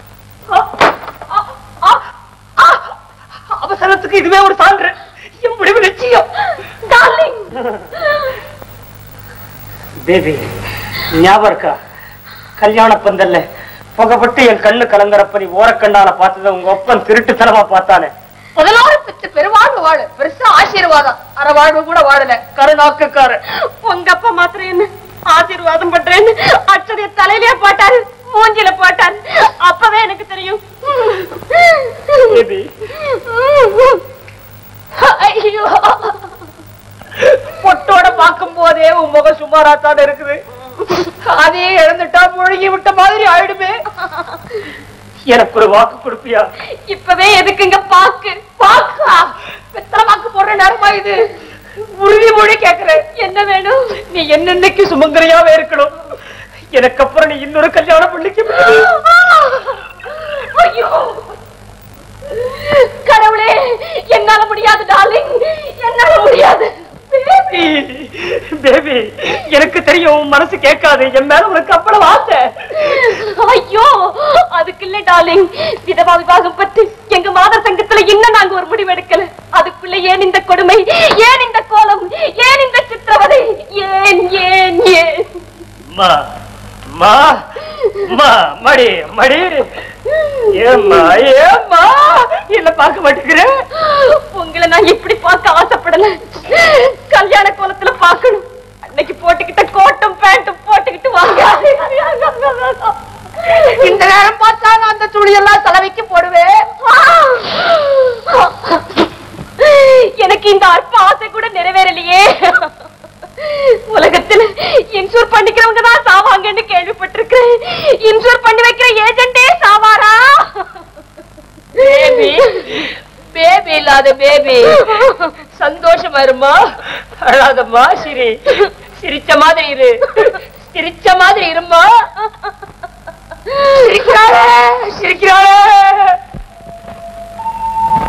அவசரத்துக்கு இதுவே ஒரு சான்று. என் முடிவு நிச்சயம். டார்லிங், பேபி, ஞாபகம் இருக்கா? கல்யாண பந்தல்ல புகப்பட்டு என் கண்ணு கலங்குறப்ப நீ ஓரக்கண்ணால பார்த்தத உங்க ஒப்பன் திருட்டுத்தனமா பார்த்தானே. பதினாறு பத்து பெருவாழ்வு வாழ பெருசா ஆசீர்வாதம். அரை வாழ்வு கூட வாழல. கருணாக்குக்காரு. உங்க அப்பா மாத்திரம் என்ன ஆசீர்வாதம் பண்றேன்னு அச்சதைய தலையிலே போட்டாரு, மூஞ்சில போட்டாரு. அப்பவே எனக்கு தெரியும். ஐயோ, பொட்டோட பார்க்கும் போதே உன் முகம் சுமாராத்தான் இருக்குது. அதே இழந்துட்டா முழுகி விட்ட மாதிரி ஆயிடுமே. எனக்கு ஒரு வாக்கு கொடுப்பியா? இப்பவே எதுக்குங்க பாக்கு? பாக்கா வெத்தலை வாக்கு போடுற நேரமா இது? உறுதிமொழி கேட்கிறேன். என்ன வேணும்? நீ என்னன்னைக்கு சுமங்கரியாவே இருக்கணும். எனக்கு அப்புறம் நீ இன்னொரு கல்யாணம் பண்ணிக்க. ஐயோ கடவுளே, என்னால முடியாது டார்லிங், என்னால முடியாது. பேபி, எனக்கு தெரியும் மனசு கேட்காது. என் மேல உனக்கு அவ்வளவு ஆசை. ஐயோ, அதுக்கு இல்ல டார்லிங். விதவா விவாகம் பற்றி எங்க மாதர் சங்கத்துல இன்னும் நாங்க ஒரு முடிவு எடுக்கல. அதுக்குள்ள ஏன் இந்த கொடுமை, ஏன் இந்த கோலம், ஏன் இந்த சித்திரவதை, ஏன் ஏன் ஏன்? மா மா மா மடி மடி. ஏம்மா ஏம்மா என்ன பார்க்க மாட்டேங்கிறேன்? உங்களை நான் இப்படி பார்க்க ஆசைப்படல. கல்யாண கோலத்துல பார்க்கணும். அன்னைக்கு போட்டுக்கிட்ட கோட்டும் பேண்ட்டும் போட்டுக்கிட்டு வாங்க. இந்த நேரம் பார்த்தா நான் அந்த துணியெல்லாம் தலைவைக்கு போடுவேன். எனக்கு இந்த அற்ப ஆசை கூட நிறைவேறலையே. உலகத்துல இன்சூர் பண்ணிக்கிறவங்க தான் சாவாங்கன்னு கேள்விப்பட்டிருக்கிறேன். இன்சூர் பண்ணி வைக்கிற ஏஜென்டே சாவாரா? பேபி, பேபி இல்லாத பேபி. சந்தோஷமா இருமா, அழாதம்மா. சிரி, சிரிச்ச மாதிரி இரு, சிரிச்ச மாதிரி இருமா. சிரிக்கிறாளே, சிரிக்கிறாளே.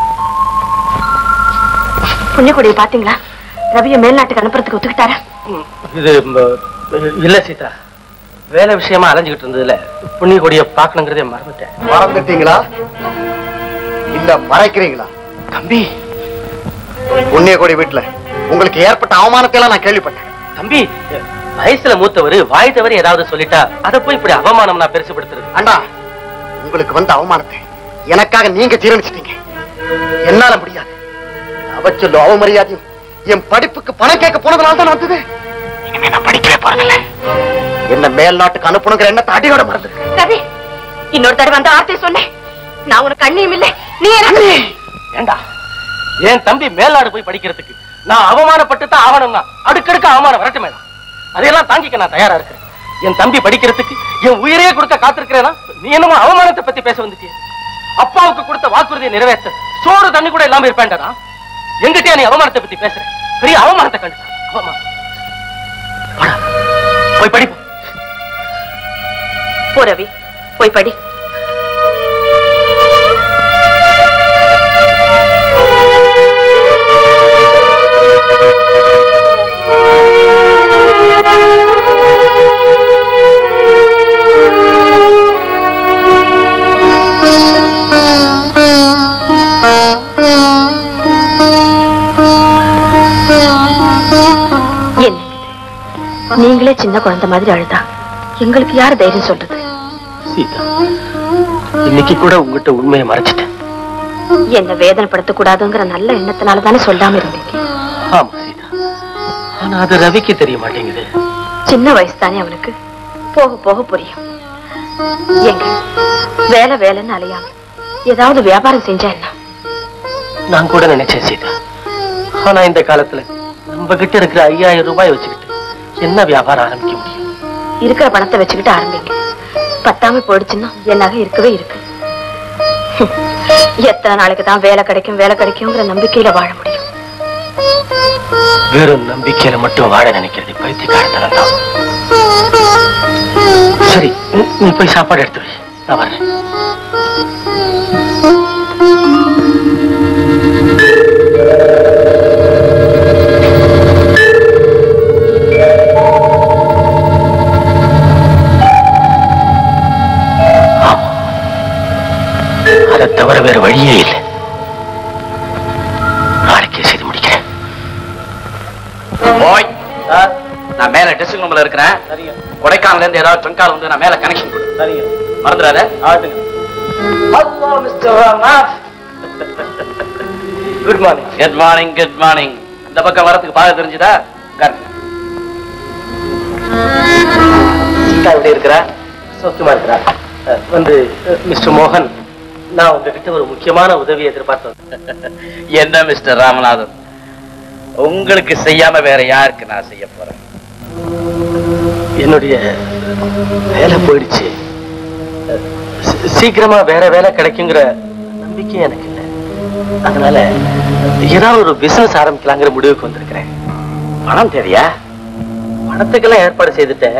புண்ணியக்குடியை பாத்தீங்களா? ரவிய மேல்நாட்டுக்கு அனுப்புறதுக்கு ஒத்துக்கிட்டாரா? இது இல்ல சீதா, வேலை விஷயமா அலைஞ்சுக்கிட்டு இருந்ததுல புண்ணியக்குடியை பார்க்கணுங்கிறதே மறந்துட்டேன். மறந்துட்டீங்களா? இல்ல மறைக்கிறீங்களா? தம்பி, புண்ணியக்குடி வீட்டுல உங்களுக்கு ஏற்பட்ட அவமானத்தை எல்லாம் நான் கேள்விப்பட்டேன். தம்பி, வயசுல மூத்தவரு வாய் தவறி ஏதாவது சொல்லிட்டா அதை போய் இப்படி அவமானம் நான் பெருசுபடுத்துறது. அண்டா, உங்களுக்கு வந்த அவமானத்தை எனக்காக நீங்க ஜீரணிச்சிட்டீங்க. என்னால முடியாது. அவ சொல்லு அவமரியாதையும் என் படிப்புக்கு பணம் கேட்க போனதுனால தான் வந்தது. இனிமே நான் படிக்கவே போறதில்லை. என்ன மேல் நாட்டுக்கு அனுப்பணுங்கிற எண்ணத்தை அடியோட மறந்து. ரவி, இன்னொரு தடவை வந்த வார்த்தையை சொன்னேன். நான் உனக்கு அண்ணியும் இல்லை, நீ ஏண்டா என் தம்பி மேல்நாடு போய் படிக்கிறதுக்கு நான் அவமானப்பட்டு தான் ஆவணும்னா அடுக்கடுக்க அவமானம் வரட்டு மேடம். அதையெல்லாம் தாங்கிக்க நான் தயாரா இருக்கிறேன். என் தம்பி படிக்கிறதுக்கு என் உயிரையே கொடுக்க காத்திருக்கிறேன்னா நீ என்னமோ அவமானத்தை பத்தி பேச வந்துட்டிய. அப்பாவுக்கு கொடுத்த வாக்குறுதியை நிறைவேற்ற சோறு தண்ணி கூட இல்லாம இருப்பேன்டா. எங்கிட்டே நீ அவமானத்தை பத்தி பேசுற? பெரிய அவமானத்தை கண்டு அவமானம். போய் படி போ ரவி, போய் படி. நீங்களே சின்ன குழந்தை மாதிரி அழுதா எங்களுக்கு யாரு தைரியம் சொல்றது? சீதா, இன்னைக்கு கூட உங்ககிட்ட உண்மையை மறைச்சிட்டேன். என்ன வேதனைப்படுத்த கூடாதுங்கிற நல்ல எண்ணத்தினாலதானே சொல்லாம இருந்தீங்க. ஆமா சீதா, ஆனா அது ரவிக்கு தெரிய மாட்டேங்குது. சின்ன வயசு தானே அவனுக்கு, போக போக புரியும். எங்க வேலை வேலைன்னு அலையாம ஏதாவது வியாபாரம் செஞ்சா என்ன? நான் கூட நினைச்சேன் சீதா, ஆனா இந்த காலத்துல நம்ம கிட்ட இருக்கிற ஐயாயிரம் ரூபாய் வச்சுக்கிட்டு என்ன வியாபாரம் ஆரம்பிக்க முடியும்? இருக்கிற பணத்தை வச்சுக்கிட்டு ஆரம்பிங்க. பத்தாம போயிடுச்சுன்னா என்னாக இருக்கவே இருக்கு. எத்தனை நாளைக்கு தான் வேலை கிடைக்கும் வேலை கிடைக்கும்ங்கிற நம்பிக்கையில வாழ முடியும்? வெறும் நம்பிக்கையில மட்டும் வாழ நினைக்கிறது பைத்தியக்காரத்தனம் தான். சரி, நீ போய் சாப்பாடு எடுத்து வை, நான் வரேன். அதை தவிர வேற வழியே இல்லை. நாளைக்கே செய்து முடிக்கிறேன். நான் மேல ட்ரெஸ்ஸிங் ரூம்ல இருக்கிறேன். கொடைக்கானல இருந்து ஏதாவது ட்ரங்கால் வந்து நான் மேல கனெக்ஷன் கொடு. சரிங்க, மறந்துடாத. Good morning. Good morning good morning. இந்த பக்கம் வரதுக்கு பாதை தெரிஞ்சுதா? சீதா எப்படி இருக்கிறா? சௌக்கியமா இருக்கிறா? வந்து மிஸ்டர் மோகன், நான் உங்ககிட்ட ஒரு முக்கியமான உதவி எதிர்பார்த்தேன். என்ன மிஸ்டர் ராமநாதன், உங்களுக்கு செய்யாம வேற யாருக்கு நான் செய்ய போறேன்? என்னுடைய வேலை போயிடுச்சு. சீக்கிரமா வேற வேலை கிடைக்குங்கிற நம்பிக்கை எனக்கு இல்லை. அதனால ஏதாவது ஒரு பிசினஸ் ஆரம்பிக்கலாங்கிற முடிவுக்கு வந்திருக்கிறேன். பணம் தேவையா? பணத்துக்கெல்லாம் ஏற்பாடு செய்துட்டேன்.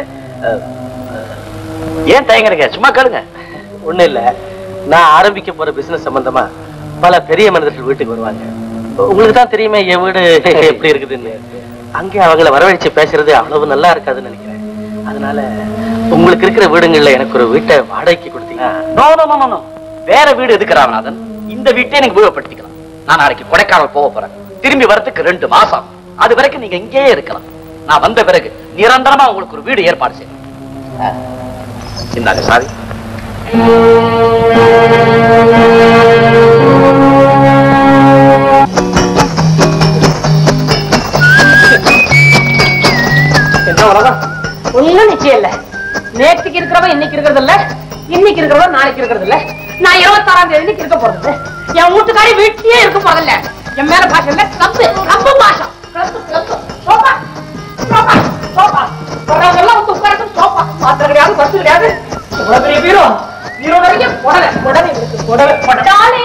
ஏன் தயங்குறீங்க? சும்மா கேளுங்க. ஒண்ணு இல்ல, நான் ஆரம்பிக்க போற பிசினஸ் சம்பந்தமா பல பெரிய மனிதர்கள் வீட்டுக்கு வருவாங்க. உங்களுக்கு தான் தெரியுமே என் வீடு எப்படி இருக்குதுன்னு. அங்கே அவங்கள வரவழைச்சு பேசுறது அவ்வளவு நல்லா இருக்காதுன்னு நினைக்கிறேன். அதனால உங்களுக்கு இருக்கிற வீடுகள்ல எனக்கு ஒரு வீட்டை வாடகைக்கு கொடுத்தீங்க. வேற வீடு எதுக்கு ராமநாதன்? இந்த வீட்டை எனக்கு உபயோகப்படுத்திக்கலாம். நான் நாளைக்கு கொடைக்கானல் போக போறேன். திரும்பி வரதுக்கு ரெண்டு மாசம். அது வரைக்கும் நீங்க இங்கேயே இருக்கலாம். நான் வந்த பிறகு நிரந்தரமா உங்களுக்கு ஒரு வீடு ஏற்பாடு செய்யணும். இந்தாங்க சாரி. ஒண்ணும் நிச்சயம் இல்ல. நேற்றுக்கு இருக்கிறவன் இன்னைக்கு இருக்கிறது இல்ல, இன்னைக்கு இருக்கிறவன் நாளைக்கு இருக்கிறது இல்ல. நான் இருபத்தாறாம் தேதி இருக்க போறது. என் வீட்டுக்காரி வீட்டிலேயே இருக்க போதில்ல. என் மேல பாசம் இல்ல, கம்பு கம்பு பாசம். சோப்பா சோப்பா சோப்பா வர்றவங்கெல்லாம் வந்து உட்காரட்டும். சோப்பா மாத்திரம் கிடையாது, பஸ் கிடையாது. இவ்வளவு பெரிய பீரோ பீரோ நிறைய புடவை புடவை இருக்கு. புடவை புடவை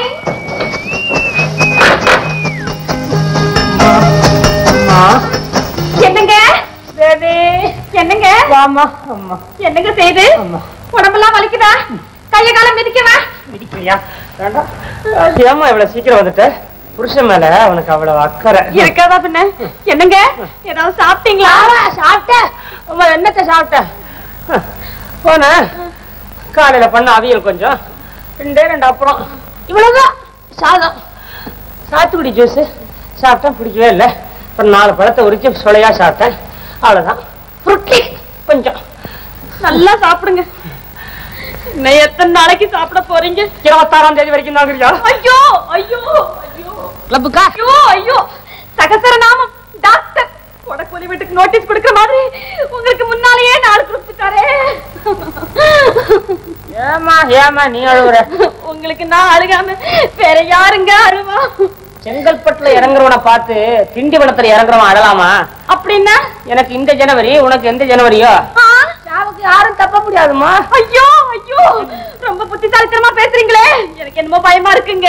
என்னங்க என்னங்க என்னங்க செய்து உடம்பெல்லாம் வலிக்குதா? கைய காலம் மிதிக்கவா? மிதிக்கலையா? ஏமா இவ்வளவு சீக்கிரம் வந்துட்ட? புருஷன் மேல அவனுக்கு அவ்வளவு அக்கறை இருக்காதா பின்ன? என்னங்க ஏதாவது சாப்பிட்டீங்களா? சாப்பிட்டேன். என்னத்த சாப்பிட்டேன்? போன காலையில பண்ண அவியல் கொஞ்சம், ரெண்டே ரெண்டு அப்புறம் இவ்வளவுதான். சாதம், சாத்துக்குடி ஜூஸ் சாப்பிட்டேன், பிடிக்கவே இல்லை. அப்புறம் நாலு பழத்தை உரிச்சு சொலையா சாப்பிட்டேன், அவ்வளவுதான். புருட்டி கொஞ்சம். நல்லா சாப்பிடுங்க. இன்னும் எத்தனை நாளைக்கு சாப்பிட போறீங்க? இருபத்தாறாம் தேதி வரைக்கும் தான். ஐயோ ஐயோ ஐயோ கிளப்புக்கா? ஐயோ ஐயோ சகசரநாமம் டாக்டர் கொடக்கூலி வீட்டுக்கு நோட்டீஸ் கொடுக்கிற மாதிரி உங்களுக்கு முன்னாலேயே நாலு கொடுத்துட்டாரே. ஏமா ஏமா நீ அழுவுற? உங்களுக்கு நான் அழுகாம வேற யாருங்க அழுவா? செங்கல்பட்டுல இறங்குறவனை பார்த்து திண்டிவனத்துல இறங்குறவன் அழலாமா? அப்படின்னா எனக்கு இந்த ஜனவரி, உனக்கு எந்த ஜனவரியோ? சாவுக்கு யாரும் தப்ப முடியாதுமா. ஐயோ ஐயோ ரொம்ப புத்திசாலித்தனமா பேசுறீங்களே, எனக்கு என்னமோ பயமா இருக்குங்க.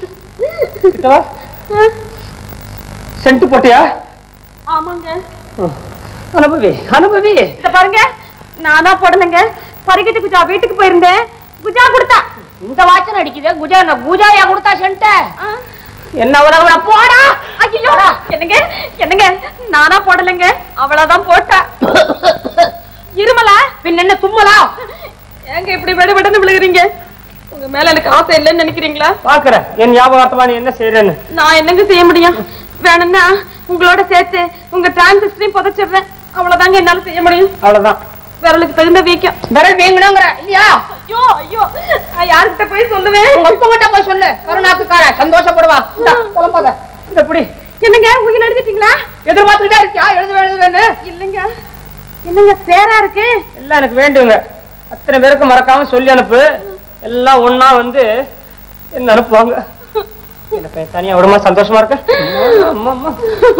சென்ட் போட்டியா? ஆமாங்க. அனுபவி அனுபவி. இத பாருங்க, நானா போடலங்க. பரிகட்டு குஜா வீட்டுக்கு போயிருந்தேன், குஜா கொடுத்தா. இந்த வாசனை அடிக்குது. குஜா குஜாயா கொடுத்தா சென்ட்? என்ன உறவுல போடா. ஐயோ என்னங்க என்னங்க, நானா போடலங்க, அவளதான் போட்டா. இருமலா பின்ன என்ன தும்மலா? ஏங்க இப்படி விட விடன்னு விழுகிறீங்க? உங்க மேல எனக்கு ஆசை இல்லைன்னு நினைக்கிறீங்களா? பாக்குறேன் என் ஞாபகமா நீ என்ன செய்யறேன்னு. நான் என்னங்க செய்ய முடியும்? வேணும்னா உங்களோட சேர்த்து உங்க டிரான்சிஸ்டரையும் புதைச்சிடுறேன், அவ்வளவுதாங்க என்னால செய்ய முடியும். அவ்வளவுதான். விரலுக்கு தகுந்த வீக்கம். விரல் வீங்கணுங்கிற இல்லையா? ஐயோ ஐயோ, நான் யாருக்கிட்ட போய் சொல்லுவேன்? உங்க அப்பங்கிட்ட போய் சொல்லு, கருணாக்குக்கார சந்தோஷப்படுவா. குழம்பாத. இந்த புடி. என்னங்க உயிர் எழுதிட்டீங்களா? எதிர்பார்த்துட்டா இருக்கியா? எழுத எழுதுவேன்னு? இல்லைங்க. என்னங்க பேரா இருக்கு? எல்லாம் எனக்கு வேண்டுங்க. அத்தனை பேருக்கு மறக்காம சொல்லி அனுப்பு. எல்லாம் ஒன்னா வந்து என்ன அனுப்புவாங்க. எனக்கு தனியா விடமா சந்தோஷமா இருக்க. அம்மா அம்மா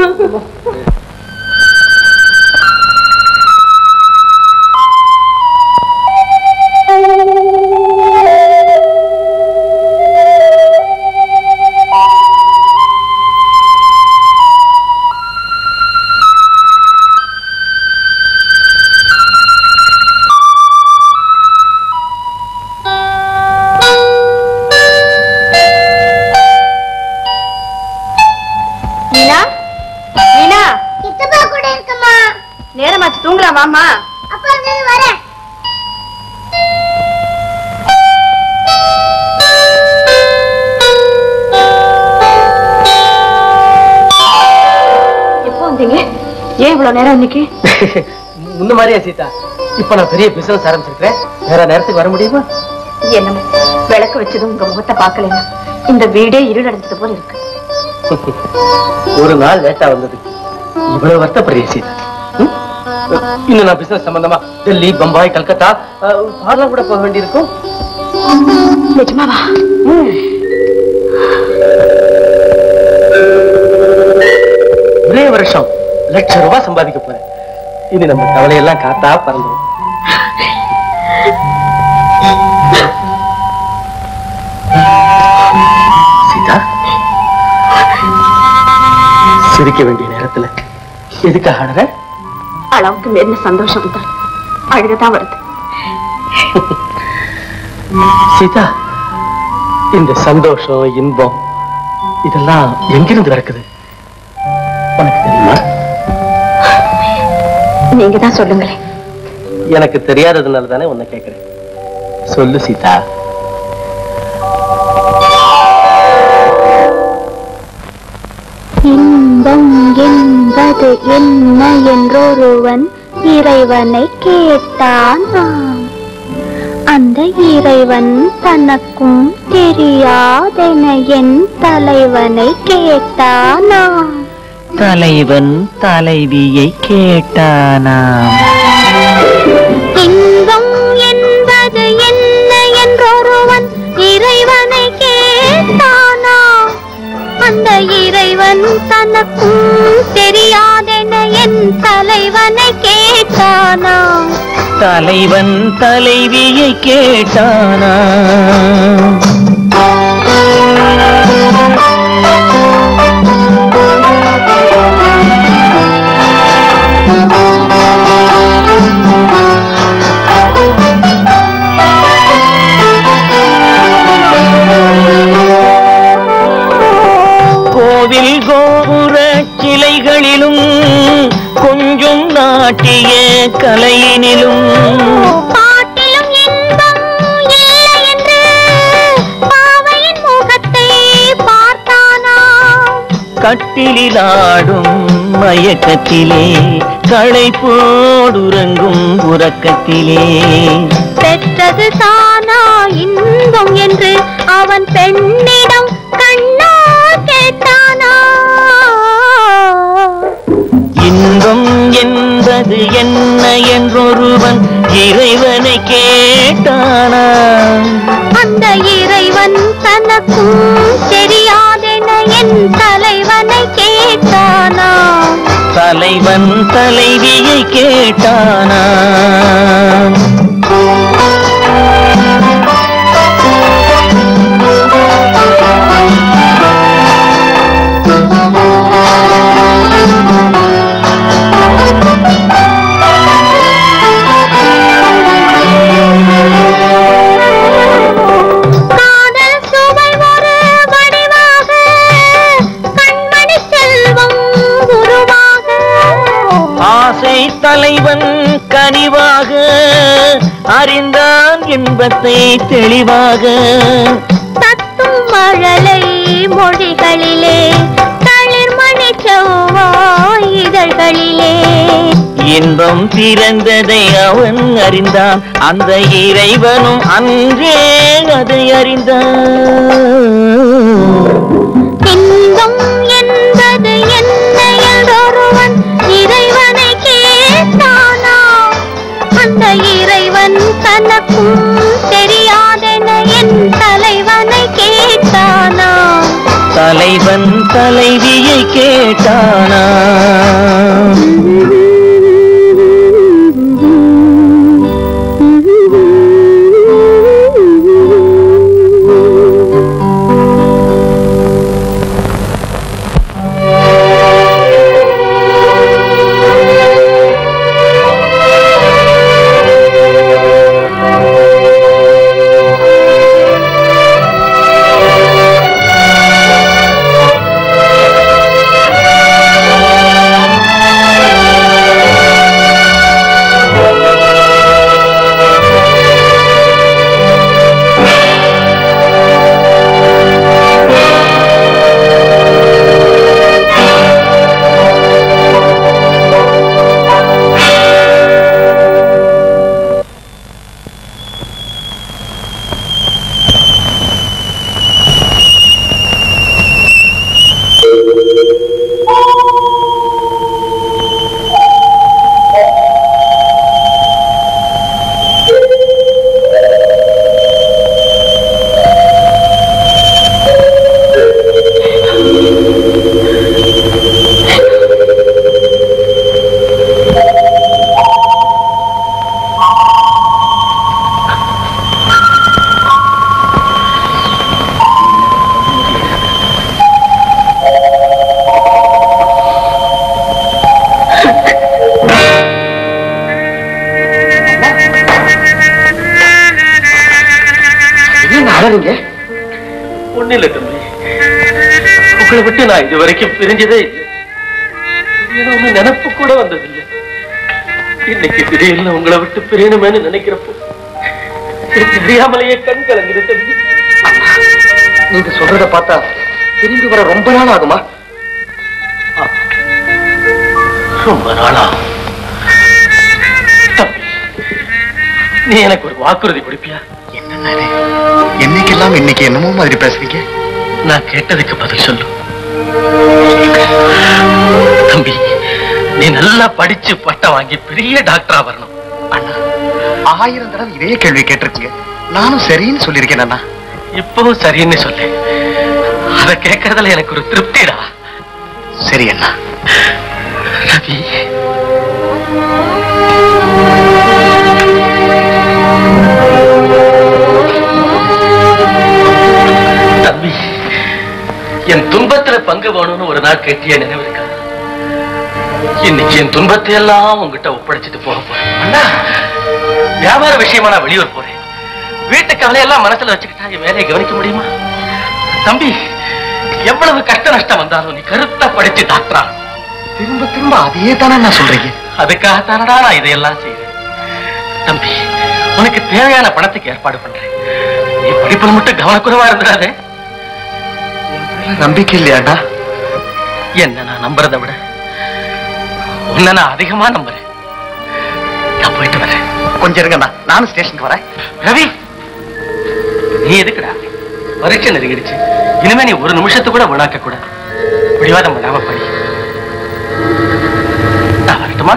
தூங்கலாமா? அப்ப அங்க வரேன். எப்போ வந்தீங்க? ஏன் இவ்வளவு நேரம் இன்னைக்கு? முன்ன மாதிரியா சீதா? இப்ப நான் பெரிய பிசினஸ் ஆரம்பிச்சிருக்கேன், வேற நேரத்துக்கு வர முடியுமா? என்னமோ விளக்கு வச்சதும் உங்க முகத்தை பார்க்கலன்னா இந்த வீடே இருளடைஞ்சது போல இருக்கு. ஒரு நாள் லேட்டா வந்தது இவ்வளவு வருத்தப்படுறிய சீதா? இன்னும் நான் பிசினஸ் சம்பந்தமா டெல்லி, பம்பாய், கல்கத்தா பாடலாம் கூட போக வேண்டியிருக்கும். நிஜமாவா? ஒரே வருஷம் லட்சம் ரூபாய் சம்பாதிக்க போறேன். இனி நம்ம கவலையெல்லாம் காத்தா பறந்துடும். சீதா, சிரிக்க வேண்டிய நேரத்துல எதுக்காக ஆடுற? அளவுக்கு மேல சந்தோஷம் தான் அழுகதான் வருது. சீதா, இந்த சந்தோஷம், இன்பம் இதெல்லாம் எங்கிருந்து நடக்குது உனக்கு தெரியுமா? நீங்க தான் சொல்லுங்களேன். எனக்கு தெரியாததுனால தானே உன்னை கேட்கிறேன். சொல்லு சீதா. இன்பம் என்பது என்ன என்றொருவன் இறைவனை கேட்டான். அந்த இறைவன் தனக்கும் தெரியாதென என் தலைவனை கேட்டானா. தலைவன் தலைவியை கேட்டானாம். இன்பம் என்பது என்ன என்றொருவன் இறைவனை கேட்டானா. அந்த இறைவன் தனக்கும் தெரியாதென என் தலைவனை கேட்டானா. தலைவன் தலைவியை கேட்டானா. மொழிகளிலும் கொஞ்சம் நாட்டிய கலையினிலும் பாட்டிலும் இன்பம் இல்லை என்று பாவையின் முகத்தை பார்த்தானா கட்டிலாடும் மயக்கத்திலே களை போடுறங்கும் உறக்கத்திலே பெற்றது தானா இன்பம் என்று அவன் பெண்ணிடம் கண்ணா கேட்டானா இன்பம் என்பது என்ன என்றொருவன் இறைவனை கேட்டானா அந்த இறைவன் தனக்கும் தெரியாதென என் தலைவனை கேட்டானா தலைவன் தலைவியை கேட்டானா தலைவன் கனிவாக அறிந்தான் இன்பத்தை தெளிவாக தத்தும் மழலை மொழிகளிலே தளிர்மணி செவ்வாய் இதழ்களிலே இன்பம் பிறந்ததை அவன் அறிந்தான் அந்த இறைவனும் அன்றே அதை அறிந்தான் இன்பம் என்பது என்ன என்றொருவன் இறைவனை கேட்டானா அந்த இறைவன் தனக்கும் தெரியாதென என் தலைவனை கேட்டானா தலைவன் தலைவியை கேட்டானா ஒண்ணு இல்ல தம்பி, உங்களை விட்டு நான் இது வரைக்கும் பிரிஞ்சதே இல்லை. ஒண்ணு நினைப்பு கூட வந்ததில்லை. இன்னைக்கு திடீர்னு உங்களை விட்டு பிரியணுமேனு நினைக்கிறப்போ தெரியாமலேயே கண் கலங்குது தம்பி. நீங்க சொல்றத பார்த்தா திரும்பி வர ரொம்ப நாள் ஆகுமா? ரொம்ப நாளா? தம்பி, நீ எனக்கு ஒரு வாக்குறுதி கொடுப்பியா? என்ன என்னைக்கெல்லாம் இன்னைக்கு என்னமோ மாதிரி பேசுறீங்க? நான் கேட்டதுக்கு பதில் சொல்லு தம்பி. நீ நல்லா படிச்சு பட்டம் வாங்கி பெரிய டாக்டரா வரணும். அண்ணா, ஆயிரம் தடவை இதே கேள்வி கேட்டிருக்கீங்க. நானும் சரின்னு சொல்லியிருக்கேன் அண்ணா. இப்பவும் சரின்னு சொல்லு. அத கேட்கறதுல எனக்கு ஒரு திருப்திடா. சரி அண்ணா. ரவி, தம்பி, என் துன்பத்துல பங்கு வேணும்னு ஒரு நாள் கேட்டிய நினைவு இருக்கா? இன்னைக்கு என் துன்பத்தை எல்லாம் உங்ககிட்ட ஒப்படைச்சிட்டு போக போறேன். அண்ணா, வியாபார விஷயமா நான் வெளியூர் போறேன். வீட்டு கவலையெல்லாம் மனசுல வச்சுக்கிட்டா என் வேலையை கவனிக்க முடியுமா? தம்பி, எவ்வளவு கஷ்ட நஷ்டம் வந்தாலும் நீ கருத்தா படிச்சு டாக்டரா திரும்ப திரும்ப அதையே தானே நான் சொல்றீங்க. அதுக்காகத்தானடா நான் இதையெல்லாம் செய்யறேன். தம்பி, உனக்கு தேவையான பணத்துக்கு ஏற்பாடு பண்றேன். நீ படிப்புல மட்டும் கவனக்குறைவா இருந்துடாதே. நம்பிக்கை இல்லையாடா? என்ன நான் நம்புறதை விட உன்னை நான் அதிகமா நம்புறேன். நான் போயிட்டு வரேன். கொஞ்சம் இருங்கண்ணா, நானும் ஸ்டேஷனுக்கு வரேன். ரவி, நீ எதுக்குடா? பரீட்சை நெருங்கிடுச்சு. இனிமே நீ ஒரு நிமிஷத்து கூட வீணாக்க கூட. பிடிவாதம் பண்ணாம படி. நான் வரட்டுமா?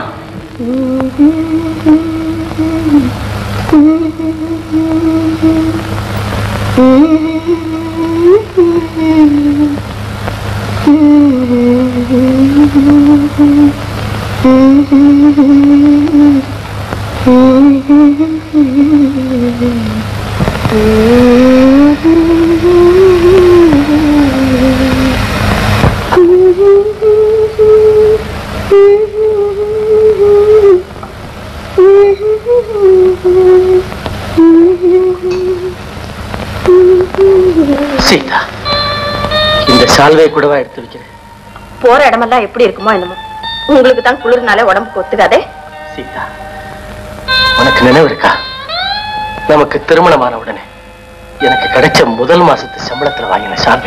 சீதா, இந்த சால்வை கூடவா எடுத்து வைக்கிறேன்? போற இடமெல்லாம் எப்படி இருக்குமோ என்னமோ. உங்களுக்கு தான் குளிர்னாலே உடம்புக்கு ஒத்துக்காதே. சீதா, உனக்கு நினைவு இருக்கா? நமக்கு திருமணமான உடனே எனக்கு கிடைச்ச முதல் மாசத்து சம்பளத்துல வாங்கின சால்வை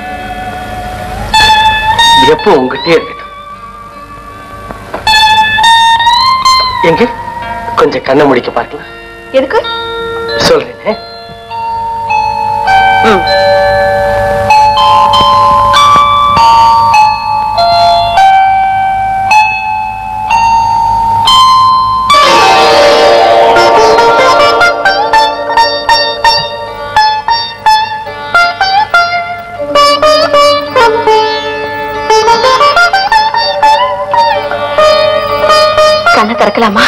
எப்போ உங்ககிட்டே இருக்கட்டும். எங்க கொஞ்சம் கண்ணை முடிக்க பார்க்கலாம். எதுக்கு சொல்றேனே. கண்ணை திறக்கலாமா?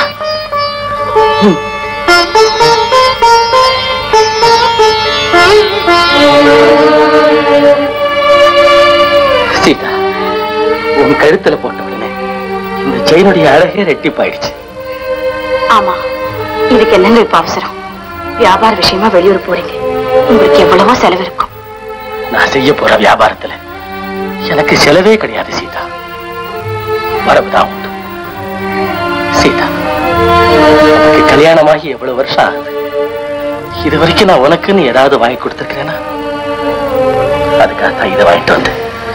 சீதா, உன் கழுத்துல போட்ட உடனே இந்த செயினுடைய அழகே ரெட்டிப்பாயிடுச்சு. ஆமா, இதுக்கு என்னங்க இப்ப அவசரம்? வியாபார விஷயமா வெளியூர் போறீங்க. உங்களுக்கு எவ்வளவோ செலவு இருக்கும். நான் செய்ய போற வியாபாரத்துல எனக்கு செலவே கிடையாது சீதா. வரவுதான் உண்டு. சீதா, எனக்கு கல்யாணமாகி எவ்வளவு வருஷம் ஆகுது. இது வரைக்கும் நான் உனக்குன்னு ஏதாவது வாங்கி கொடுத்துருக்கிறேன்னா? அதுக்காகத்தான் இதை வாங்கிட்டு வந்தேன்.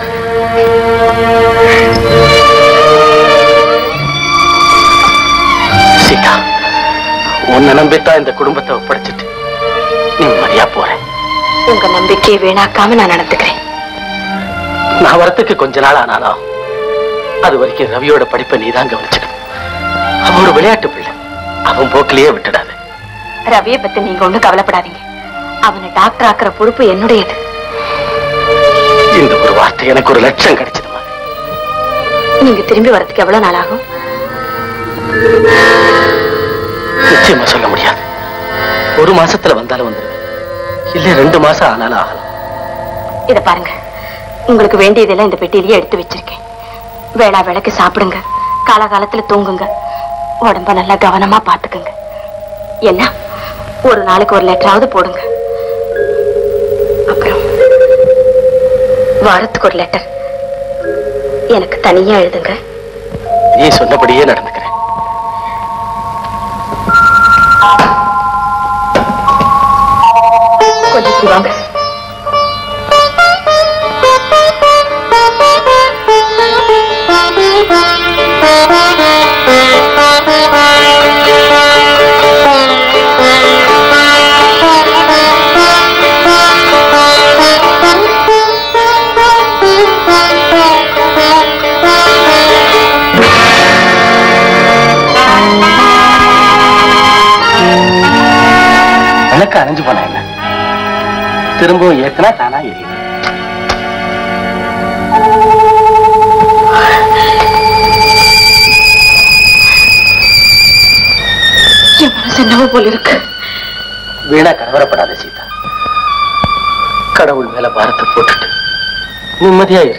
சீதா, உன்னை நம்பித்தான் இந்த குடும்பத்தை ஒப்படைச்சிட்டு நிம்மதியா போறேன். உங்க நம்பிக்கையை வீணாக்காம நான் நடந்துக்கிறேன். நான் வரத்துக்கு கொஞ்ச நாள் ஆனாலும் அது வரைக்கும் ரவியோட படிப்பை நீதான் கவனிச்சுக்கணும். அவன் ஒரு விளையாட்டு பிள்ளை. அவன் போக்கிலேயே விட்டுடாது. ரவியை பத்தி நீங்க ஒண்ணும் கவலைப்படாதீங்க. அவனை டாக்டர் ஆக்குற பொறுப்பு என்னுடையது. இந்த ஒரு வார்த்தை எனக்கு ஒரு லட்சம் கிடைச்சதுமா. நீங்க திரும்பி வரதுக்கு எவ்வளவு நாள் ஆகும்? நிச்சயமா சொல்ல முடியாது. ஒரு மாசத்துல வந்தாலும் வந்துருவேன், இல்ல ரெண்டு மாசம் ஆனாலும் ஆகலாம். இத பாருங்க, உங்களுக்கு வேண்டியதெல்லாம் இந்த பெட்டியிலேயே எடுத்து வச்சிருக்கேன். வேளா வேளைக்கு சாப்பிடுங்க, காலகாலத்துல தூங்குங்க, உடம்ப நல்லா கவனமா பாத்துக்குங்க. என்ன, ஒரு நாளைக்கு ஒரு லெட்டராவது போடுங்க. அப்புறம் வாரத்துக்கு ஒரு லெட்டர் எனக்கு தனியா எழுதுங்க. நீ சொன்னபடியே நடந்துக்கிறேன். கொஞ்சம் வாங்க. விளக்கு அணைஞ்சு போன என்ன திரும்பவும் ஏத்தனா தானா எரியும். என் மனசு என்னவோ போல இருக்கு. வீணா கலவரப்படாத சீதா. கடவுள் மேல பாரத்தை போட்டுட்டு நிம்மதியா இரு.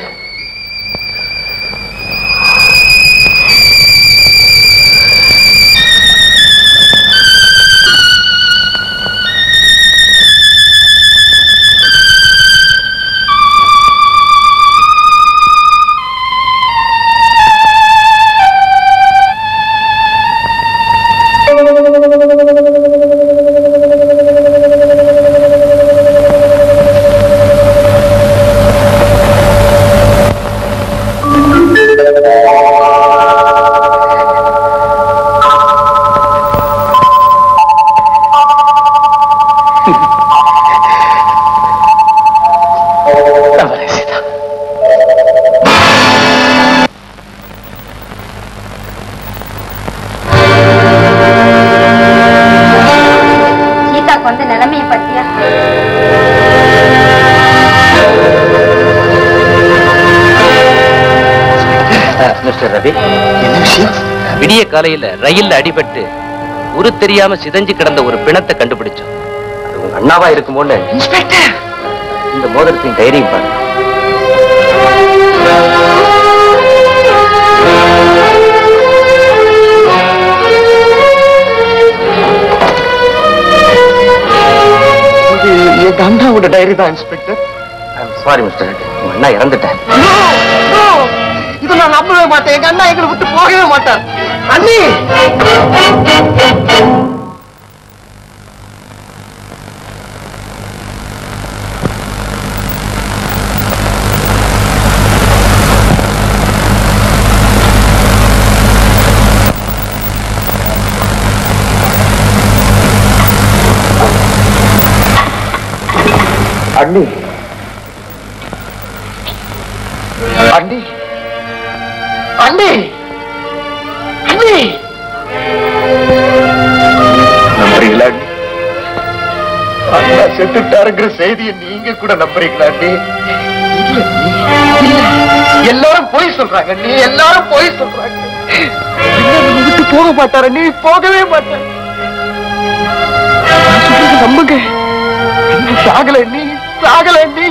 மிஸ்டர் ரவி, என்ன விஷயம்? விடிய காலையில ரயில்ல அடிபட்டு உரு தெரியாம சிதைஞ்சு கிடந்த ஒரு பிணத்தை கண்டுபிடிச்சோம். அது உங்க அண்ணாவா இருக்குமோன்னு. இன்ஸ்பெக்டர், இந்த மோதிரத்தின் தைரியம் பாருங்க. என் அண்ணாவோட டைரி தான் இன்ஸ்பெக்டர். சாரி மிஸ்டர் ரெட்டி, உங்க அண்ணா இறந்துட்டேன். இதை நான் நம்பவே மாட்டேன். எங்க அண்ணா எங்களை விட்டு போகவே மாட்டார். அண்ணி, அண்ணி, அண்ணி, அண்ணி, அண்ணி, நம்புறீங்களா அண்ணி? அண்ணா செத்துட்டாருங்கிற செய்தியை நீங்க கூட நம்புறீங்களா அண்ணி? இல்ல அண்ணி, இல்ல. எல்லாரும் போய் சொல்றாங்க அண்ணி, எல்லாரும் போய் சொல்றாங்க. நம்ம விட்டு போக மாட்டாரு அண்ணி, போகவே மாட்டார். நம்புங்க, சாகல அண்ணி, சாகல அண்ணி.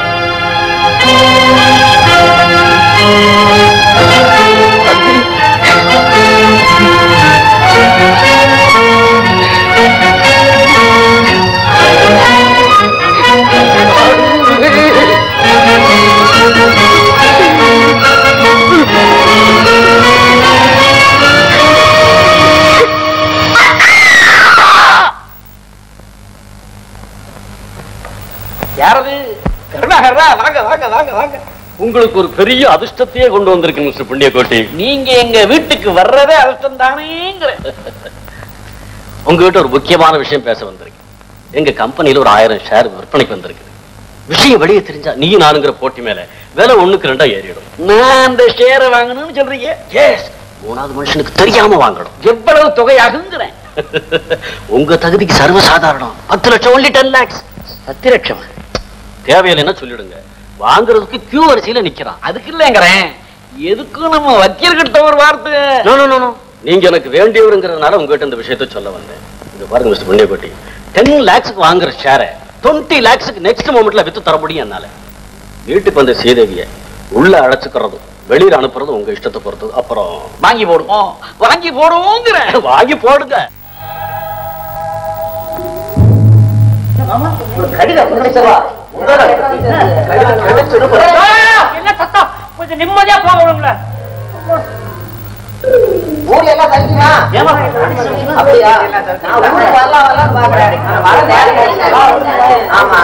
யாரது? கருணாகரா, வாங்க வாங்க வாங்க வாங்க. உங்களுக்கு ஒரு பெரிய அதிர்ஷ்டத்தையே கொண்டு வந்திருக்கு மிஸ்டர் புண்ணியகோட்டி. நீங்க எங்க வீட்டுக்கு வர்றதே அதிர்ஷ்டம் தானேங்கிற. உங்ககிட்ட ஒரு முக்கியமான விஷயம் பேச வந்திருக்கு. எங்க கம்பெனியில ஒரு ஆயிரம் ஷேர் விற்பனைக்கு வந்திருக்கு. விஷயம் வெளியே தெரிஞ்சா நீ நானுங்கிற போட்டி மேல விலை ஒண்ணுக்கு ரெண்டா ஏறிடும். நான் அந்த ஷேரை வாங்கணும்னு சொல்றீங்க? எஸ், மூணாவது மனுஷனுக்கு தெரியாம வாங்கணும். எவ்வளவு தொகையாகுங்கிறேன். உங்க தகுதிக்கு சர்வசாதாரணம். பத்து லட்சம் ஒன்லி டென் லேக்ஸ். பத்து லட்சம் தேவையில்லைன்னா சொல்லிடுங்க. வாங்குறதுக்கு கியூ வரிசையில நிக்கிறான். அதுக்கு இல்லைங்கிறேன். எதுக்கும் நம்ம வக்கீல் கிட்ட ஒரு வார்த்தை. நோ நோ நோ நீங்க எனக்கு வேண்டியவருங்கிறதுனால உங்ககிட்ட இந்த விஷயத்த சொல்ல வந்தேன். இங்க பாருங்க மிஸ்டர் புண்ணியகோட்டி, டென் லேக்ஸ்க்கு வாங்குற ஷேரை டுவெண்ட்டி லேக்ஸுக்கு நெக்ஸ்ட் மொமெண்ட்ல வித்து தர முடியும் என்னால. வீட்டுக்கு வந்த சீதேவிய உள்ள அழைச்சுக்கிறதும் வெளியில அனுப்புறதும் உங்க இஷ்டத்தை பொறுத்தது. அப்புறம் வாங்கி போடுவோம், வாங்கி போடுவோங்கிற. வாங்கி போடுங்க. என்ன சத்தம்? கொஞ்சம் நிம்மதியா போக விடுங்களா? ஊர் எல்லாம் தங்கிமா? அப்படியா? நான் ஊருக்கு வரலாம் வரலாம் பாக்குறேன். வர நேரம் ஆமா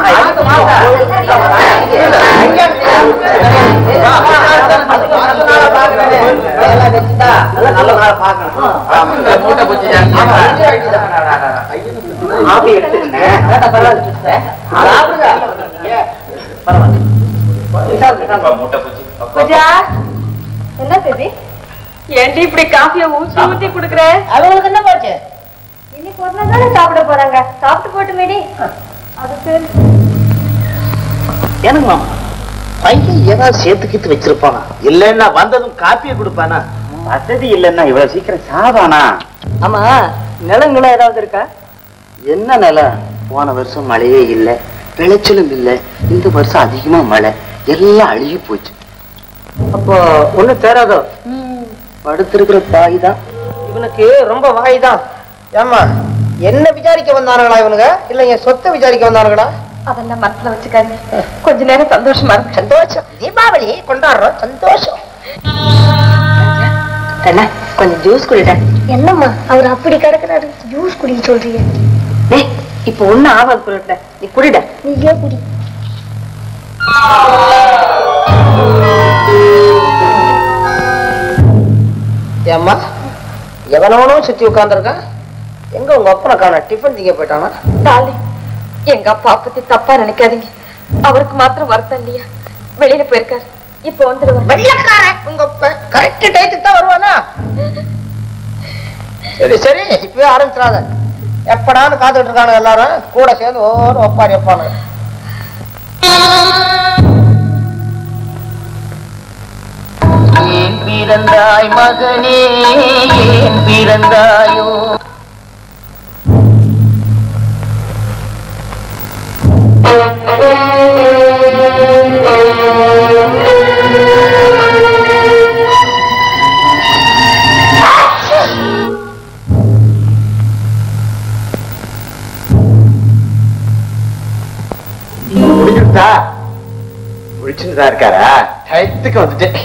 நல்ல நாள பாக்கணும். மூட்டை பூச்சி ஆப்பி எடுத்துக்கிட்டேன். என்ன பேபி, ஏன்டி இப்படி காஃபியை ஊத்தி ஊத்தி குடுக்குற? அவங்களுக்கு என்ன போச்சு? இன்னைக்கு ஒரு நாள் தானே சாப்பிட போறாங்க, சாப்பிட்டு போட்டு மேடி. அது சரி. எனக்கு மாமா பையன் ஏதாவது சேர்த்துக்கிட்டு வச்சிருப்பானா? இல்லன்னா வந்ததும் காப்பியை கொடுப்பானா? வசதி இல்லன்னா இவ்வளவு சீக்கிரம் சாவானா? ஆமா, நிலங்களும் ஏதாவது இருக்கா? என்ன நிலம்? போன வருஷம் மழையே இல்ல, விளைச்சலும் இல்ல. இந்த வருஷம் அதிகமா மழை, எல்லாம் அழுகி போச்சு. அப்போ ஒண்ணு தேராதோ? படுத்திருக்கிற பாய் தான் இவனுக்கு ரொம்ப வாய் தான். ஏமா, என்ன விசாரிக்க வந்தானுங்களா இவனுங்க, இல்ல என் சொத்தை விசாரிக்க வந்தானுங்களா? அதெல்லாம் மனசுல வச்சுக்காங்க. கொஞ்ச நேரம் சந்தோஷமா இருக்கு. சந்தோஷம், தீபாவளி கொண்டாடுறோம், சந்தோஷம். கொஞ்சம் ஜூஸ் குடிட. என்னம்மா அவர் அப்படி கிடக்குறாரு, ஜூஸ் குடிக்க சொல்றீங்க? இப்ப ஒண்ணு ஆவாது குடிட, நீ குடிட. நீயே குடி. ஏம்மா, எவனவனும் சுத்தி உட்கார்ந்துருக்கான். எங்க உங்க அப்பனை காண? டிஃபன் திங்க போயிட்டானா? டார்லிங், எங்க அப்பா பத்தி தப்பா நினைக்காதீங்க. அவருக்கு மாத்திரம் வருத்தம் இல்லையா, வெளியில போயிருக்காரு. இப்ப வந்துடுவார். வெள்ளக்காரன் உங்க அப்ப கரெக்ட் டைத்துக்கு தான் வருவானா? சரி சரி, இப்பவே ஆரம்பிச்சிடாத. எப்படான்னு காத்துட்டு இருக்கானு எல்லாரும் கூட சேர்ந்து ஒரு ஒப்பாரி வைப்பானு. ஏன் பிறந்தாய் மகனே ஏன் பிறந்தாயோ? முடிஞ்சுட்டா முடிச்சுட்டுதான் இருக்காரா? டயத்துக்கு வந்துட்டேன்.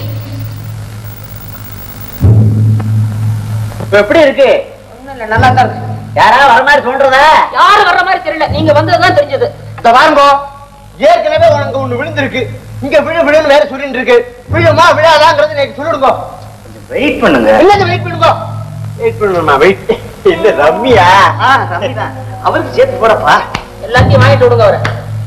இப்ப எப்படி இருக்கு? நல்லா தான் இருக்கு. யாரா வர மாதிரி சொல்றதா? யாரு வர்ற மாதிரி தெரியல, நீங்க வந்ததுதான் தெரிஞ்சது. இந்த வாங்கோ, ஏற்கனவே உனக்கு ஒண்ணு விழுந்திருக்கு. இங்க விழு விழுன்னு வேற சொல்லிட்டு இருக்கு. விழுமா விழாதாங்கிறது எனக்கு சொல்லிடுங்க. வெயிட் பண்ணுங்க. இல்ல வெயிட் பண்ணுங்க. வெயிட் பண்ணுமா? வெயிட் இல்ல ரம்மியா? ரம்மி தான். அவருக்கு சேர்த்து போடப்பா. எல்லாத்தையும் வாங்கிட்டு விடுங்க அவரை.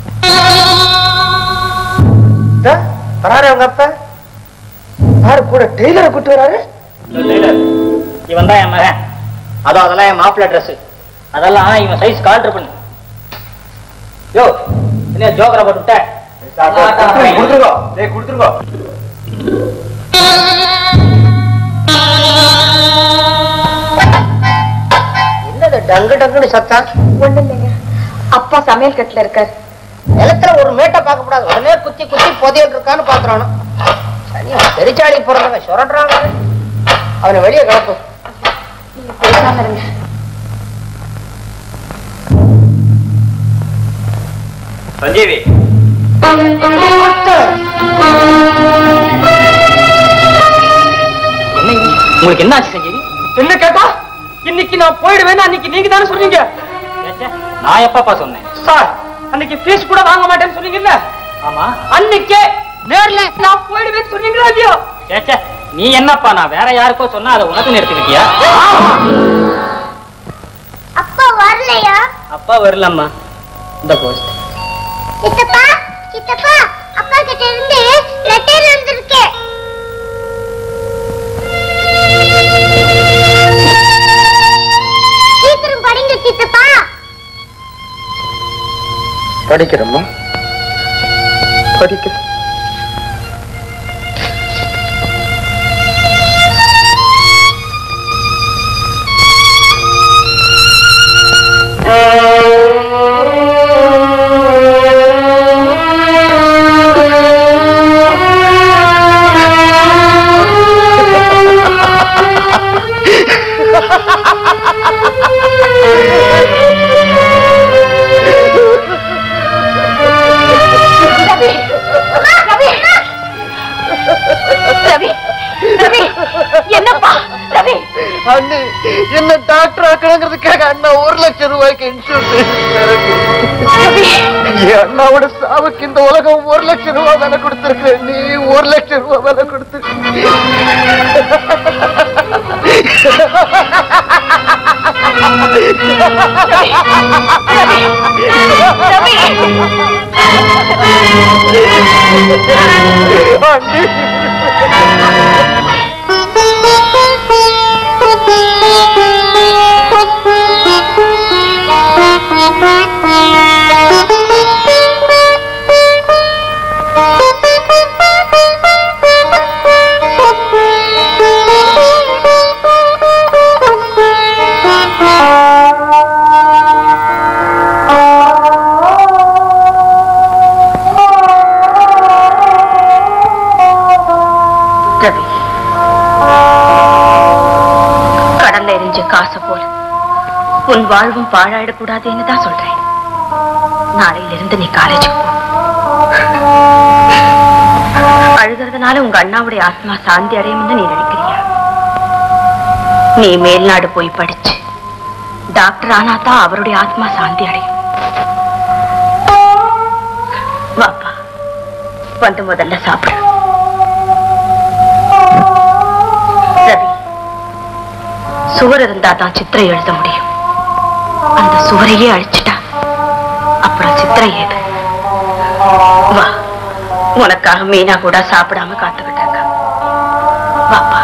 வராரு அவங்க அப்பா. யாரு கூட டெய்லரை கூட்டு வராரு? இவன் தான் என் மகன். அதோ அதெல்லாம் என் மாப்பிள்ள ட்ரெஸ். அதெல்லாம் இவன் சைஸ் கால்டர் பண்ணு. யோ என்ன ஜோக்கரை போட்டு விட்ட? கொடுத்துருக்கோம். டேய் கொடுத்துருக்கோம். என்னது டங்கு டங்குன்னு சத்தம்? ஒண்ணு இல்லைங்க, அப்பா சமையல் கட்டுல இருக்காரு. நிலத்துல ஒரு மேட்டை பார்க்க கூடாது, உடனே குத்தி குத்தி புதையல் இருக்கான்னு பாக்குறானு. பெரிச்சாளி போறவன் சுரட்டுறாங்க. அவனை வெளியே கிளப்பு. நீங்க பேசாம இருங்க. சஞ்சீவி, உங்களுக்கு என்ன ஆச்சு சஞ்சீவி? என்ன கேட்டா இன்னைக்கு நான் போயிடுவேன்னு அன்னைக்கு நீங்க தானே சொன்னீங்க. நான் எப்பப்பா சொன்னேன்? சார், அன்னைக்கு ஃபீஸ் கூட வாங்க மாட்டேன்னு சொன்னீங்கல்ல? ஆமா. அன்னைக்கே நேர்ல நான் போயிடுவேன்னு சொன்னீங்களா இல்லையோ? சேச்சே, நீ என்னப்பா நான் வேற யாருக்கோ சொன்னா அதை உனக்கு நிறுத்திக்கிட்டியா? அப்பா வரலையா? அப்பா வரலம்மா. இந்த போஸ்ட். சித்தப்பா சித்தப்பா, அப்பா கிட்ட இருந்து லெட்டர் வந்திருக்கு. சீக்கிரம் படிங்க சித்தப்பா. படிக்கிறோமா? படிக்கிறோம். அண்ணி என்ன டாக்டர் ஆக்கணுங்கிறதுக்காக அண்ணா ஒரு லட்சம் ரூபாய்க்கு இன்சூரன்ஸ். அண்ணாவோட சாவுக்கு இந்த உலகம் ஒரு லட்சம் ரூபாய் விலை கொடுத்திருக்கு. நீ ஒரு லட்சம் ரூபாய் விலை கொடுத்திருக்க. கடல்ல எரிஞ்ச காசை போல உன் வாழ்வும் பாழாயிடக்கூடாதுன்னு தான் சொல்றேன். நாளையில இருந்து நீ காலேஜுக்கு போ. அழுகிறதுனால உங்க அண்ணாவுடைய ஆத்மா சாந்தி அடையும்னு நீ நினைக்கிறியா? நீ மேல்நாடு போய் படிச்சு டாக்டர் ஆனா தான் அவருடைய ஆத்மா சாந்தி அடையும். வாப்பா, வந்து முதல்ல சாப்பிடு. ரவி, சுவர் இருந்தா தான் சித்திரை எழுத முடியும். அந்த சுவரையே அழிச்சிட்டா அப்புறம் சித்திரை ஏது? வா, உனக்காக மீனா கூட சாப்பிடாம காத்துக்கிட்டு இருக்கா. வாப்பா.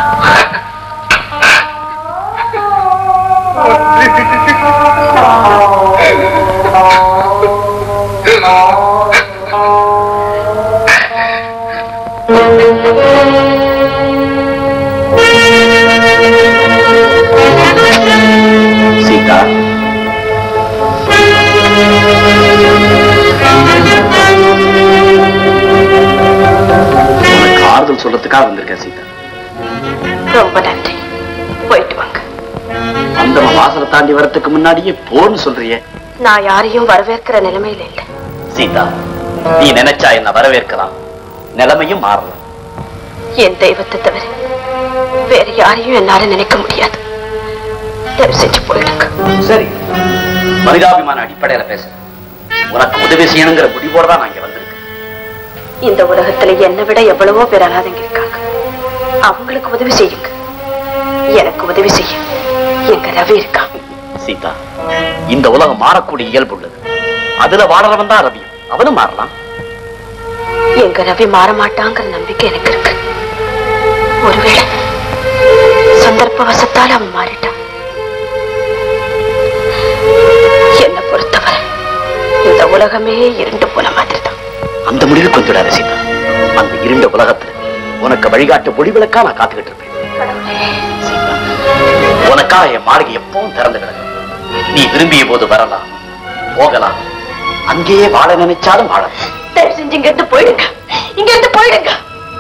பேசுறதுக்காக வந்திருக்கேன் சீதா. ரொம்ப நன்றி. போயிட்டு வாங்க. அந்த வாசலை தாண்டி வரத்துக்கு முன்னாடியே போன்னு சொல்றியே. நான் யாரையும் வரவேற்கிற நிலைமையில இல்லை சீதா. நீ நினைச்சா என்ன வரவேற்கலாம், நிலைமையும் மாறலாம். என் தெய்வத்தை தவிர வேற யாரையும் என்னால நினைக்க முடியாது. தயவு செஞ்சு போயிடுங்க. சரி, மனிதாபிமான அடிப்படையில பேச உனக்கு உதவி செய்யணுங்கிற முடிவோட தான் நான் இங்க வந்திருக்கேன். இந்த உலகத்துல என்னை விட எவ்வளவோ பேர் அனாதைங்க இருக்காங்க. அவங்களுக்கு உதவி செய்யுங்க. எனக்கு உதவி செய்ய எங்க ரவி இருக்கா. சீதா, இந்த உலகம் மாறக்கூடிய இயல்பு உள்ளது. அதுல வாழறவன் தான் ரவியும், அவனும் மாறலாம். எங்க ரவி மாற மாட்டாங்கிற நம்பிக்கை எனக்கு இருக்கு. ஒருவேளை சந்தர்ப்ப வசத்தால் அவன் மாறிட்டான். என்னை பொறுத்தவரை இந்த உலகமே இருண்டு போன மாதிரி தான். அந்த முடிவுக்கு வந்துடாத சீதா. அந்த இருண்ட உலகத்துல உனக்கு வழிகாட்டு ஒளிவிளக்கா நான் காத்துக்கிட்டு இருப்பேன். சீதா, உனக்காக என் மாளிகை எப்பவும் திறந்து கிடக்கும். நீ விரும்பிய போது வரலாம், போகலாம், அங்கேயே வாழ நினைச்சாலும் வாழ. தயவு செஞ்சு இங்க இருந்து போயிடுங்க. இங்க இருந்து போயிடுங்க.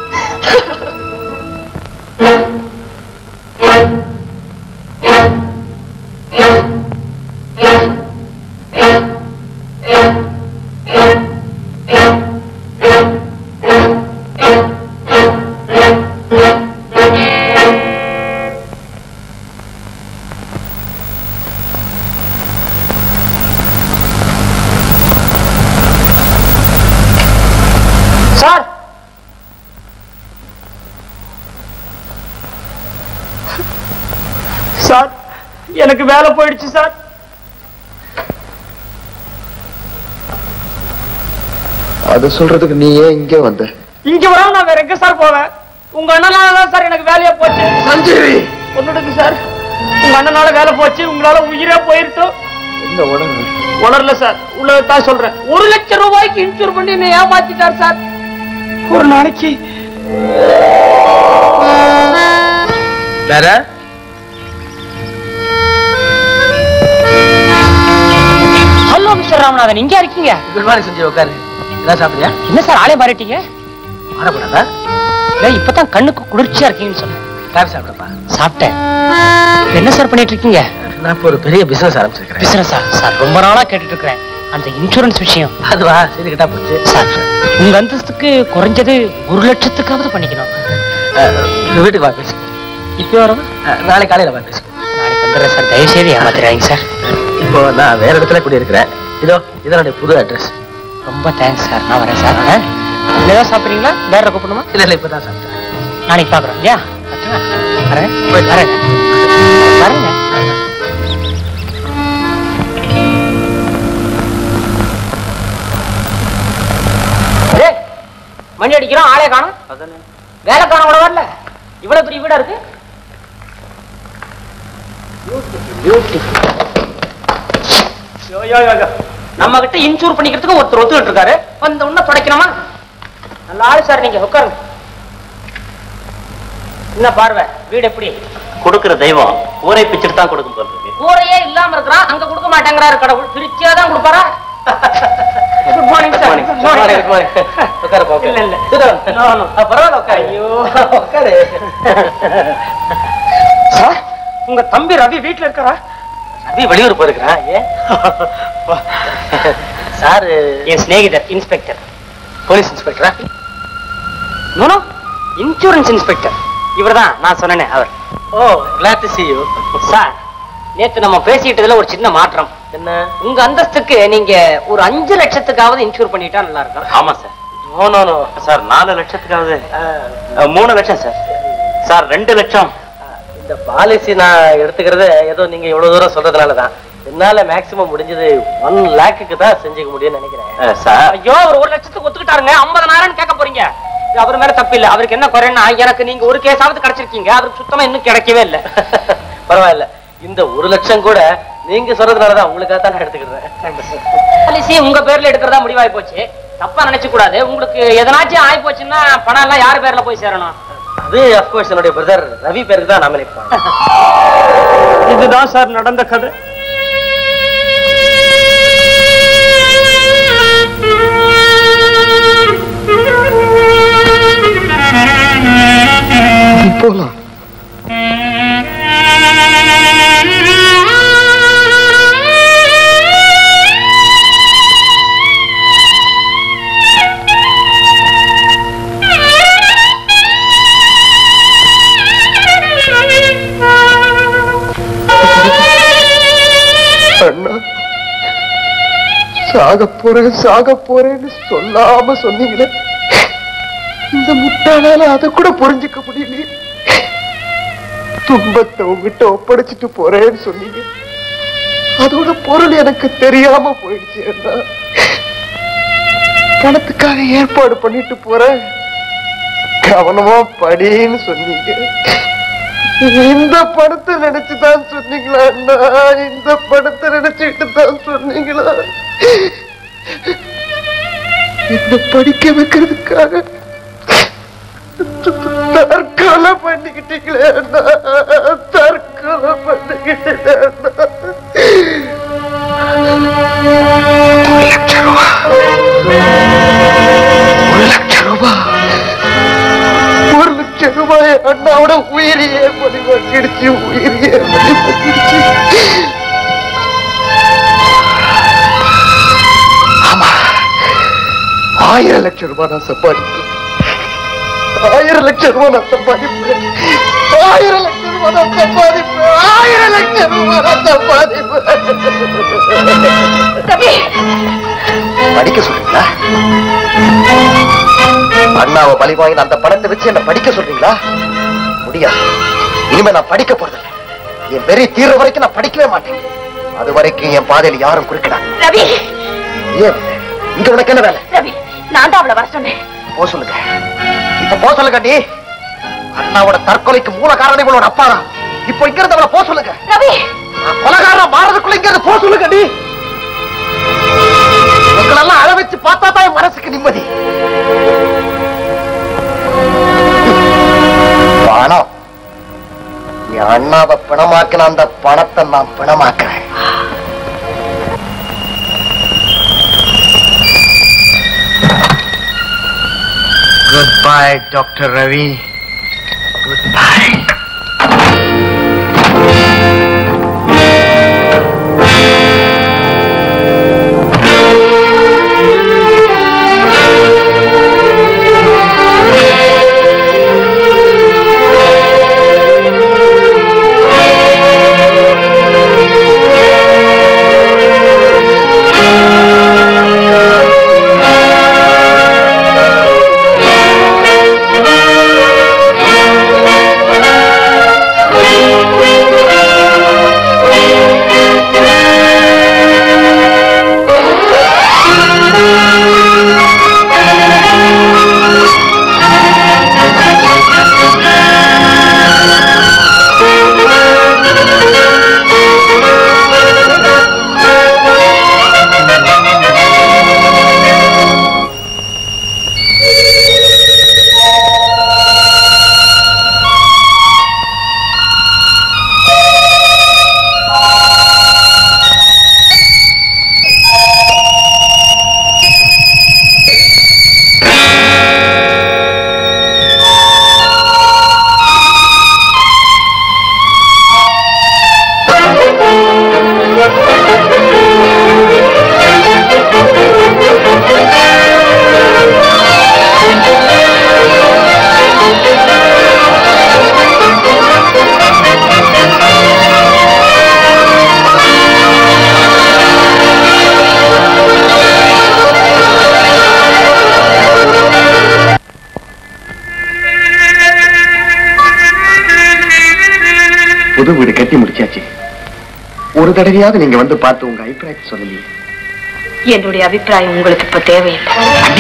சார், எனக்கு வேலை போயிடுச்சு சார். அது சொல்றதுக்கு நீ ஏன் இங்க வந்த? இங்க வர நான் வேற எங்க சார் போவேன்? உங்க அண்ணனால சார் எனக்கு வேலையா போச்சு. சஞ்சீவி, ஒன்னுடுங்க சார். உங்க அண்ணனால வேலை போச்சு, உங்களால உயிரே போயிருட்டும். என்ன உணர்வு? உணரல சார், உள்ளதான் சொல்றேன். ஒரு லட்சம் ரூபாய்க்கு இன்சூர் பண்ணி என்ன ஏமாத்திட்டார் சார். ஒரு நாளைக்கு வேற ஹலோ மிஸ்டர் ராமநாதன், இங்க இருக்கீங்க? குட் மார்னிங் சஞ்சய், உட்காரு. என்ன சாப்பிடுறியா? என்ன சார் ஆளே மாறிட்டீங்க? மாறக்கூடாதா? இப்பதான் கண்ணுக்கு குளிர்ச்சியா இருக்கீங்கன்னு சொன்னேன். காஃபி சாப்பிடப்பா. சாப்பிட்டேன். என்ன சார் பண்ணிட்டு இருக்கீங்க? நான் இப்போ ஒரு பெரிய பிசினஸ் ஆரம்பிச்சிருக்கேன். பிசினஸ் சார், ரொம்ப நாளா கேட்டுட்டு இருக்கிறேன். அந்த இன்சூரன்ஸ் விஷயம். அதுவா, சரி கிட்டா போச்சு சார். உங்க அந்தஸ்துக்கு குறைஞ்சது ஒரு லட்சத்துக்காவது பண்ணிக்கணும். வீட்டுக்கு வா பேசு. இப்போ வரும்? நாளை காலையில வா பேசு. நாளைக்கு வந்துடுறேன் சார். தயவு செய்து ஏமாத்திராங்க சார். இப்போ நான் வேற இடத்துல குடியிருக்கிறேன். இதோ இதனுடைய புது அட்ரஸ். ரொம்ப தேங்க்ஸ் சார். நான் வரேன் சார். ஏதாவது சாப்பிட்றீங்களா? வேற கூப்பிடணுமா? இல்ல இல்ல, இப்பதான் சாப்பிட்டேன். நாளைக்கு பாக்குறோம் இல்லையா? வரேன் வரேன் வரேங்க. மணி அடிக்கிறோம், ஆளே காணும். வேலை காண கூட வரல. இவ்வளவு பெரிய வீடா இருக்கு. நம்ம கிட்ட இன்சூர் பண்ணிக்கிறதுக்கு ஒருத்தர் ஒத்துக்கிட்டு இருக்காரு. வந்த உடனே படைக்கணுமா? நல்ல ஆளு சார். நீங்க உட்காருங்க. என்ன பார்வை, வீடு எப்படி? கொடுக்கிற தெய்வம் ஊரை பிச்சுட்டு தான் கொடுக்கும் போல இருக்கு. ஊரையே இல்லாம இருக்கிறான், அங்க கொடுக்க மாட்டேங்கிறாரு கடவுள். திருச்சியாதான் கொடுப்பாரா? Good morning sir. Good morning. Good morning. உட்காரு போ. இல்ல இல்ல நோ நோ, பரவாயில்ல உட்காரு. ஐயோ உட்காரு. சார், உங்க தம்பி ரவி வீட்டுல இருக்காரா? ரவி வெளியூர் போயிருக்கிறான். ஏன் சார்? என் சிநேகிதர் இன்ஸ்பெக்டர். போலீஸ் இன்ஸ்பெக்டரா? No no, insurance inspector. இவர்தான் நான் சொன்னேன் அவர். Oh, glad to see you. Sir, நேத்து நம்ம பேசிட்டதுல ஒரு சின்ன மாற்றம். என்ன? உங்க அந்தஸ்துக்கு நீங்க ஒரு அஞ்சு லட்சத்துக்காவது இன்சூர் பண்ணிட்டா நல்லா இருக்கும். ஆமா sir. No no no sir, நாலு லட்சத்துக்காவது மூணு லட்சம் சார். சார், ரெண்டு லட்சம். இந்த பாலிசி நான் எடுத்துக்கிறது ஏதோ நீங்க இவ்வளவு தூரம் சொல்றதுனாலதான். என்னால மேக்சிமம் முடிஞ்சது ஒன் லேக்குக்கு தான் செஞ்சுக்க முடியும்னு நினைக்கிறேன் சார். ஐயோ, அவர் ஒரு லட்சத்துக்கு ஒத்துக்கிட்டாருங்க. ஐம்பதாயிரம் கேட்க போறீங்க. அவர் மேல தப்பு இல்ல. அவருக்கு என்ன குறைன்னா, எனக்கு நீங்க ஒரு கேஸாவது கிடைச்சிருக்கீங்க, அவருக்கு சுத்தமா இன்னும் கிடைக்கவே இல்லை. பரவாயில்ல, இந்த ஒரு லட்சம் கூட நீங்க சொல்றதுனாலதான் உங்களுக்காக தான் நான் எடுத்துக்கிறேன். பாலிசி உங்க பேர்ல எடுக்கிறதா முடிவாய் போச்சு. தப்பா நினைச்சு கூடாது. உங்களுக்கு எதனாச்சும் ஆகி போச்சுன்னா பணம் எல்லாம் யாரு பேர்ல போய் சேரணும்? அது அப்கோர்ஸ் என்னுடைய பிரதர் ரவி பேருக்கு தான் நாமினேட் பண்ணேன். இதுதான் சார் நடந்த கதை. சாக போறேன் சாக போறேன்னு சொல்லாம சொன்னீங்களே, இந்த முட்டாளால அதை கூட புரிஞ்சுக்க முடியலையே. துன்பத்தை உங்ககிட்ட ஒப்படைச்சிட்டு போறேன்னு சொன்னீங்க, அதோட பொருள் எனக்கு தெரியாம போயிடுச்சு. என்ன பணத்துக்காக ஏற்பாடு பண்ணிட்டு போறேன், கவனமா படின்னு சொன்னீங்க. இந்த பணத்தை நினைச்சுதான் சொன்னீங்களா அண்ணா? இந்த பணத்தை நினைச்சுட்டு தான் சொன்னீங்களா? என்ன படிக்க வைக்கிறதுக்காக தற்கொலை பண்ணிக்கிட்டீங்களே அண்ணா, தற்கொலை பண்ணிக்கிட்டே அண்ணா. ஒரு லட்சம் ரூபா, ஒரு லட்சம் ரூபா, ஒரு லட்சம் ரூபாய் அண்ணாவோட உயிரியே பதிவாக்கிடுச்சு, உயிரியே பதிவாக்கிடுச்சு. ஆமா, ஆயிரம் லட்சம் ரூபாய் நான் சம்பாதிப்பேன், ஆயிரம் லட்சம் ரூபாய் நான் சம்பாதிப்பேன், ஆயிரம் லட்சம் ரூபாய் நான் சம்பாதிப்பேன், ஆயிரம் லட்சம் ரூபாய் நான் சம்பாதிப்பேன். படிக்க சொல்றீங்களா? அண்ணாவை பலி வாங்கி அந்த பணத்தை வச்சு என்ன படிக்க சொல்றீங்களா? முடியாது. இனிமே நான் படிக்க போறதில்லை. என் வெறி தீர்ற வரைக்கும் நான் படிக்கவே மாட்டேன். அது வரைக்கும் என் பாதையில் யாரும் குறுக்கிடாது. ரவி, ஏன் இங்க உனக்கு என்ன வேலை? ரவி, நான் தான் அவளை வர சொன்னேன். போ சொல்லுங்க, இப்ப போ சொல்லுங்க. நீ அண்ணாவோட தற்கொலைக்கு மூல காரணம் இவளோட அப்பா தான். இப்போ இங்க இருந்து அவளை போ சொல்லுங்க. ரவி, கொலைகாரன் மாறதுக்குள்ள இங்க இருந்து போ சொல்லுங்க. நீ உங்களெல்லாம் அழ வச்சு பார்த்தா தான் என் மனசுக்கு நிம்மதி. பணம், என் அண்ணாவை பிணமாக்கின அந்த பணத்தை நான் பிணமாக்குறேன். Goodbye doctor Ravi, goodbye. புது வீடு கட்டி முடிச்சாச்சு. ஒரு தடவையாவது நீங்க வந்து பார்த்து உங்க அபிப்பிராயத்தை சொல்லலையே. என்னுடைய அபிப்பிராயம் உங்களுக்கு இப்ப தேவையில்லை.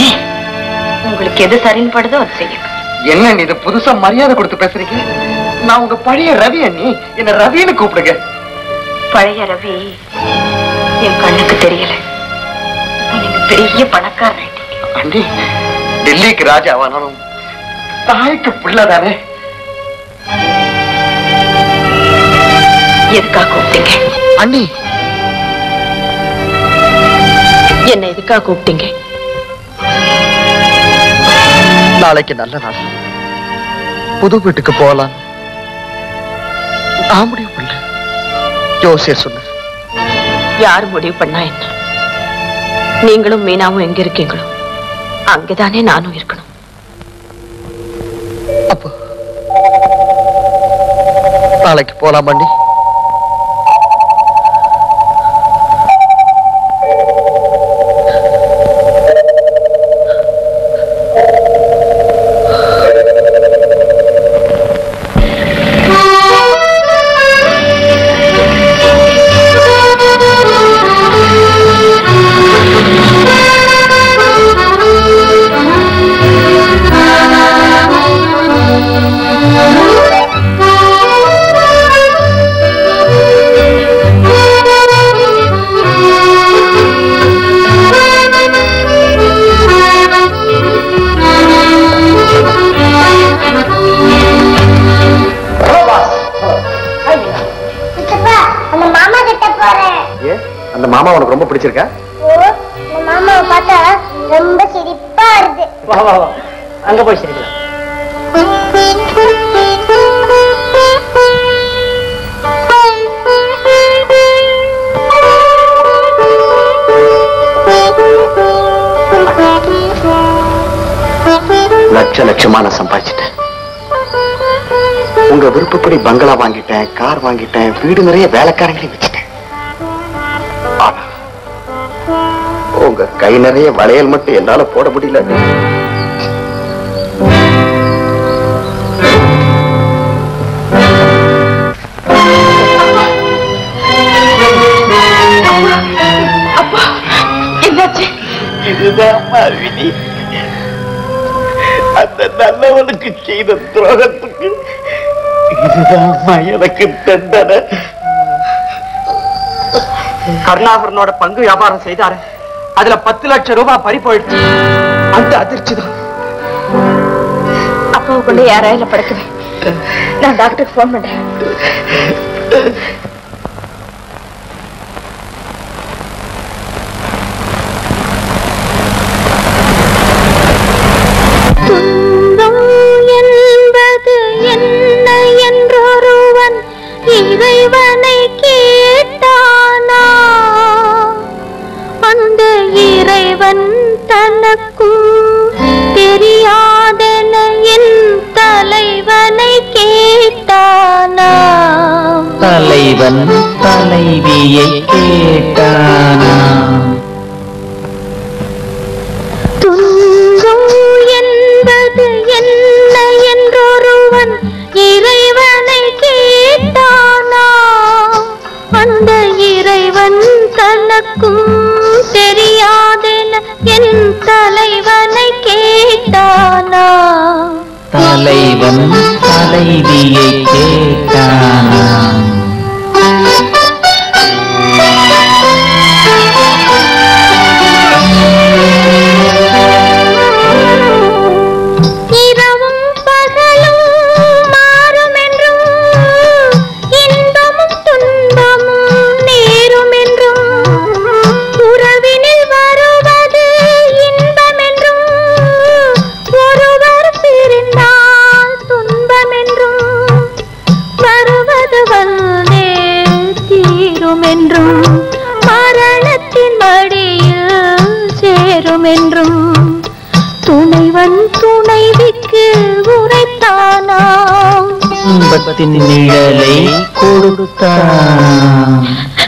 உங்களுக்கு எது சரின்னு படுதோ அது செய்யுங்க. என்ன இது புதுசா மரியாதை கொடுத்து பேசுறீங்க? நான் உங்க பழைய ரவி அண்ணி, என்ன ரவின்னு கூப்பிடுங்க. பழைய ரவி என் கண்ணுக்கு தெரியல. நீங்க பெரிய பணக்காரன் அண்ணி. டெல்லிக்கு ராஜாவானாலும் தாய்க்கு பிள்ளைதானே. எதுக்காக கூப்பிட்டீங்க அண்ணி? என்ன எதுக்காக கூப்பிட்டீங்க? நாளைக்கு நல்ல நாள், புது வீட்டுக்கு போகலாம். நான் முடிவு பண்ணல, ஜோசியர் சொன்ன. யார் முடிவு பண்ணா என்ன? நீங்களும் மீனாவும் எங்க இருக்கீங்களோ அங்கதானே நானும் இருக்கணும். அப்போ நாளைக்கு போலாம் அண்ணி. மாமா உனக்கு ரொம்ப பிடிச்சிருக்கா? ஓ, இந்த மாமாவை பார்த்தா ரொம்ப சிரிப்பா இருக்கு. வா வா வா, அங்க போய் சிரிக்கலாம். லட்ச லட்சமா நான் சம்பாதிச்சிட்டேன். உங்க விருப்பப்படி பங்களா வாங்கிட்டேன், கார் வாங்கிட்டேன், வீடு நிறைய வேலைக்காரங்களையும் வச்சுட்டேன். ஆனா உங்க கை நிறைய வளையல் மட்டும் என்னால போட முடியல. இதுதான் விதி. அந்த நல்லவனுக்கு செய்த துரோகத்துக்கு இதுதான் எனக்கு தண்டனை. கருணாகரனோட பங்கு வியாபாரம் செய்தாரு, அதுல பத்து லட்சம் ரூபாய் பறி போயிடுச்சு. அந்த அதிர்ச்சி தான். அப்பாவுக்குள்ள யாராயில படுக்குவேன். நான் டாக்டருக்கு போன் பண்றேன். துன்பம் என்பது என்ன என்றொருவன் இறைவனை கேட்டானா, அந்த இறைவன் தனக்கும் தெரியாதென என் தலைவனை கேட்டானா, தலைவன் தலைவியை கேட்டானா. துன்பம் என்பது என்ன என்றொருவன் இறைவனை கேட்டானா, அந்த இறைவன் தனக்கும் தெரியாதென என் தலைவனை கேட்டானா, தலைவன் தலைவியை கேட்டானா. இரவும் பகலும் மாறும் என்றும், இன்பமும் துன்பமும் நேரும் என்றும், உறவினில் வருவது இன்பம் என்றும், ஒருவர் பிரிந்தால் துன்பம் என்றும், வருவது வந்தே தீரும் என்றும், மரணத்தின் மடியில் சேரும் என்றும், துணைவன் துணைவிக்கு உரைத்தானாம், இன்பத்தின் நிழலை கொடுத்தான்.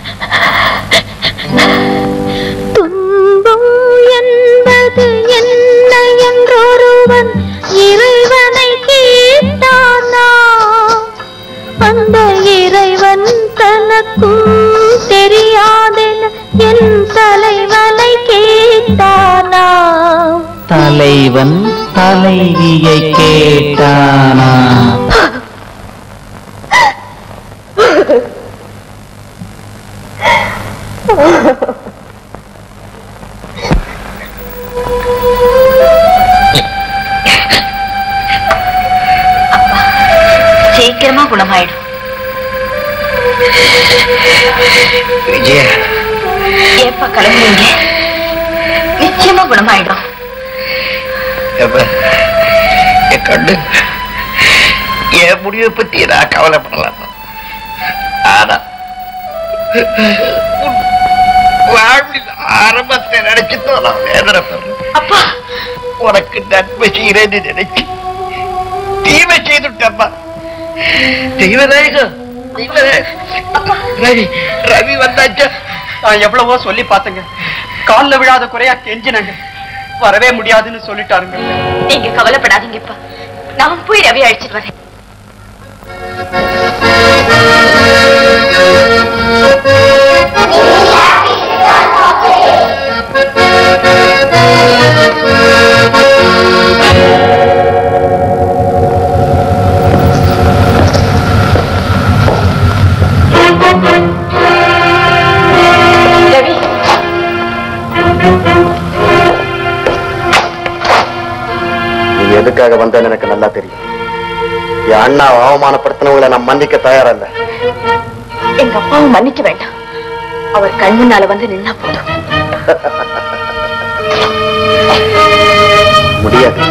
துன்பம் என்பது என்ன என்றொருவன் இறைவனை கேட்டானா, அந்த இறைவன் தனக்கும் தெரியாதென என் தலைவனை கேட்டானா, தலைவன் தலைவியை கேட்டானா. சீக்கிரமா குணமாயிடும். விஜயா, ஏப்பா கிளம்புறீங்க? நிச்சயமா குணமாயிடும். என் கண்ணு, என் முடிவை பத்தி நான் கவலைப்படலாம். ஆனா வாழ்வில் ஆரம்பத்தை நினைச்சுட்டு நான் வேதனைப்படுறேன். அப்பா, உனக்கு நன்மை செய்யறேன்னு நினைச்சு தீமை செய்துட்டப்பா. தெய்வநாயகம், ரவி ரவி வந்தாச்சா? நான் எவ்வளவோ சொல்லி பார்த்தேங்க, கால்ல விழாத குறையா கெஞ்சினங்க, வரவே முடியாதுன்னு சொல்லிட்டாருங்க. நீங்க கவலைப்படாதீங்கப்பா, நான் போய் ரவி அழைச்சிட்டு வரேன். ரவி, நீ எதுக்காக வந்தேன்னு எனக்கு நல்லா தெரியும். என் அண்ணாவை அவமானப்படுத்தினவங்களை நான் மன்னிக்க தயாரா இல்ல. எங்க அப்பாவை மன்னிக்க வேண்டாம். அவர் கண்முன்னால வந்து நின்னா போதும். முடியாது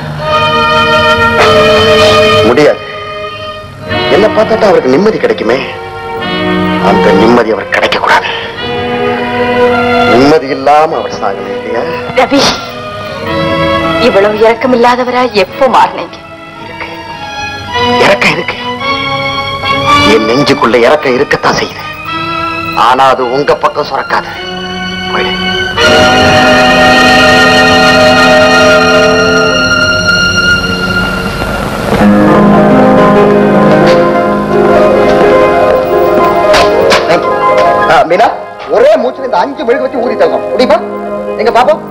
முடியாது. என்ன பார்த்தாட்டா அவருக்கு நிம்மதி கிடைக்குமே, அந்த நிம்மதி அவர் கிடைக்க கூடாது. நிம்மதி இல்லாம அவர் சாகணும் இல்லையா? ரவி, இவ்வளவு இறக்கம் இல்லாதவரா எப்போ மாறினீங்க? இறக்கம் இருக்கு, என் நெஞ்சுக்குள்ள இறக்கம் இருக்கத்தான் செய்யுது. ஆனா அது உங்க பக்கம் சுரக்காது. போயிடு. மீனா, ஒரே மூச்சுல இந்த அஞ்சு மெழுகு வச்சு ஊதி தரணும் முடியுமா? எங்க பாப்போம்.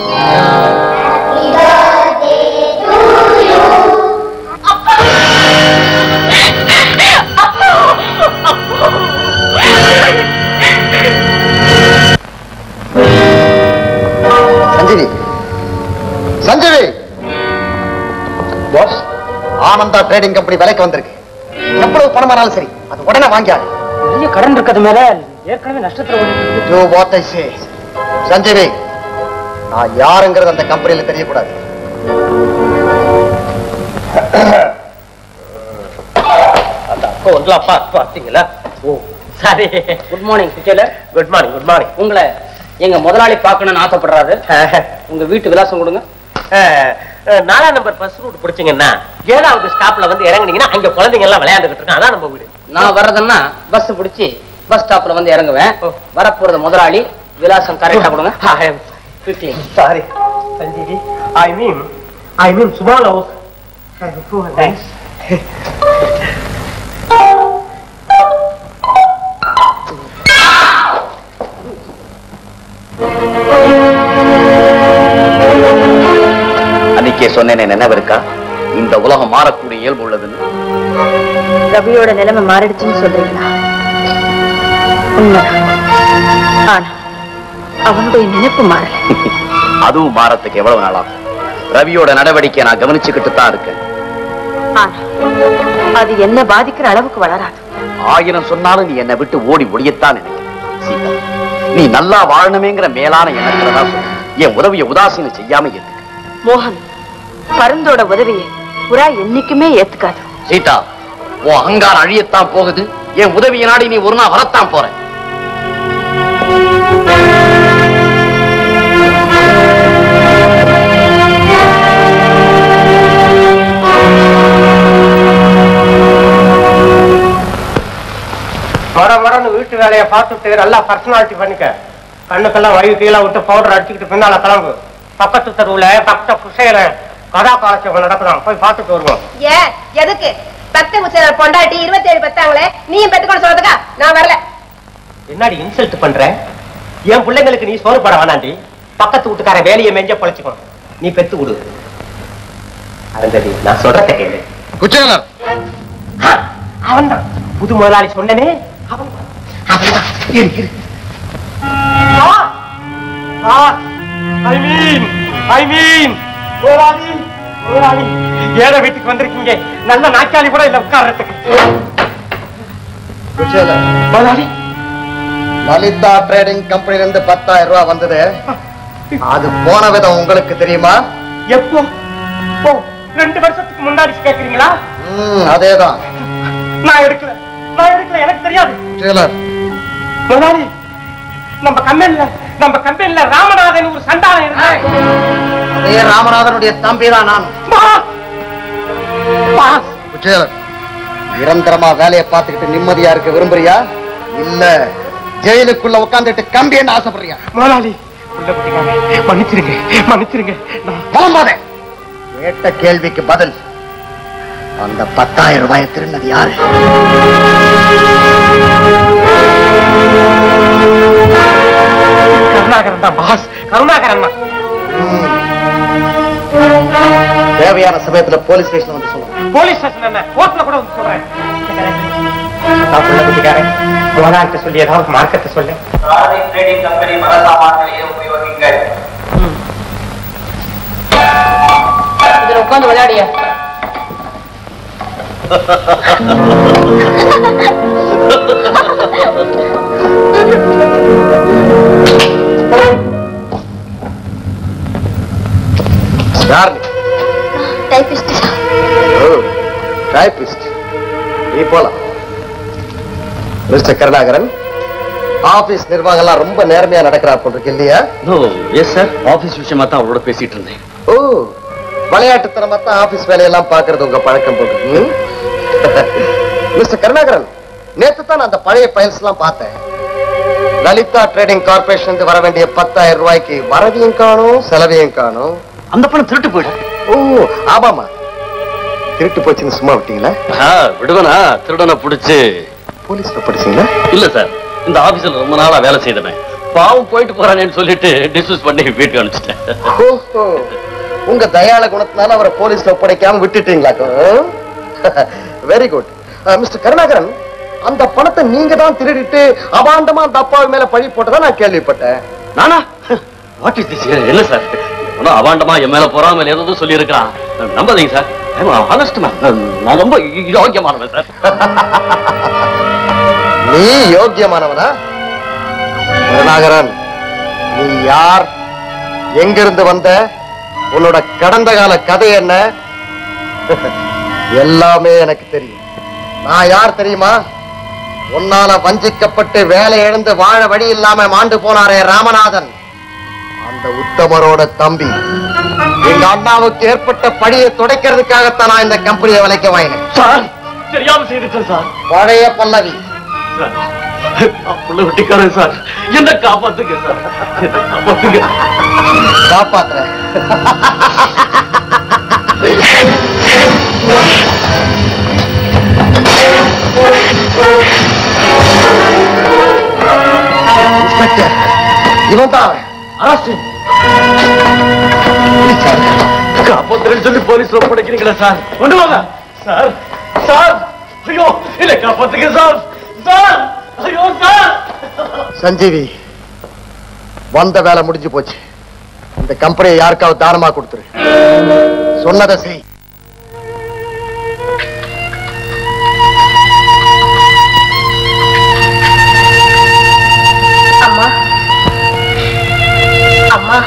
Sanjeevi, Sanjeevi, boss, Ananda trading company விலைக்கு வந்திருக்கு. எவ்வளவு பணமானாலும் சரி, அது உடனே வாங்கியாரு. பெரிய கடன் இருக்கிறது மேல ஏற்கனவே நஷ்டத்துல. சஞ்சீவி, நான் யாருங்கிறது அந்த கம்பெனியில தெரியக்கூடாது. அந்த அப்பா ஒன்று அப்பா பார்த்தீங்களா? ஓ சரி. Good morning teacher. Good morning. Good morning. உங்களை எங்க முதலாளி பார்க்கணும்னு ஆசைப்படுறாரு. உங்க வீட்டு விலாசம் கொடுங்க. நாலாம் நம்பர் பஸ் ரூட் பிடிச்சிங்கன்னா ஏழாவது ஸ்டாப்ல வந்து இறங்குனீங்கன்னா அங்க குழந்தைங்க எல்லாம் விளையாண்டுகிட்டு இருக்காங்க. அதான் நம்ம வீடு. நான் வர்றதுன்னா பஸ் பிடிச்சி பஸ் ஸ்டாப்ல வந்து இறங்குவேன். வரப்போறது முதலாளி. விலாசம் கரெக்டா கொடுங்க. Sorry Sanjeevi, I mean I mean சுபாலோ. தேங்க்ஸ். அன்னைக்கே சொன்னேனே, நினைவு இருக்கா? இந்த உலகம் மாறக்கூடிய இயல்பு உள்ளதுன்னு. ரவியோட நிலைமை மாறிடுச்சுன்னு சொல்றீங்களா? உண்மைதான். ஆனா அவனுடைய நினைப்பு மாறல. அதுவும் மாறத்துக்கு எவ்வளவு நாளாகும்? ரவியோட நடவடிக்கை நான் கவனிச்சுக்கிட்டு தான் இருக்கேன். ஆனா அது என்ன பாதிக்கிற அளவுக்கு வளராது. ஆயிரம் சொன்னாலும் நீ என்னை விட்டு ஓடி ஒழியத்தான் நினைக்கிறேன். சீதா, நீ நல்லா வாழணுமேங்கிற மேலான எண்ணத்துல தான் சொல்ல. என் உதவியை உதாசீனம் செய்யாம இருக்கு. மோகன், பருந்தோட உதவியை புறா என்னைக்குமே ஏத்துக்காது. சீதா, உன் அகங்காரம் அழியத்தான் போகுது. என் உதவியை நாடி நீ ஒரு நாள் வரத்தான் போற. வர வரன்னு வீட்டு வேலையை பார்த்துட்டு நல்லா பர்சனாலிட்டி பண்ணிக்க. கண்ணுக்கெல்லாம் வழி கீழே விட்டு பவுடர் அடிச்சுக்கிட்டு பின்னால கிளம்பு. பக்கத்து தெருவுல பக்கத்து புஷையில கதா காலட்சேபம் நடக்கலாம், போய் பார்த்துட்டு வருவோம். ஏன் எதுக்கு? பத்து முச்சர் பொண்டாட்டி இருபத்தி ஏழு பத்தாங்களே, நீயும் பெத்துக்கணும் சொல்றதுக்கா? நான் வரல. என்னடி இன்சல்ட் பண்ற? என் பிள்ளைங்களுக்கு நீ சோறு பட வேணாண்டி. பக்கத்து வீட்டுக்கார வேலையை மெஞ்ச பழச்சுக்கணும். நீ பெத்து விடு. அருந்ததி, நான் சொல்றத கேளு. குச்சேலர் அவன் தான் புது முதலாளி சொன்னனே, அவன் அவன் இரு இரு. ஐ மீன் ஐ மீன் முதலாளி முதலாளி ஏழை வீட்டுக்கு வந்திருக்கீங்க. நல்ல நாற்காலி கூட இல்ல உட்கார்றதுக்கு. குச்சேலர் முதலாளி, லலிதா ட்ரேடிங் கம்பெனில இருந்து பத்தாயிரம் ரூபாய் வந்தது. அது போன விதம் உங்களுக்கு தெரியுமா? எப்போ? ரெண்டு வருஷத்துக்கு முன்னாடி கேக்குறீங்களா? அதேதான். நான் எடுக்கல நான் எடுக்கல எனக்கு தெரியாது. முதலாளி, நம்ம கம்பெனில நம்ம கம்பெனில ராமநாதன் ஒரு சண்டாளன் இருந்தான். அதே ராமநாதனுடைய தம்பி தான் நான். நிரந்தரமா வேலையை பார்த்துக்கிட்டு நிம்மதியா இருக்க விரும்புறியா, இல்ல ஜெயிலுக்குள்ள உட்காந்துட்டு கம்பி என்ன ஆசைப்படுறியா? முதலாளி, மன்னிச்சிருங்க மன்னிச்சிருங்க. புலம்பாதே. கேட்ட கேள்விக்கு பதில். அந்த பத்தாயிரம் ரூபாயை திருநது யாரு? கருணாகரன் தான் பாஸ். கருணாகரன் தான். தேவையான சமயத்துல போலீஸ் ஸ்டேஷன் வந்து சொல்லுங்க. போலீஸ் ஸ்டேஷன் என்ன, கோர்ட்ல கூட வந்து சொல்றேன். முதலாளிட்ட சொல்லி ஏதாவது மார்க்கெட்டை சொல்லு. ட்ரேடிங் கம்பெனி மரசாமான்களையே உபயோகிங்கள். இதுல உட்காந்து விளையாடிய யார் நீ? டைபிஸ்ட். Oh typist. நீ போலாம். மிஸ்டர் கருணாகரன், ஆபீஸ் நிர்வாகம் எல்லாம் ரொம்ப நேர்மையா நடக்கிறா போட்டிருக்கு இல்லையா? எஸ் சார், ஆபீஸ் விஷயமா தான் அவரோட பேசிட்டு இருந்தேன். ஓ, விளையாட்டுத்தனமா தான் ஆபீஸ் வேலையெல்லாம் பாக்குறது உங்க பழக்கம் போட்டு. மிஸ்டர் கருணாகரன், நேத்து தான் அந்த பழைய ஃபைல்ஸ் எல்லாம் பார்த்தேன். லலிதா ட்ரேடிங் கார்பரேஷன் வர வேண்டிய பத்தாயிரம் ரூபாய்க்கு வரவையும் காணும், செலவையும் காணும். அந்த பணம் திருட்டு போயிடும். ஓ ஆமாமா, திருட்டு போச்சுன்னு சும்மா விட்டீங்களா? விடுவனா, திருடனை பிடிச்சு போலீஸ்ல படிச்சீங்களா? இல்ல சார், இந்த ஆபீஸ்ல ரொம்ப நாளா வேலை செய்தவன் பாவம் போயிட்டு போறானேன்னு சொல்லிட்டு டிஸ்மிஸ் பண்ணி வீட்டுக்கு அனுப்பிச்சிட்டேன். உங்க தயாள குணத்தினால அவரை போலீஸ்ல ஒப்படைக்காம விட்டுட்டீங்களா? Very good. மிஸ்டர் கருணாகரன், அந்த பணத்தை நீங்க தான் திருடிட்டு அபாண்டமா அந்த அப்பாவி மேல பழி போட்டதா நான் கேள்விப்பட்டேன். நானா? What is this? இல்ல சார், அபாண்டமா என் மேல பொறாமல் ஏதோ சொல்லி இருக்கிறான். நம்பாதீங்க சார், நான் ரொம்ப யோக்கியமானவன் சார். நீ யோக்கியமானவனா? கருணாகரன், நீ யார்? எங்கிருந்து வந்த? உன்னோட கடந்த கால கதை என்ன? எல்லாமே எனக்கு தெரியும். நான் யார் தெரியுமா? உன்னால வஞ்சிக்கப்பட்டு வேலை இழந்து வாழ வழி இல்லாம மாண்டு போனாரே ராமநாதன், அந்த உத்தமரோட தம்பி. எங்க அண்ணாவுக்கு ஏற்பட்ட பழியை துடைக்கிறதுக்காகத்தான் நான் இந்த கம்பெனியை விலைக்கு வாங்கினேன். சார், தெரியாம செய்துட்டேன் சார். பழைய பல்லவி. வெட்டிக்காரன் சார், என்ன காப்பாத்துங்க சார், காப்பாத்துங்க. காப்பாத்துறேன். இவன் தான் அரசு. காப்பாத்துறேன்னு சொல்லி போலீஸ் ஒப்படைக்கிறீங்களா சார்? கொண்டு வாங்க சார். சார், ஐயோ, இல்ல காப்பாத்துங்க சார். சார், ஐயோ சார். சஞ்சீவி, வந்த வேலை முடிஞ்சு போச்சு. இந்த கம்பெனியை யாருக்காவது தானமா கொடுத்துரு. சொன்னதை செய். அம்மா, அம்மா,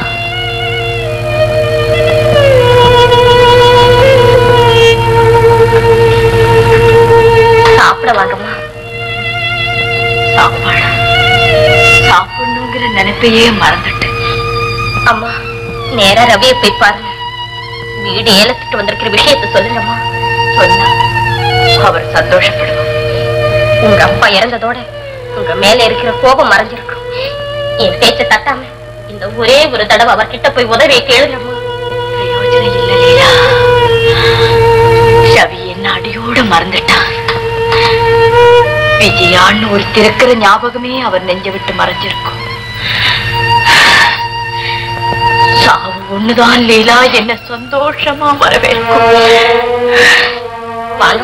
சாப்பிட வாங்கம்மா. சாப்பாடு சாப்பிடணுங்கிற நினைப்பையே மறந்துட்டேன். அம்மா, நேரா ரவியை போய் பாருங்க. வீடு ஏலத்துட்டு வந்திருக்கிற விஷயத்தை சொல்லுங்கம்மா. சொன்னா அவர் சந்தோஷப்படுவார். உங்க அப்பா இறந்ததோட உங்க மேல இருக்கிற கோபம் மறைஞ்சிருக்கும். என் பேச்ச தட்டாம இந்த ஒரே ஒரு தடவை அவர்கிட்ட போய் உதவியை கேளுங்கம்மா. பிரயோஜனம் இல்ல லீலா. ரவி என்ன அடியோட மறந்துட்டான். விஜயான்னு ஒரு திறக்கிற ஞாபகமே அவர் நெஞ்ச விட்டு மறைஞ்சிருக்கும். சாவு ஒண்ணுதான் லீலா என்ன சந்தோஷமா வரவேற்கும். வாங்க.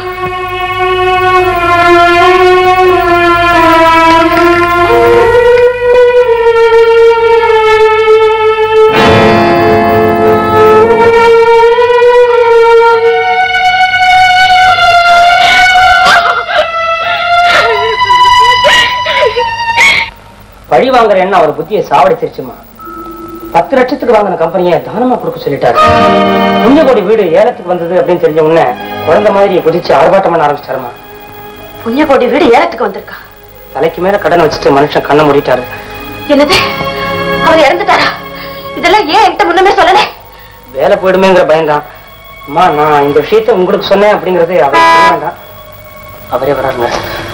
பழி வாங்குற எண்ணம் அவர் புத்தியை சாவடிச்சிருச்சுமா. பத்து லட்சத்துக்கு வாங்கின கம்பெனியை தானமா கொடுக்க சொல்லிட்டாரு. புண்ணிய கோடி வீடு ஏலத்துக்கு வந்தது அப்படின்னு தெரிஞ்ச உடனே குழந்தை மாதிரி குதிச்சு ஆர்ப்பாட்டம் பண்ண ஆரம்பிச்சிட்டாருமா. புண்ணிய கோடி வீடு ஏலத்துக்கு வந்திருக்கா? தலைக்கு மேல கடன் வச்சுட்டு மனுஷன் கண்ணை மூடிட்டாரு. என்னது, அவர் இறந்துட்டாரா? இதெல்லாம் ஏன் என்கிட்ட முன்னமே சொல்லல? வேலை போயிடுமேங்கிற பயம்தான். அம்மா, நான் இந்த விஷயத்த உங்களுக்கு சொன்னேன் அப்படிங்கறது அவர் சொல்ல வேண்டாம். அவரே வராருங்க.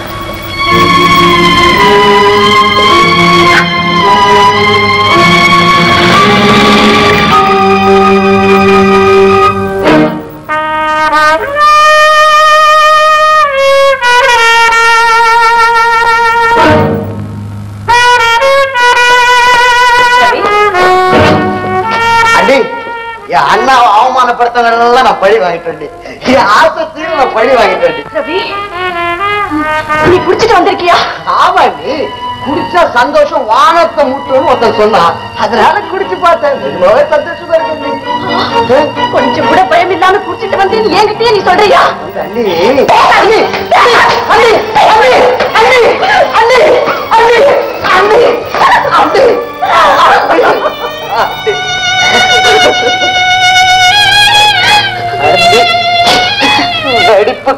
அண்ணாவை அவமானப்படுத்தவெல்லாம் நான் பழி வாங்கிட்டேன். என் ஆசை தீர நான் பழி வாங்கிட்டேன். ரவி, நீ குடிச்சிட்டு வந்திருக்கியா? ஆமா, நீ குடிச்சா சந்தோஷம் வானத்தை முட்டுன்னு ஒருத்தன் சொன்னான். அதனால குடிச்சு பார்த்தேன். சந்தோஷமா இருக்கு. கொஞ்சம் கூட பயம் இல்லாம குடிச்சிட்டு வந்து என்கிட்டயே நீ சொல்றியா? அண்ணி, அண்ணி, அண்ணி, அண்ணி, அண்ணி, அண்ணி, அண்ணி, அண்ணி, அண்ணி, அண்ணி.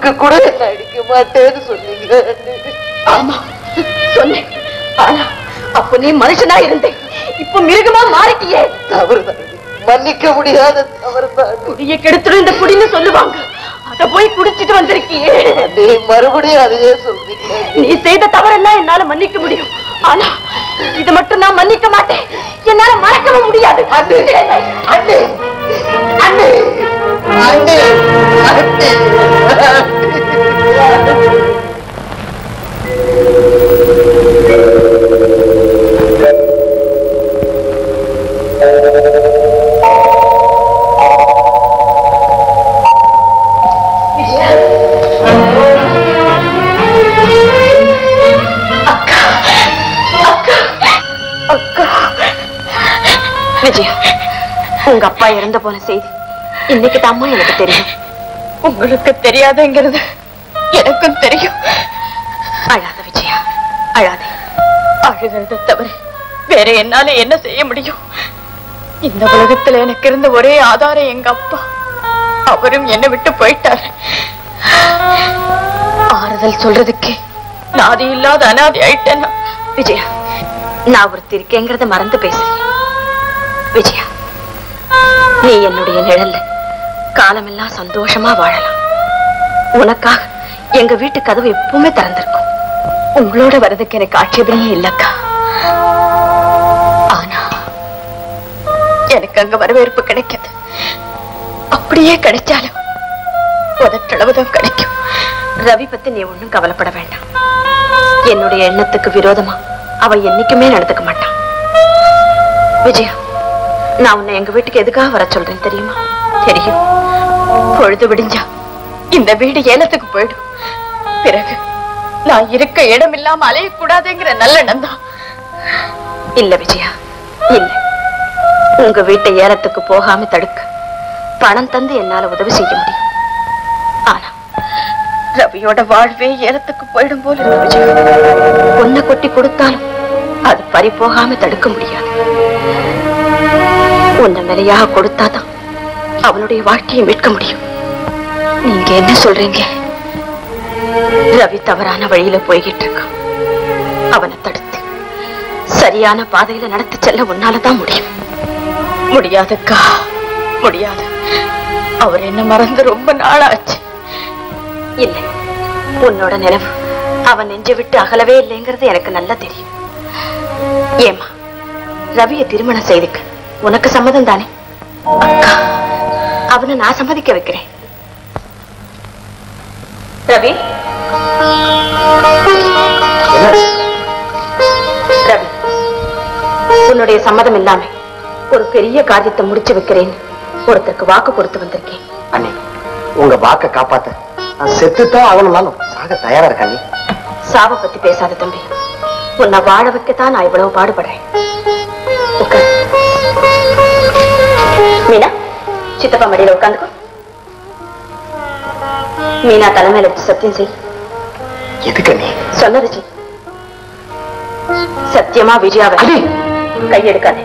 அடிக்கிறதுக்கு கூட என்ன அடிக்க மாட்டேன்னு சொன்னீங்க. ஆமா சொன்னேன். ஆனா அப்ப நீ மனுஷனா இருந்தேன், இப்ப மிருகமா மாறிட்டியே. தவறுதான், மன்னிக்க முடியாத தவறுதான். குடிய கெடுத்துடும் இந்த குடின்னு சொல்லுவாங்க, அத போய் குடிச்சிட்டு வந்திருக்கியே. மறுபடியும் அதையே சொல்றீங்க. நீ செய்த தவறெல்லாம் என்னால மன்னிக்க முடியும், ஆனா இது மட்டும் நான் மன்னிக்க மாட்டேன். என்னால மறக்கவும் முடியாது. அண்ணே அண்ணே அண்ணே அண்ணே அண்ணே விஜயா, உங்க அப்பா இறந்து போன செய்தி இன்னைக்கு தாம்மா எனக்கு தெரியும். உங்களுக்கு தெரியாதுங்கிறது எனக்கும் தெரியும். அழாத விஜயா, அழாத. அழுகிறத தவிர வேற என்னால என்ன செய்ய முடியும்? இந்த உலகத்துல எனக்கு இருந்த ஒரே ஆதாரம் எங்க அப்பா. அவரும் என்னை விட்டு போயிட்டார். ஆறுதல் சொல்றதுக்கு நாதி இல்லாத அனாதி ஆயிட்டேன்னா. விஜயா, நான் ஒருத்தர் இருக்கேங்கிறத மறந்து பேசுறேன். விஜயா, நீ என்னுடைய நிழல்ல காலமெல்லாம் சந்தோஷமா வாழலாம். உனக்காக எங்க வீட்டு கதவு எப்பவுமே திறந்திருக்கும். உங்களோட வர்றதுக்கு எனக்கு ஆட்சேபனையே இல்லக்கா. ஆனா எனக்கு அங்க வரவேற்பு கிடைக்காது. அப்படியே கிடைச்சாலும் உதட்டளவுதான் கிடைக்கும். ரவி பத்தி நீ ஒண்ணும் கவலைப்பட வேண்டாம். என்னுடைய எண்ணத்துக்கு விரோதமா அவன் என்னைக்குமே நடந்துக்க மாட்டான். விஜயா, நான் உன்னை எங்க வீட்டுக்கு எதுக்காக வர சொல்றேன் தெரியுமா? தெரியும். பொழுது விடிஞ்சா இந்த வீடு ஏலத்துக்கு போயிடும். பிறகு நான் இருக்க இடம் இல்லாம அலையக்கூடாதுங்கிற நல்ல எண்ணம் தான். இல்ல விஜயா, இல்ல. உங்க வீட்டை ஏலத்துக்கு போகாம தடுக்க பணம் தந்து என்னால உதவி செய்ய முடியும். ஆனா ரவியோட வாழ்வே ஏலத்துக்கு போயிடும் போல இருக்கு விஜயா. பொண்ணை கொட்டி கொடுத்தாலும் அது பறி போகாம தடுக்க முடியாது. உன்னை நிலையாக கொடுத்தாதான் அவனுடைய வாழ்க்கையை மீட்க முடியும். நீங்க என்ன சொல்றீங்க? ரவி தவறான வழியில போய்கிட்டு இருக்கான். அவனை தடுத்து சரியான பாதையில நடத்தி செல்ல உன்னாலதான் முடியும். முடியாதுக்கா, முடியாது. அவர் என்ன மறந்து ரொம்ப நாளாச்சு. இல்லை, உன்னோட நினைவு அவன் நெஞ்ச விட்டு அகலவே இல்லைங்கிறது எனக்கு நல்லா தெரியும். ஏமா, ரவியை திருமணம் செய்துக்க உனக்கு சம்மதம் தானே? அக்கா, அவனை நான் சம்மதிக்க வைக்கிறேன். ரவி, ரவி, உன்னுடைய சம்மதம் இல்லாம ஒரு பெரிய காரியத்தை முடிச்சு வைக்கிறேன்னு ஒருத்தருக்கு வாக்கு கொடுத்து வந்திருக்கேன். அண்ணே, உங்க வாக்க காப்பாத்த நான் செத்துத்தான் ஆகணும்னாலும் சாக தயாரா இருக்க. அண்ணே, சாவ பத்தி பேசாத தம்பி. உன்னை வாழ வைக்கத்தான் நான் இவ்வளவு பாடுபடுறேன். மீனா, சித்தப்பா மடியில உட்காந்துக்கோ. மீனா தலைமையில வச்சு சத்தியம் செய். எதுக்கு நீ சொன்னது செய். சத்தியமா விஜயாவை கையெடுக்காதே.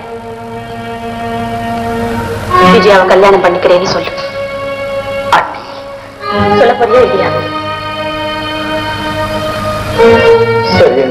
விஜயாவை கல்யாணம் பண்ணிக்கிறேன்னு சொல்லு. சொல்ல போறியா இல்லையா? சரி.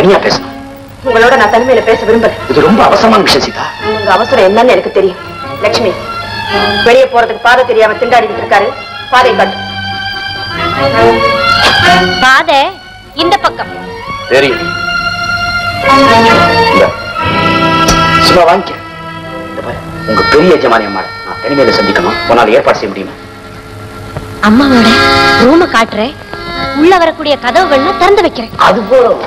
தனியா பேசணும். உங்களோட நான் தனிமையில பேச விரும்பல. இது ரொம்ப அவசரமான விஷயம் சீதா. உங்க அவசரம் என்னன்னு எனக்கு தெரியும். லட்சுமி, வெளியே போறதுக்கு பாதை தெரியாம திண்டாடிட்டு இருக்காரு. பாதை காட்டு. பாதை இந்த பக்கம் தெரியும். சும்மா வாங்கிக்க. உங்க பெரிய எஜமானி அம்மா நான் தனிமையில சந்திக்கணும். உன்னால ஏற்பாடு செய்ய முடியுமா? அம்மாவோட ரூம காட்டுறேன். உள்ள வரக்கூடிய கதவுகள்னா திறந்து வைக்கிறேன். அது போறோம்.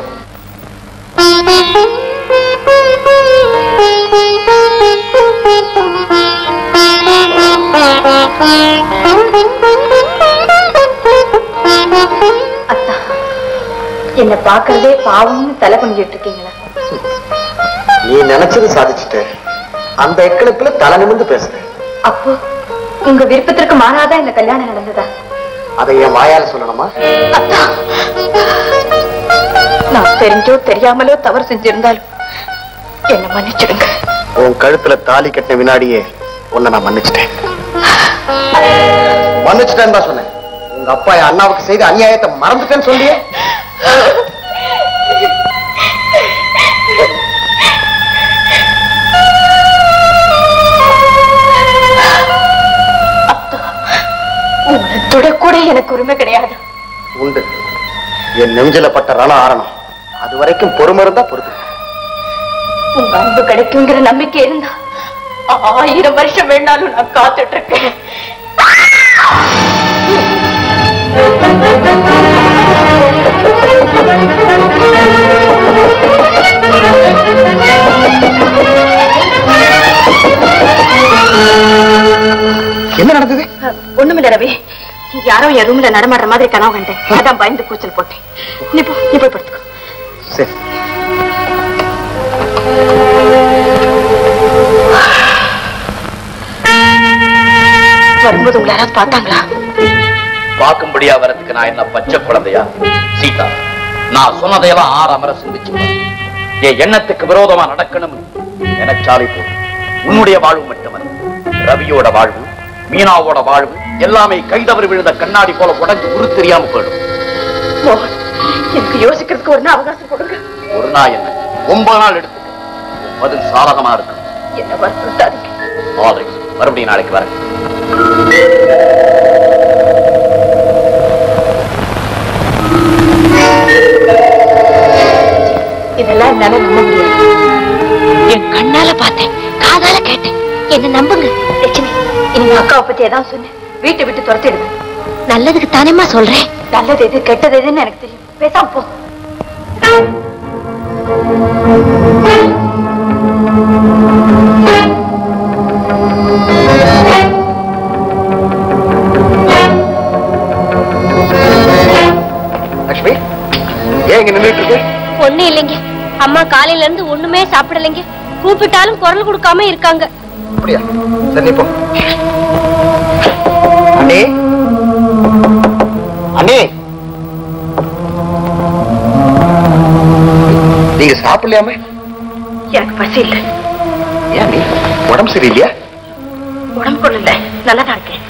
அத்தா, என்ன பாக்குறதே பாவம்னு தலை குனிஞ்சிட்டு இருக்கீங்களா? நீ நினைச்சது சாதிச்சுட்ட. அந்த எக்களத்துல தலை நிமிர்ந்து பேசுற. அப்போ உங்க விருப்பத்திற்கு மாறாதான் இந்த கல்யாணம் நடந்ததா? அதை என் வாயால சொல்லணுமா? அத்தா, நான் தெரிஞ்சோ தெரியாமலோ தவறு செஞ்சிருந்தாலும் என்ன மன்னிச்சிடுங்க. உன் கழுத்துல தாலி கட்டின வினாடியே உன்னை நான் மன்னிச்சிட்டேன். மன்னிச்சிட்டேன்னு தான் சொன்னேன். உங்க அப்பா என் அண்ணாவுக்கு செய்த அநியாயத்தை மறந்துட்டேன்னு சொல்லியே. தொட கூட எனக்கு உரிமை கிடையாது. உண்டு. என் நெஞ்சில பட்ட ரணம் ஆரணும். அது வரைக்கும் பொறுமை இருந்தா பொறுத்து. உங்க அன்பு கிடைக்குங்கிற நம்பிக்கை இருந்தா ஆயிரம் வருஷம் வேணாலும் நான் காத்துட்டு இருக்கேன். என்ன நடந்தது? ஒண்ணுமில்ல ரவி, யாரோ என் ரூம்ல நடமாடுற மாதிரி கனவு கண்டேன். அதான் பயந்து கூச்சல் போட்டேன். நீ போ, நீ போய் படுத்துக்கோ. சரி. வரும்போது உங்களை யாராவது பார்த்தாங்களா? பார்க்கும்படியா வரதுக்கு நான் என்ன பச்சை குழந்தையா? சீதா, நான் சொன்னதையெல்லாம் ஆறு அமர சிந்திச்சு என் எண்ணத்துக்கு விரோதமா நடக்கணும் நினைச்சாலே போதும். உன்னுடைய வாழ்வு மட்டுமல்ல, ரவியோட வாழ்வு, மீனாவோட வாழ்வு எல்லாமே கைதவறு விழுந்த கண்ணாடி போல உடஞ்சு உரு தெரியாம போயிடும். எனக்கு யோசிக்கிறதுக்கு ஒரு நாள் அவகாசம் கொடுங்க. ஒரு நாள் என்ன, ஒன்பது நாள் எடுத்துக்க. பதில் சாதகமா இருக்கு. என்ன வற்புறுத்தாதீங்க. மறுபடியும் நாளைக்கு வரேன். இதெல்லாம் என்னால நம்ப முடியாது. என் கண்ணால பார்த்தேன், காதால கேட்டேன். என்ன நம்புங்க. லட்சுமி, இனிமே அக்காவை பத்தி ஏதாவது சொன்னேன் வீட்டை விட்டு துரத்திடுங்க. நல்லதுக்கு தானேமா சொல்றேன். நல்லது எது கெட்டது எதுன்னு எனக்கு தெரியும். பேசாம போ. லட்சுமி, ஏன் இங்க நின்றுட்டு இருக்கு? ஒண்ணு இல்லைங்க, அம்மா காலையில இருந்து ஒண்ணுமே சாப்பிடலைங்க. கூப்பிட்டாலும் குரல் கொடுக்காம இருக்காங்க. அப்படியா? சரி போ. அண்ணே, அண்ணே, நீங்க சாப்பிடலையாமே? எனக்கு பசி இல்லை. ஏன் நீ உடம்பு சரியில்லையா? உடம்பு கொள்ள இல்லை, நல்லாதான் இருக்கேன்.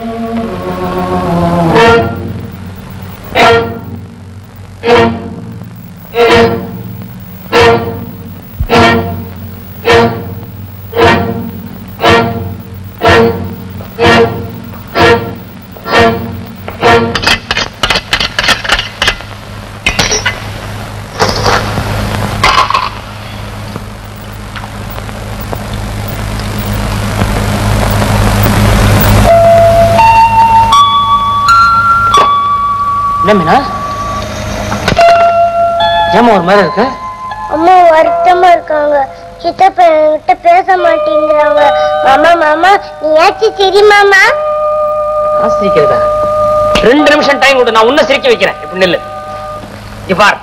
என்ன மீனா, ஏமா ஒரு மாதிரி இருக்க? அம்மா வருத்தமா இருக்காங்க. சித்தப்பா என்கிட்ட பேச மாட்டேங்கிறாங்க. மாமா மாமா நீயாச்சும் சரி மாமா. நான் சிரிக்கிறதா? ரெண்டு நிமிஷம் டைம் கொடு, நான் உன்ன சிரிக்க வைக்கிறேன். இப்ப நில்லு. இவ்வாறு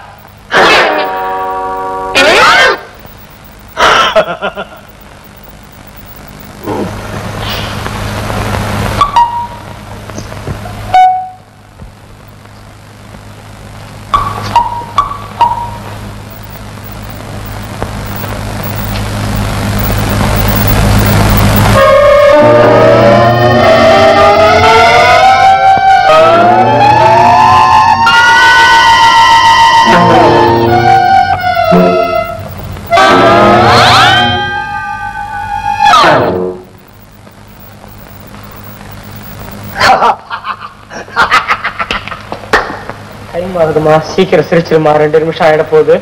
டைம் ஆகுதுமா, சீக்கிரம் சிரிச்சிருமா, ரெண்டு நிமிஷம் ஆயிட போகுது.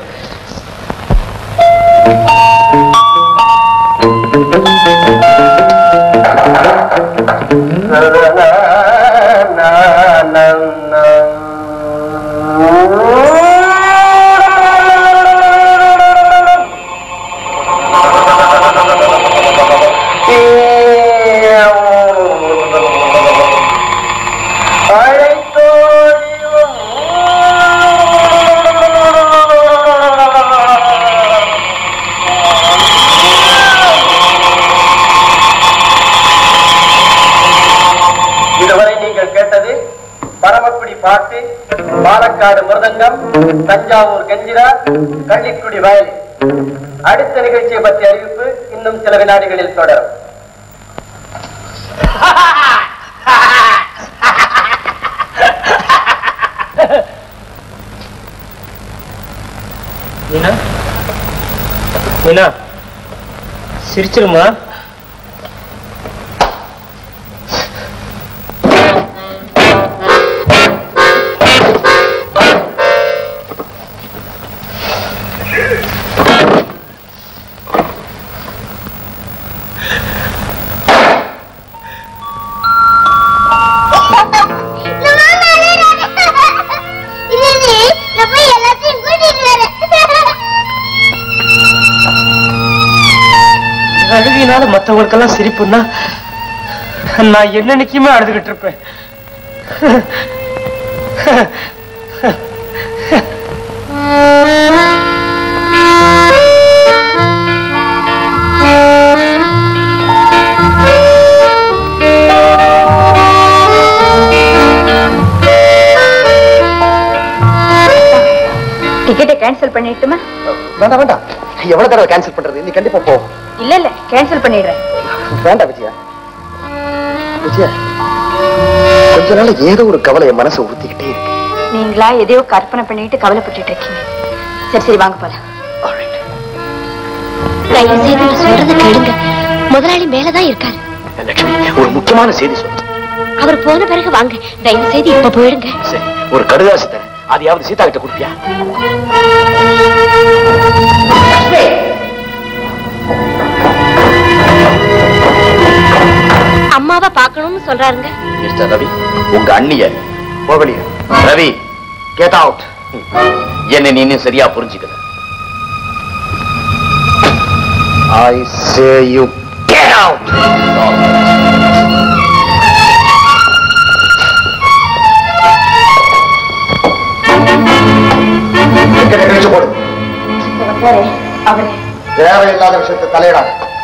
பாட்டு, பாலக்காடு மிருதங்கம், தஞ்சாவூர் கஞ்சிரா, கள்ளிக்குடி வயலின். அடுத்த நிகழ்ச்சியை பற்றி அறிவிப்பு இன்னும் சில வினாடிகளில் தொடரும். மீனா, மீனா, சிரிச்சிருமா? அழுகினால மத்தவங்களுக்கெல்லாம் சிரிப்புன்னா நான் என்னன்னைக்குமே அழுதுகிட்டு இருப்பேன். டிக்கெட்டை கேன்சல் பண்ணிட்டுமா? வேண்டாம் வேண்டாம், எவ்வளவு தடவை கேன்சல் பண்றது? நீ கண்டிப்பா போ. இல்ல இல்ல, கேன்சல் பண்ணிடுறேன். வேண்டாம் விஜயா. விஜயா, கொஞ்ச நாள் ஏதோ ஒரு கவலை என் மனசை ஊத்திக்கிட்டே இருக்கு. நீங்களா எதையோ கற்பனை பண்ணிட்டு கவலைப்பட்டு இருக்கீங்க. சரி சரி, வாங்க போலாம். தயவு செய்து நான் சொல்றத கேளுங்க. முதலாளி மேலதான் இருக்காரு. லட்சுமி, ஒரு முக்கியமான செய்தி சொல்லு. அவர் போன பிறகு வாங்க. தயவு செய்து இப்ப போயிடுங்க. சரி, ஒரு கடுதாசி தரேன், அதையாவது சீதா கிட்ட கொடுப்பியா? அம்மாவை பார்க்கணும்னு சொல்றாருங்க. மிஸ்டர் ரவி, உங்க அண்ணிய போவலியா? Ravi, get out. என்ன நீ இன்னும் சரியா புரிஞ்சுக்கல. I say you get out. அவரே தேவையில்லாத விஷயத்தை தலையிடாத.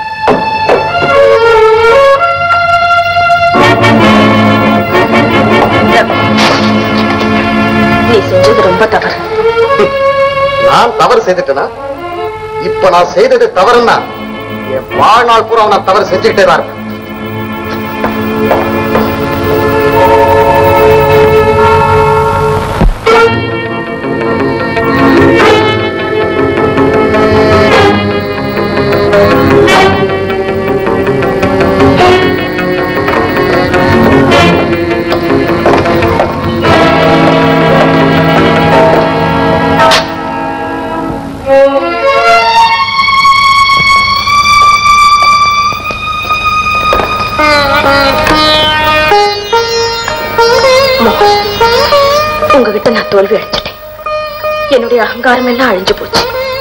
நீ செஞ்சது ரொம்ப தவறு. நான் தவறு செய்துட்டேனா? இப்ப நான் செய்தது தவறுன்னா என் வாழ்நாள் பூரா நான் தவறு செஞ்சுக்கிட்டே தான் இருப்பேன். உங்ககிட்ட நான் தோல்வி அடைஞ்சிட்டேன். என்னுடைய அகங்காரம் எல்லாம் அழிஞ்சு போச்சு.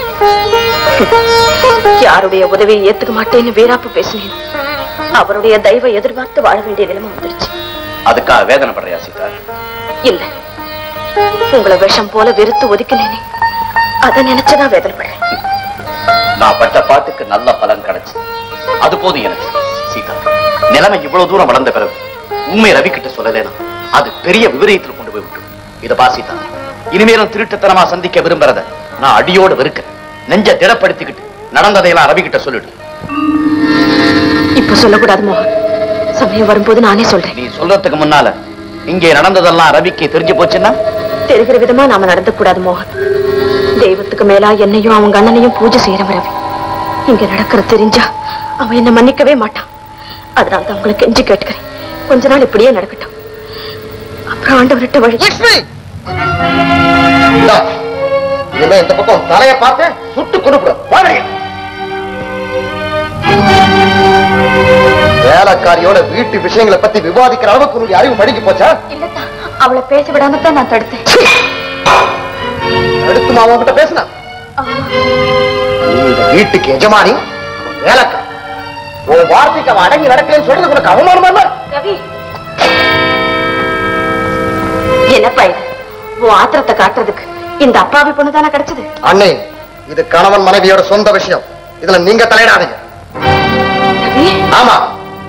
யாருடைய உதவியை ஏத்துக்க மாட்டேன்னு வீராப்பு பேசினேன். அவருடைய தயவை எதிர்பார்த்து வாழ வேண்டிய நிலைமை வந்துருச்சு. அதுக்காக வேதனைப்படுறியா சீதா? இல்ல, உங்களை விஷம் போல வெறுத்து ஒதுக்கினேனே, அதை நினைச்சுதான் வேதனைப்படுறேன். நான் பட்ட பாட்டுக்கு நல்ல பலன் கிடைச்சு, அது போதும் எனக்கு. சீதா, நிலைமை இவ்வளவு தூரம் வளர்ந்த பிறகு உண்மை ரவி கிட்ட சொல்லலேனா அது பெரிய விபரீதத்தில் கொண்டு போய் விட்டு. இத பாசிதா, இனிமேலும் திருட்டுத்தனமா சந்திக்க விரும்புறத நான் அடியோடு வெறுக்கிறேன். நெஞ்ச திடப்படுத்திக்கிட்டு நடந்ததையெல்லாம் ரவி கிட்ட சொல்லிடு. இப்ப சொல்லக்கூடாது மோகன், சமயம் வரும்போது நானே சொல்றேன். நீ சொல்றதுக்கு முன்னால இங்கே நடந்ததெல்லாம் ரவிக்கு தெரிஞ்சு போச்சுன்னா? தெரிகிற விதமா நாம நடந்த கூடாது மோகன். தெய்வத்துக்கு மேலா என்னையும் அவங்க அண்ணனையும் பூஜை செய்யறவன் ரவி. இங்க நடக்கிறது தெரிஞ்சா அவன் என்ன மன்னிக்கவே மாட்டான். அதனாலதான் உங்களுக்கு கெஞ்சி கேட்கிறேன், கொஞ்ச நாள் இப்படியே நடக்கட்டும். அப்புறம் ஆண்டவர்கிட்ட வழி. லட்சுமி, இனிமே இந்த பக்கம் தலையை பார்த்து சுட்டு கொண்டுவிடும். வேலைக்காரியோட வீட்டு விஷயங்களை பத்தி விவாதிக்கிற அளவுக்கு உன்னுடைய அறிவு மடிக்கு போச்சா? இல்லத்தா, அவளை பேச விடாம தான் நான் தடுத்தேன். அடுத்து நான் உங்ககிட்ட பேசினா இந்த வீட்டுக்கு எஜமானி வேலைக்காரி, உன் வார்த்தைக்கு அவன் அடங்கி நடக்கலன்னு சொல்றது உனக்கு அவமானமா இல்ல? ரவி, என்னப்பா இது? உன் ஆத்திரத்தை காட்டுறதுக்கு இந்த அப்பாவி பொண்ணு தானே கிடைச்சது? அண்ணே, இது கணவன் மனைவியோட சொந்த விஷயம். இதுல நீங்க தலையிடாதீங்க. ஆமா,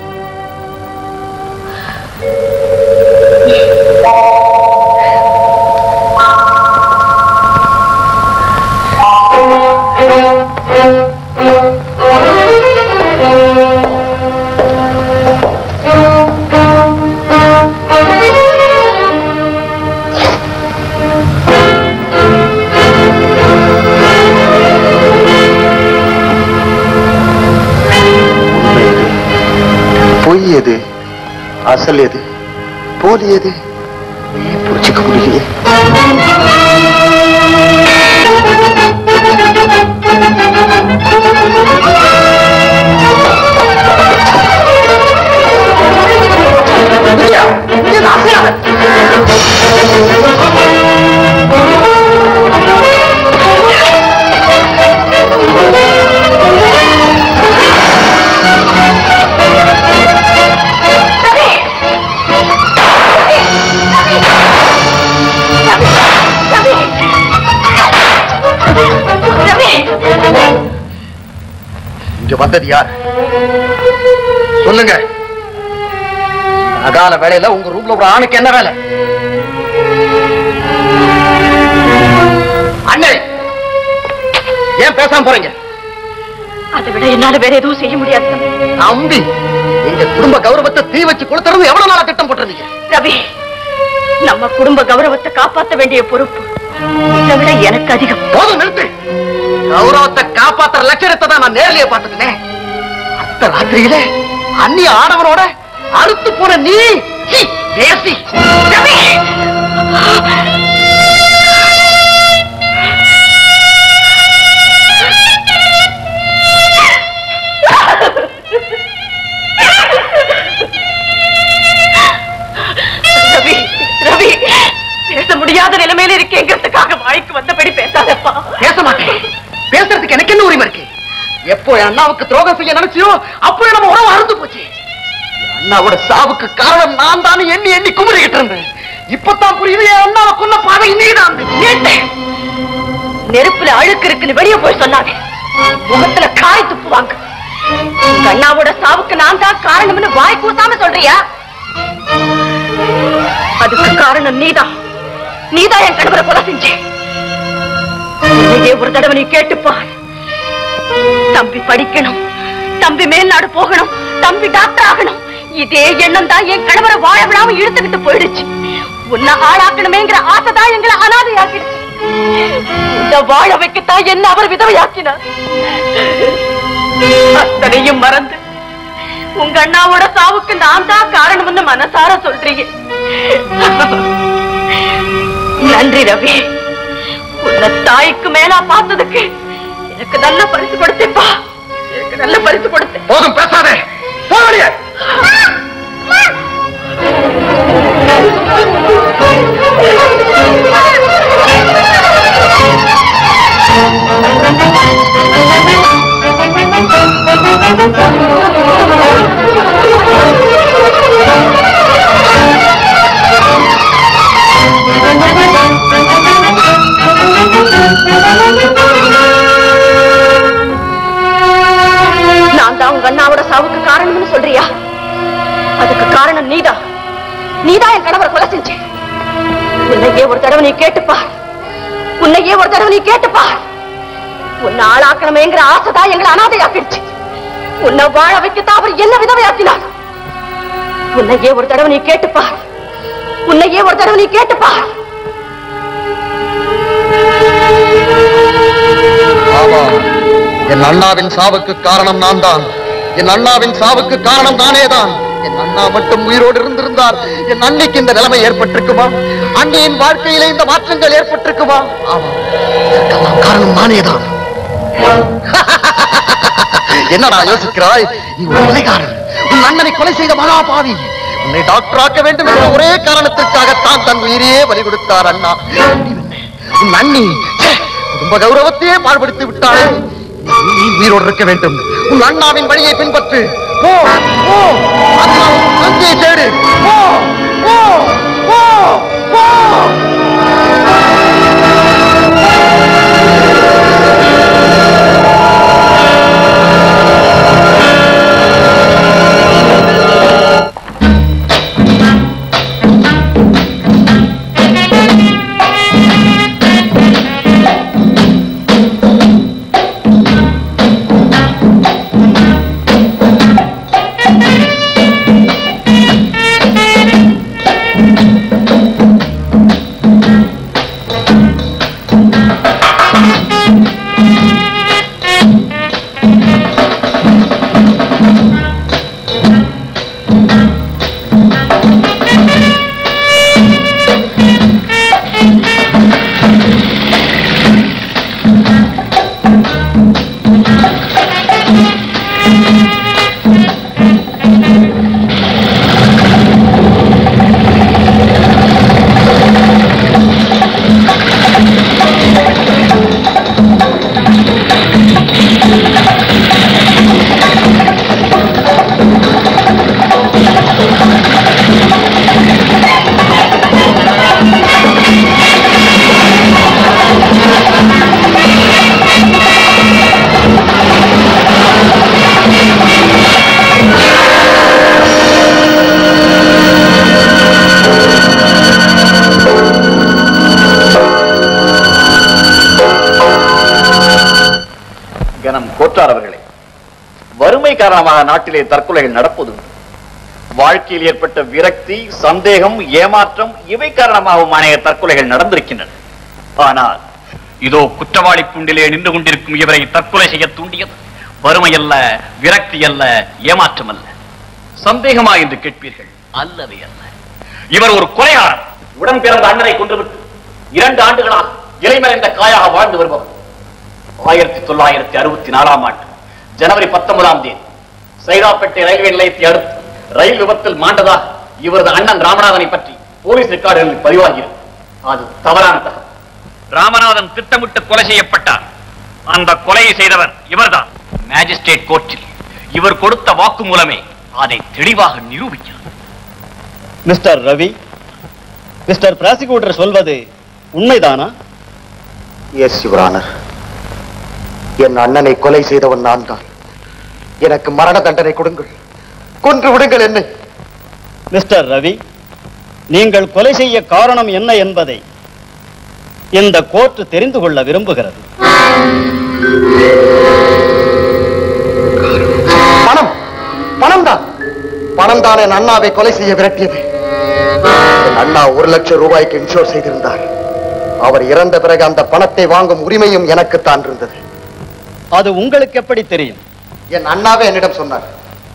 பொய் எது, அசல் எது, போலி எது புரிச்சுக்க முடியலையே. இங்க வந்தது யார் சொல்லுங்க. அகால வேலையில உங்க ரூம்ல ஒரு ஆணுக்கு என்ன வேலை? அண்ணே, ஏன் பேசாம போறீங்க? அதை விட என்னால வேற எதுவும் செய்ய முடியாது தம்பி. எங்க குடும்ப கௌரவத்தை தீ வச்சு கொடுத்துறது எவ்வளவு நாளா திட்டம் போட்டுருந்தீங்க? ரவி, நம்ம குடும்ப கௌரவத்தை காப்பாற்ற வேண்டிய பொறுப்பு இதை விட எனக்கு அதிகம். போதும், நிறுத்து. கௌரவத்தை காப்பாத்துற லட்சணத்தை தான் நான் நேர்லயே பார்த்துக்கினேன். அத்த ராத்திரியில அந்நிய ஆடவனோட அறுத்து போன நீ பேசி ரவி, ரவி, பேச முடியாத நிலைமையில இருக்கேங்கிறதுக்காக வாய்க்கு வந்தபடி பேசாதப்பா. பேச மாட்டேன். பேசுறதுக்கு எனக்கு என்ன உரிமை இருக்கு? எப்போ என் அண்ணாவுக்கு துரோகம் செய்ய நினைச்சியோ அப்போ நம்ம உறவு அறுந்து போச்சு. அண்ணாவோட சாவுக்கு காரணம் நான் தானே எண்ணி எண்ணி குமரிக்கிட்டு இருந்தேன். இப்பதான் புரியுது என் அண்ணாவை கொல்ல பாதை நீதான். நெருப்புல அழுக்கு இருக்குன்னு வெளியே போய் சொன்னாங்க. முகத்துல காய் துப்புவாங்க. உங்க அண்ணாவோட சாவுக்கு நான் தான் காரணம்னு வாய் கூசாம சொல்றியா? அதுக்கு காரணம் நீதான். நீதான் என் கணவரை கொலை செஞ்ச. ஒரு தடவை நீ கேட்டுப்பார். தம்பி படிக்கணும், தம்பி மேல்நாடு போகணும், தம்பி டாக்டர் ஆகணும். இதே எண்ணம் தான் என் கணவரை வாழ விடாம இழுத்துக்கிட்டு போயிடுச்சு. உன்னை ஆளாக்கணுமேங்கிற ஆசைதான் எங்களை அனாதையாக்கிடுச்சு. இந்த வாழ வைக்கத்தான் என்ன அவர் விதவையாக்கினார். அத்தனையும் மறந்து உங்க அண்ணாவோட சாவுக்கு நான் தான் காரணம்னு மனசார சொல்றீங்க. நன்றி ரவி. உன்னை தாய்க்கு மேலா பார்த்ததுக்கு எனக்கு நல்ல பரிசு கொடுத்தேப்பா. எனக்கு நல்ல பரிசு கொடுத்தேன். போதும், பேசாதே. போறியே. நான் தான் உங்க அண்ணாவோட சாவுக்கு காரணம்னு சொல்றியா? அதுக்கு காரணம் நீதான். நீதான் என் கணவரை கொலை செஞ்ச. உன்னையே ஒரு தடவை நீ கேட்டுப்பா. உன்னையே ஒரு தடவை நீ கேட்டுப்பா. உன்னை ஆளாக்கணுமேங்கிற ஆசைதான் எங்களை அனாதையாக்கிடுச்சு. உன்னை வாழ வைக்கத்தான் அவர் என்ன விதவையாக்கினார். உன்னையே ஒரு தடவை நீ கேட்டுப்பா. உன்னையே ஒரு தடவை நீ கேட்டுப்பா. என் அண்ணாவின் சாவுக்கு காரணம் நான் தான். என் அண்ணாவின் சாவுக்கு காரணம் நானே தான். என் அண்ணா மட்டும் உயிரோடு இருந்திருந்தால் என் அன்னைக்கு இந்த நிலைமை ஏற்பட்டிருக்குமா? அன்னையின் வாழ்க்கையிலே இந்த மாற்றங்கள் ஏற்பட்டிருக்குமா? ஆமா, இதற்கெல்லாம் காரணம் நானேதான். என்னடா யோசிக்கிறாய்? நீ ஒரு கொலைகாரன். உன் அண்ணனை கொலை செய்த மகாபாவி. உன்னை டாக்டர் ஆக்க வேண்டும் என்ற ஒரே காரணத்திற்காகத்தான் தன் உயிரையே பலி கொடுத்தார் அண்ணா. உன் அண்ணி குடும்ப கௌரவத்தையே பாழ்படுத்தி விட்டாளே. நீ உயிரோடு இருக்க வேண்டும். உன் அண்ணாவின் வழியை பின்பற்று. போ போ, அங்கே தேடு. போ போ போ போ. அவர்களே, வறுமை காரணமாக நாட்டிலே தற்கொலைகள் நடப்பது வாழ்க்கையில் ஏற்பட்ட விரக்தி, சந்தேகம், ஏமாற்றம் இவை காரணமாகவும் அநேக தற்கொலைகள் நடந்திருக்கின்றன. ஆனால் இதோ குற்றவாளி கூண்டிலே நின்று கொண்டிருக்கும் இவரை தற்கொலை செய்ய தூண்டியது வறுமை அல்ல, விரக்தி அல்ல, ஏமாற்றம் அல்ல, சந்தேகமா என்று கேட்பீர்கள். அல்லவே அல்ல. இவர் ஒரு கொலையாளர். உடன் பிறந்த அண்ணனை கொன்றுவிட்டு இரண்டு ஆண்டுகளாக இலைமறைந்த காயாக வாழ்ந்து வருபவர். ஆயிரத்தி தொள்ளாயிரத்தி அறுபத்தி நாலாம் ஆண்டு ஜனவரி பத்தொன்பதாம் தேதி சைதாப்பேட்டை ரயில்வே நிலையத்தை அடுத்து ரயில் விபத்தில் மாண்டதாக இவரது அண்ணன் ராமநாதனை பற்றி போலீஸ் ரெக்கார்டுகளில் பதிவாகிறது. அது தவறான தகவல். ராமநாதன் திட்டமிட்டு கொலை செய்யப்பட்டார். அந்த கொலையை செய்தவர் இவர்தான். மேஜிஸ்ட்ரேட் கோர்ட்டில் இவர் கொடுத்த வாக்கு மூலமே அதை தெளிவாக நிரூபிக்கிறார். மிஸ்டர் ரவி, மிஸ்டர் பிராசிக்யூட்டர் சொல்வது உண்மைதானா? Yes your honour. என் அண்ணனை கொலை செய்தவன் நான் தான். எனக்கு மரண தண்டனை கொடுங்கள், கொன்று விடுங்கள் என்னை. மிஸ்டர் ரவி, நீங்கள் கொலை செய்ய காரணம் என்ன என்பதை இந்த கோர்ட் தெரிந்து கொள்ள விரும்புகிறது. பணம் பணம் தான் பணம் தான் என் அண்ணாவை கொலை செய்ய விரட்டியது. என் அண்ணா ஒரு லட்சம் ரூபாய்க்கு இன்சூர் செய்திருந்தார். அவர் இறந்த பிறகு அந்த பணத்தை வாங்கும் உரிமையும் எனக்குத்தான் இருந்தது. அது உங்களுக்கு எப்படி தெரியும்? என் அண்ணாவே என்னிடம் சொன்னார்.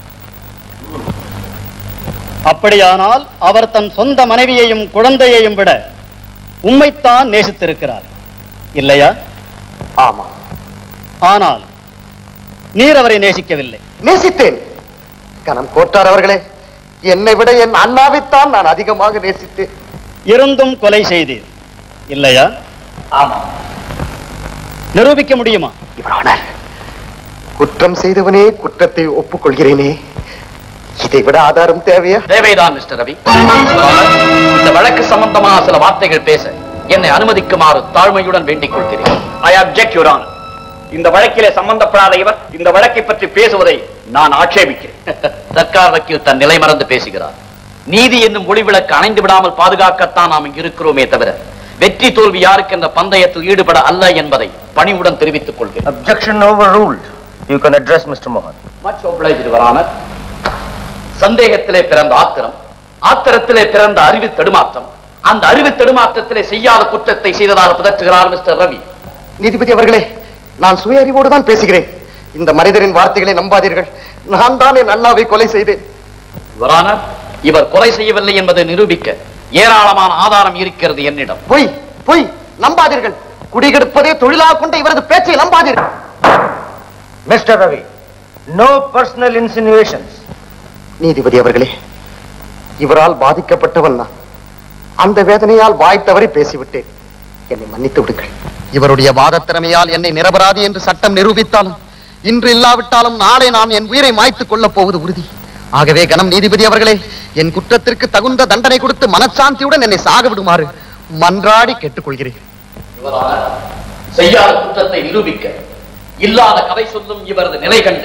அப்படியானால் அவர் தன் சொந்த மனைவியையும் குழந்தையையும் விட உம்மைத்தான் நேசித்திருக்கிறார், இல்லையா? ஆமா. ஆனால் நீர் அவரை நேசிக்கவில்லை. நேசித்தேன். கணம் கோட்டார் அவர்களே, என்னை விட என் அண்ணாவைத்தான் நான் அதிகமாக நேசித்தேன். இருந்தும் கொலை செய்தீர், இல்லையா? ஆமா. நிரூபிக்க முடியுமா? குற்றம் செய்தவனே குற்றத்தை ஒப்புக்கொள்கிறேனே, இதை விட ஆதாரம் தேவையா? தேவைதான் மிஸ்டர் ரவி. இந்த வழக்கு சம்பந்தமாக சில வார்த்தைகள் பேச என்னை அனுமதிக்குமாறு தாழ்மையுடன் வேண்டிக் கொள்கிறேன். I object your honour. இந்த வழக்கிலே சம்பந்தப்படாத இவர் இந்த வழக்கை பற்றி பேசுவதை நான் ஆட்சேபிக்கிறேன். சர்க்கார் வக்கீல் தன் நிலை மறந்து பேசுகிறார். நீதி என்னும் ஒளிவிளக்கு அணைந்து விடாமல் பாதுகாக்கத்தான் நாம் இங்கு இருக்கிறோமே தவிர வெற்றி தோல்வி யாருக்கு என்ற பந்தயத்தில் ஈடுபட அல்ல என்பதை பணிவுடன் தெரிவித்துக் கொள்கிறேன். Objection overruled. You can address Mister Mohan. Much obliged, Your Honor. சந்தேகத்திலே பிறந்த ஆத்திரம், ஆத்திரத்திலே பிறந்த அறிவு தடுமாற்றம், அந்த அறிவு தடுமாற்றத்திலே செய்யாத குற்றத்தை செய்ததாக பிதற்றுகிறார் மிஸ்டர் ரவி. நீதிபதி அவர்களே, நான் சுய அறிவோடு தான் பேசுகிறேன். இந்த மனிதரின் வார்த்தைகளை நம்பாதீர்கள். நான் தான் என் அண்ணாவை கொலை செய்தேன். இவர் கொலை செய்யவில்லை என்பதை நிரூபிக்க ஏராளமான ஆதாரம் இருக்கிறது என்னிடம். பொய் பொய், நம்பாதீர்கள். குடிகெடுப்பதே தொழிலாக கொண்ட இவரது பேச்சை நம்பாதீர்கள். Mister Ravi, no personal insinuations. நீதிபதி அவர்களே, இவரால் பாதிக்கப்பட்டவன் நான். அந்த வேதனையால் வாய் தவறி பேசிவிட்டேன். என்னை மன்னித்து விடுங்கள். இவருடைய வாத திறமையால் என்னை நிரபராதி என்று சட்டம் நிரூபித்தாலும் இன்று இல்லாவிட்டாலும் நாளை நான் என் உயிரை மாய்த்துக் கொள்ளப் போவது உறுதி. ஆகவே கனம் நீதிபதி அவர்களே, என் குற்றத்திற்கு தகுந்த தண்டனை கொடுத்து மனசாந்தியுடன் என்னை சாக விடுமாறு மன்றாடி கேட்டுக்கொள்கிறேன். செய்யாத குற்றத்தை நிரூபிக்க இல்லாத கதை சொல்லும் இவரது நிலை கண்டு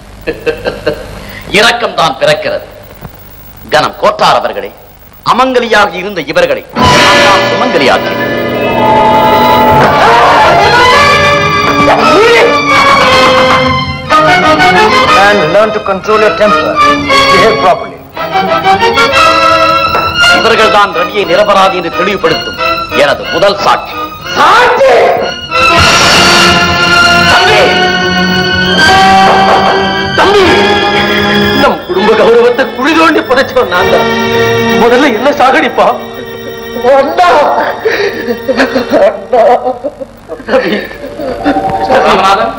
இரக்கம் தான் பிறக்கிறது. கனம் கோட்டார் அவர்களே, அமங்கலியாக இருந்த இவர்களை சுமங்கலியாக்கி And learn to control your temper. Behave properly. இவர்கள் தான் ரவியை நிரபராதி என்று தெளிவுபடுத்தும் எனது முதல் சாட்சி. சாட்சி தம்பி, நம் குடும்ப கௌரவத்தை குழி தோண்டி புதைச்சோம் நாங்க. முதல்ல என்ன சாகடிப்பா? ராமநாதன்,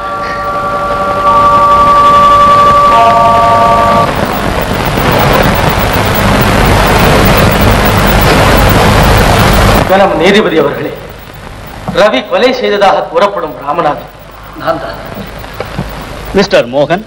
கனம் நீதிபதி அவர்களே, ரவி கொலை செய்ததாக கூறப்படும் ராமநாதன் நான் தான். மிஸ்டர் மோகன்,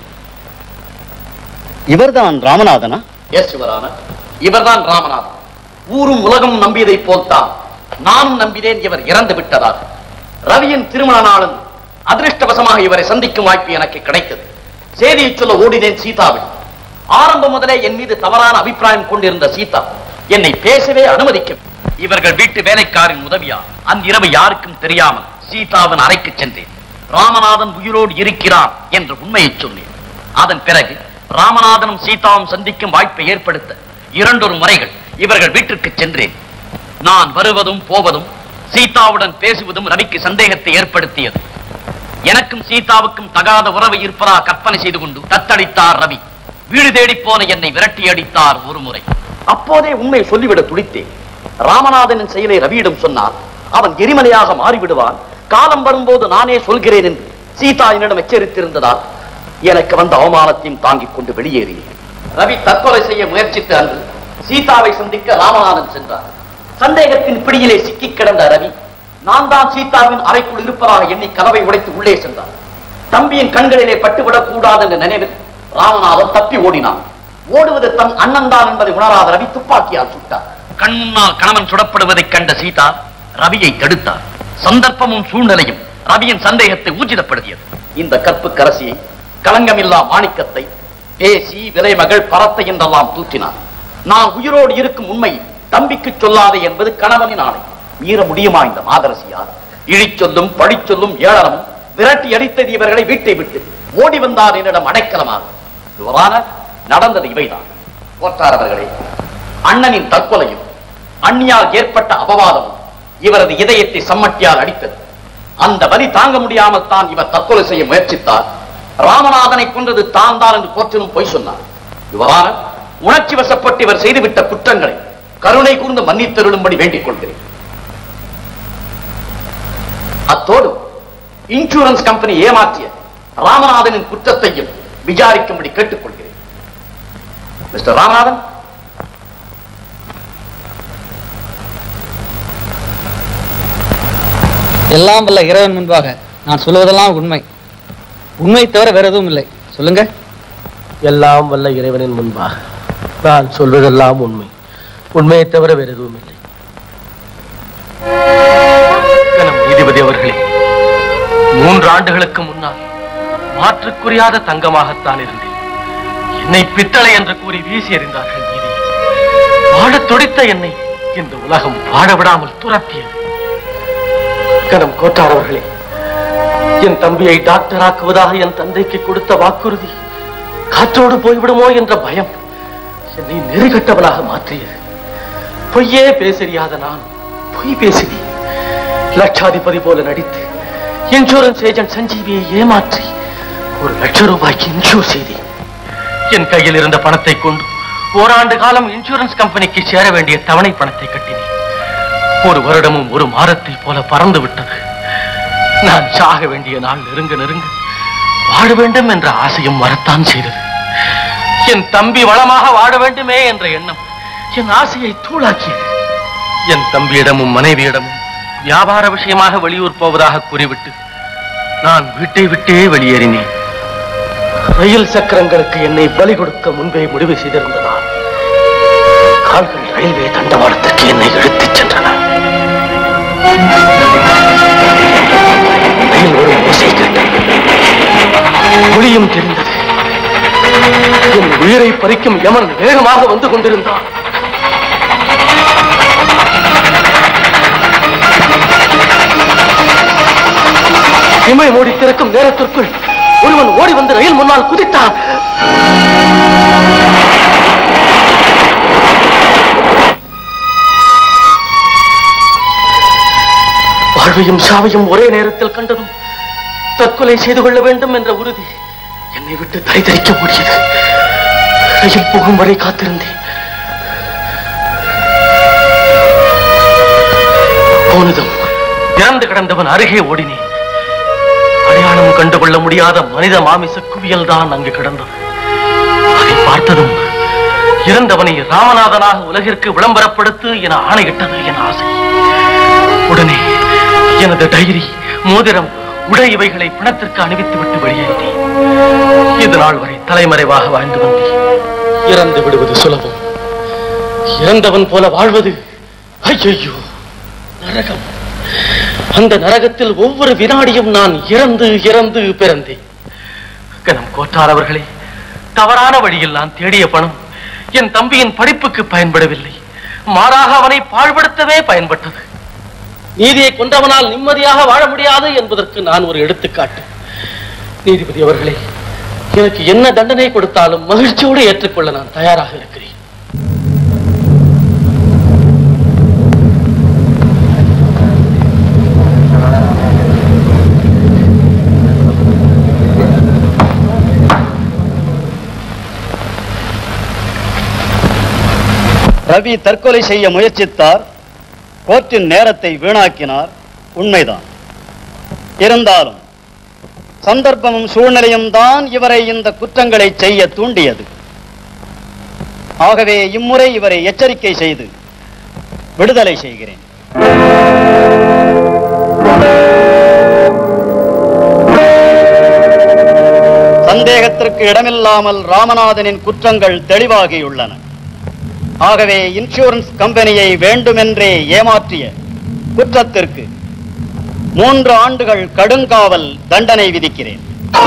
இவர்தான் ராமநாதனா? எஸ் யுவரான, இவர்தான் ராமநாதன். ஊரும் உலகம் நம்பியதை போல்தான் நானும் நம்பினேன் இவர் இறந்து விட்டதாக. ரவியின் திருமண நாளும் அதிர்ஷ்டவசமாக இவரை சந்திக்கும் வாய்ப்பு எனக்கு கிடைத்தது. செய்தியை சொல்ல ஓடினேன் சீதாவில். ஆரம்பம் முதலே என் மீது தவறான அபிப்பிராயம் கொண்டிருந்த சீதா என்னை பேசவே அனுமதிக்க. இவர்கள் வீட்டு வேலைக்காரின் உதவியா அன்றிரவு யாருக்கும் தெரியாமல் சீதாவின் அறைக்கு சென்றேன். ராமநாதன் உயிரோடு இருக்கிறார் என்ற உண்மையை சொன்னேன். அதன் பிறகு ராமநாதனும் சீதாவும் சந்திக்கும் வாய்ப்பை ஏற்படுத்த இரண்டொரு முறைகள் இவர்கள் வீட்டிற்கு சென்றேன். நான் வருவதும் போவதும் சீதாவுடன் பேசுவதும் ரவிக்கு சந்தேகத்தை ஏற்படுத்தியது. எனக்கும் சீதாவுக்கும் தகாத உறவு இருப்பதா கற்பனை செய்து கொண்டு தத்தளித்தார் ரவி. வீடு தேடி போன என்னை விரட்டி அடித்தார் ஒரு முறை. அப்போதே உண்மை சொல்லிவிட துடித்தேன். ராமநாதனின் செயலை ரவியிடம் சொன்னால் அவன் எரிமலையாக மாறிவிடுவான், காலம் வரும்போது நானே சொல்கிறேன் என்று சீதா என்னிடம் எச்சரித்திருந்ததால் எனக்கு வந்த அவமானத்தையும் தாங்கிக் கொண்டு வெளியேறினேன். ரவி தற்கொலை செய்ய முயற்சித்த அன்று சீதாவை சந்திக்க ராமநாதன் சென்றார். சந்தேகத்தின் பிடியிலே சிக்கி கிடந்த ரவி நான் தான் சீதாவின் அறைக்குள் இருப்பதாக எண்ணி கதவை உடைத்து உள்ளே சென்றார். தம்பியின் கண்களிலே பட்டுவிடக் கூடாது என்ற நினைவில் ராமநாதன் தப்பி ஓடினான். ஓடுவது தன் அண்ணன் தான் என்பதை உணராத ரவி துப்பாக்கியால் சுட்டார். கண் முன்னால் கணவன் சுடப்படுவதைக் கண்ட சீதா ரவியை தடுத்தார். சந்தர்ப்பமும் சூழ்நிலையும் ரவியின் சந்தேகத்தை ஊர்ஜிதப்படுத்தியது. இந்த கற்பு கரசியை, களங்கமில்லா மாணிக்கத்தை, பேசி விலைமகள் பரத்தை என்றெல்லாம் தூற்றினார். நான் உயிரோடு இருக்கும் உண்மை தம்பிக்கு சொல்லாதே என்பது கணவனின் ஆணை. மீற முடியுமா இந்த மாதரசியார்? இழிச்சொல்லும் பழிச்சொல்லும் ஏளனமும் விரட்டி அடித்தது இவர்களை வீட்டை விட்டு ஓடி வந்தார் என்னிடம் அடைக்கலமாக. இவரான நடந்தது இவைதான். கோட்டார் அவர்களே, அண்ணனின் தற்கொலையும் அண்ணியால் ஏற்பட்ட அபவாதமும் இவரது இதயத்தை சம்மட்டியால் அடித்தது. அந்த வலி தாங்க முடியாமல் தான் இவர் தற்கொலை செய்ய முயற்சித்தார். ராமநாதனை கொன்றது தான் தான் என்று கோர்ட்டிலும் பொய் சொன்னார். இவரான உணர்ச்சி வசப்பட்டு இவர் செய்துவிட்ட குற்றங்களை கருணை கூர்ந்து மன்னித்தருளும்படி வேண்டிக் கொள்கிறேன். அத்தோடு இன்சூரன்ஸ் கம்பெனி ஏமாற்றிய ராமநாதனின் குற்றத்தையும் விசாரிக்கும்படி கேட்டுக்கொள்கிறேன். மிஸ்டர் ராமநாதன், எல்லாம் வல்ல இறைவன் முன்பாக நான் சொல்வதெல்லாம் உண்மை, உண்மை தவிர வேற எதுவும் இல்லை. சொல்லுங்க. எல்லாம் வல்ல இறைவனின் முன்பாக நான் சொல்வதெல்லாம் உண்மை, உண்மையை தவிர வேற எதுவும் இல்லை. நீதிபதி அவர்களே, மூன்று ஆண்டுகளுக்கு முன்னால் மாற்றுக்குரியாத தங்கமாகத்தான் இருந்தேன். என்னை பித்தளை என்று கூறி வீசி எறிந்தார்கள். நீதி வாழ துடித்த என்னை இந்த உலகம் வாழ விடாமல் துரத்தியது. கனம் கோட்டார் அவர்களே, என் தம்பியை டாக்டர் ஆக்குவதாக என் தந்தைக்கு கொடுத்த வாக்குறுதி காற்றோடு போய்விடுமோ என்ற பயம் என்னை நெறிகட்டவனாக மாற்றியது. பொய்யே பேசறியாத நான் பொய் பேசினேன். லட்சாதிபதி போல நடித்து இன்சூரன்ஸ் ஏஜென்ட் சஞ்சீவியை ஏமாற்றி ஒரு லட்சம் ரூபாய்க்கு இன்சூர் செய்தேன். என் கையில் இருந்த பணத்தை கொண்டு ஓராண்டு காலம் இன்சூரன்ஸ் கம்பெனிக்கு சேர வேண்டிய தவணை பணத்தை கட்டினேன். ஒரு வருடமும் ஒரு மாதத்தை போல பறந்து விட்டது. நான் சாக வேண்டிய நாள் நெருங்க நெருங்க வாழ வேண்டும் என்ற ஆசையும் வரத்தான் செய்தது. என் தம்பி வளமாக வாழ வேண்டுமே என்ற எண்ணம் என் ஆசையை தூளாக்கியது. என் தம்பியிடமும் மனைவியிடமும் வியாபார விஷயமாக வெளியூர் போவதாக கூறிவிட்டு நான் வீட்டை விட்டே வெளியேறினேன். ரயில் சக்கரங்களுக்கு என்னை பலி கொடுக்க முன்பே முடிவு செய்திருந்ததால் கால்கள் ரயில்வே தண்டவாளத்திற்கு என்னை இழுத்துச் சென்றன. ரயில் ஒரு ஓசை கேட்டது. ஒளியும் தெரிந்தது. என் உயிரை பறிக்கும் யமன் வேகமாக வந்து கொண்டிருந்தான். இமை மூடி திறக்கும் நேரத்திற்குள் ஒருவன் ஓடி வந்து ரயில் முன்னால் குதித்தான். வாழ்வையும் சாவையும் ஒரே நேரத்தில் கண்டதும் தற்கொலை செய்து கொள்ள வேண்டும் என்ற உறுதி என்னை விட்டு தரிதரிக்க முடியது. ரயில் போகும் வரை காத்திருந்தேன். போனதும் இறந்து கிடந்தவன் அருகே ஓடினேன். அடையாளம் கண்டுகொள்ள முடியாத மனித மாமிச குவியல் தான் அங்கு கிடந்தது. அதை பார்த்ததும் இறந்தவனை ராமநாதனாக உலகிற்கு விளம்பரப்படுத்து என ஆணையிட்டது என் ஆசை. உடனே எனது டைரி, மோதிரம், உடை இவைகளை பிணத்திற்கு அணிவித்து விட்டு வெளியேறினேன். இது நாள் வரை தலைமறைவாக வாழ்ந்து வந்தேன். இறந்து விடுவது சுலபம், இறந்தவன் போல வாழ்வது ஐயோ நரகம். அந்த நரகத்தில் ஒவ்வொரு வினாடியும் நான் இறந்து இறந்து பிறந்தேன். கணம் கோட்டார் அவர்களே, தவறான வழியில் நான் தேடிய பணம் என் தம்பியின் படிப்புக்கு பயன்படவில்லை, மாறாக அவனை பாழ்படுத்தவே பயன்பட்டது. நீதியை கொண்டவனால் நிம்மதியாக வாழ முடியாது என்பதற்கு நான் ஒரு எடுத்துக்காட்டு. நீதிபதி அவர்களே, எனக்கு என்ன தண்டனை கொடுத்தாலும் மகிழ்ச்சியோடு ஏற்றுக்கொள்ள நான் தயாராக இருக்கிறேன். ரவி தற்கொலை செய்ய முயற்சித்தார். கோர்ட்டின் நேரத்தை வீணாக்கினார், உண்மைதான். இருந்தாலும் சந்தர்ப்பமும் சூழ்நிலையும் தான் இவரை இந்த குற்றங்களை செய்ய தூண்டியது. ஆகவே இம்முறை இவரை எச்சரிக்கை செய்து விடுதலை செய்கிறேன். சந்தேகத்திற்கு இடமில்லாமல் ராமநாதனின் குற்றங்கள் தெளிவாகியுள்ளன. ஆகவே இன்சூரன்ஸ் கம்பெனியை வேண்டுமென்றே ஏமாற்றிய குற்றத்திற்கு மூன்று ஆண்டுகள் கடுங்காவல் தண்டனை விதிக்கிறேன்.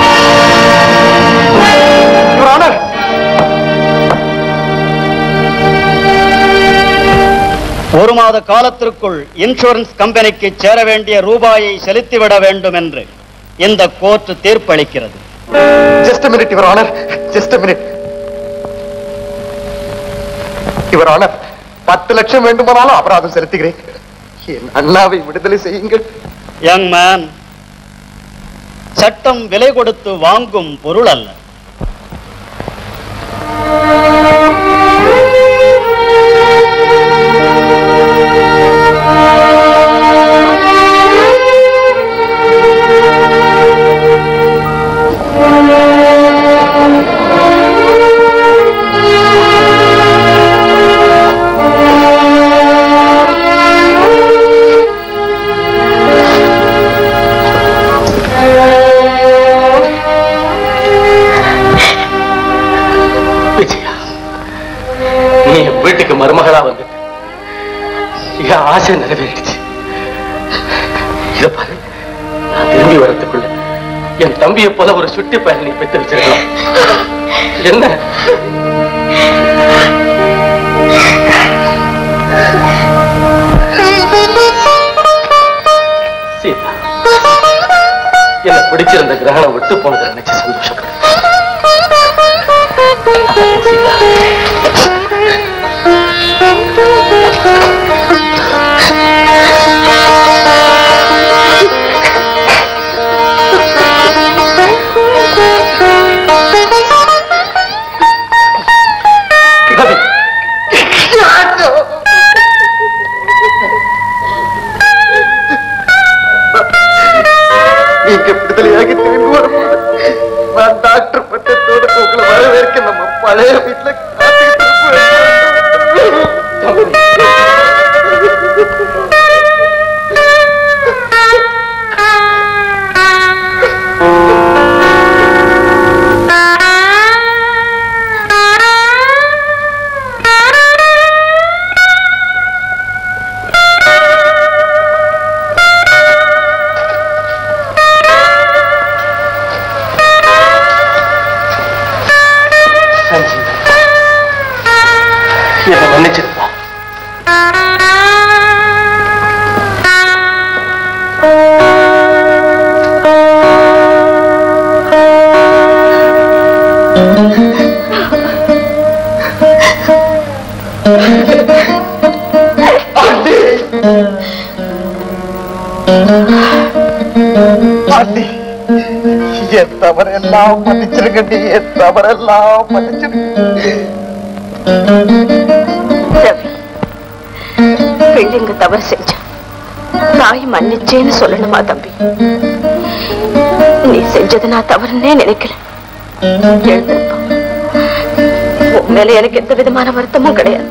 ஒரு மாத காலத்திற்குள் இன்சூரன்ஸ் கம்பெனிக்கு சேர வேண்டிய ரூபாயை செலுத்திவிட வேண்டும் என்று இந்த கோர்ட் தீர்ப்பளிக்கிறது. Just a minute, Your Honor. Just a minute. Your Honor, பத்து லட்சம் வேண்டுமானாலும் அபராதம் செலுத்துகிறேன். என் அண்ணாவை விடுதலை செய்யுங்கள். யங் மேன், சட்டம் விலை கொடுத்து வாங்கும் பொருள் அல்ல. வீட்டுக்கு மருமகளா வந்துட்டு என் ஆசை நிறைவேறிடுச்சு. இத பாரு, நான் திரும்பி வரத்துக்குள்ள என் தம்பியை போல ஒரு சுட்டி பயணி பெற்று வச்சிருக்கலாம். என்ன சீதா, என்ன பிடிச்சிருந்த கிரகணம் விட்டு போனதை நினைச்சு சந்தோஷப்படுறேன். ரவி, நீங்க விடுதலையாகி திரும்பி வரும்போது நான் டாக்டர் பட்டத்தோட உங்களை வரவேற்க நம்ம பழைய வீட்டுல காத்துக்கிட்டு என்ன மன்னிச்சிருப்பா. என் தவறெல்லாம் மன்னிச்சிருக்கண்டி, என் தவறெல்லாம் மன்னிச்சிருக்க. ரவி, பிள்ளைங்க தவறு செஞ்சா தாய் மன்னிச்சேன்னு சொல்லணுமா தம்பி? நீ செஞ்சது நான் தவறுன்னே நினைக்கல. எழுந்திருப்பா. உன் மேல எனக்கு எந்த விதமான வருத்தமும் கிடையாது.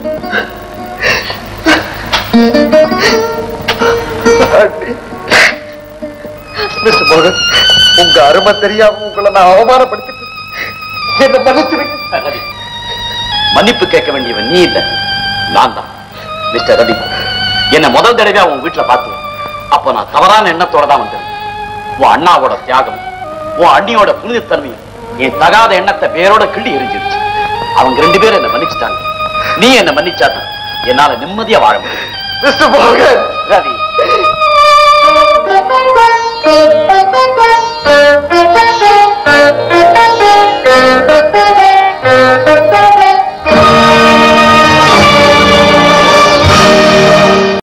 மிஸ்டர் மோகன், உங்க அருமை தெரியாம உங்களை நான் அவமானப்படுத்திட்டு என்ன மன்னிச்சிருக்க. மன்னிப்பு கேட்க வேண்டியவன் நீ இல்ல, நான் தான். மிஸ்டர் ரவி, என்ன முதல் தடவையா உன் வீட்டுல பார்த்தேன். அப்ப நான் தவறான எண்ணத்தோட தான் வந்தேன். உன் அண்ணாவோட தியாகம், உன் அண்ணியோட புனிதத்தன்மையும் என் தகாத எண்ணத்தை பேரோட கிள்ளி எரிஞ்சிருச்சு. அவங்க ரெண்டு பேரும் என்ன மன்னிச்சுட்டாங்க. நீ என்ன மன்னிச்சாதான் என்னால நிம்மதியா வாழ முடியும். மிஸ்டர் மோகன், ரவி,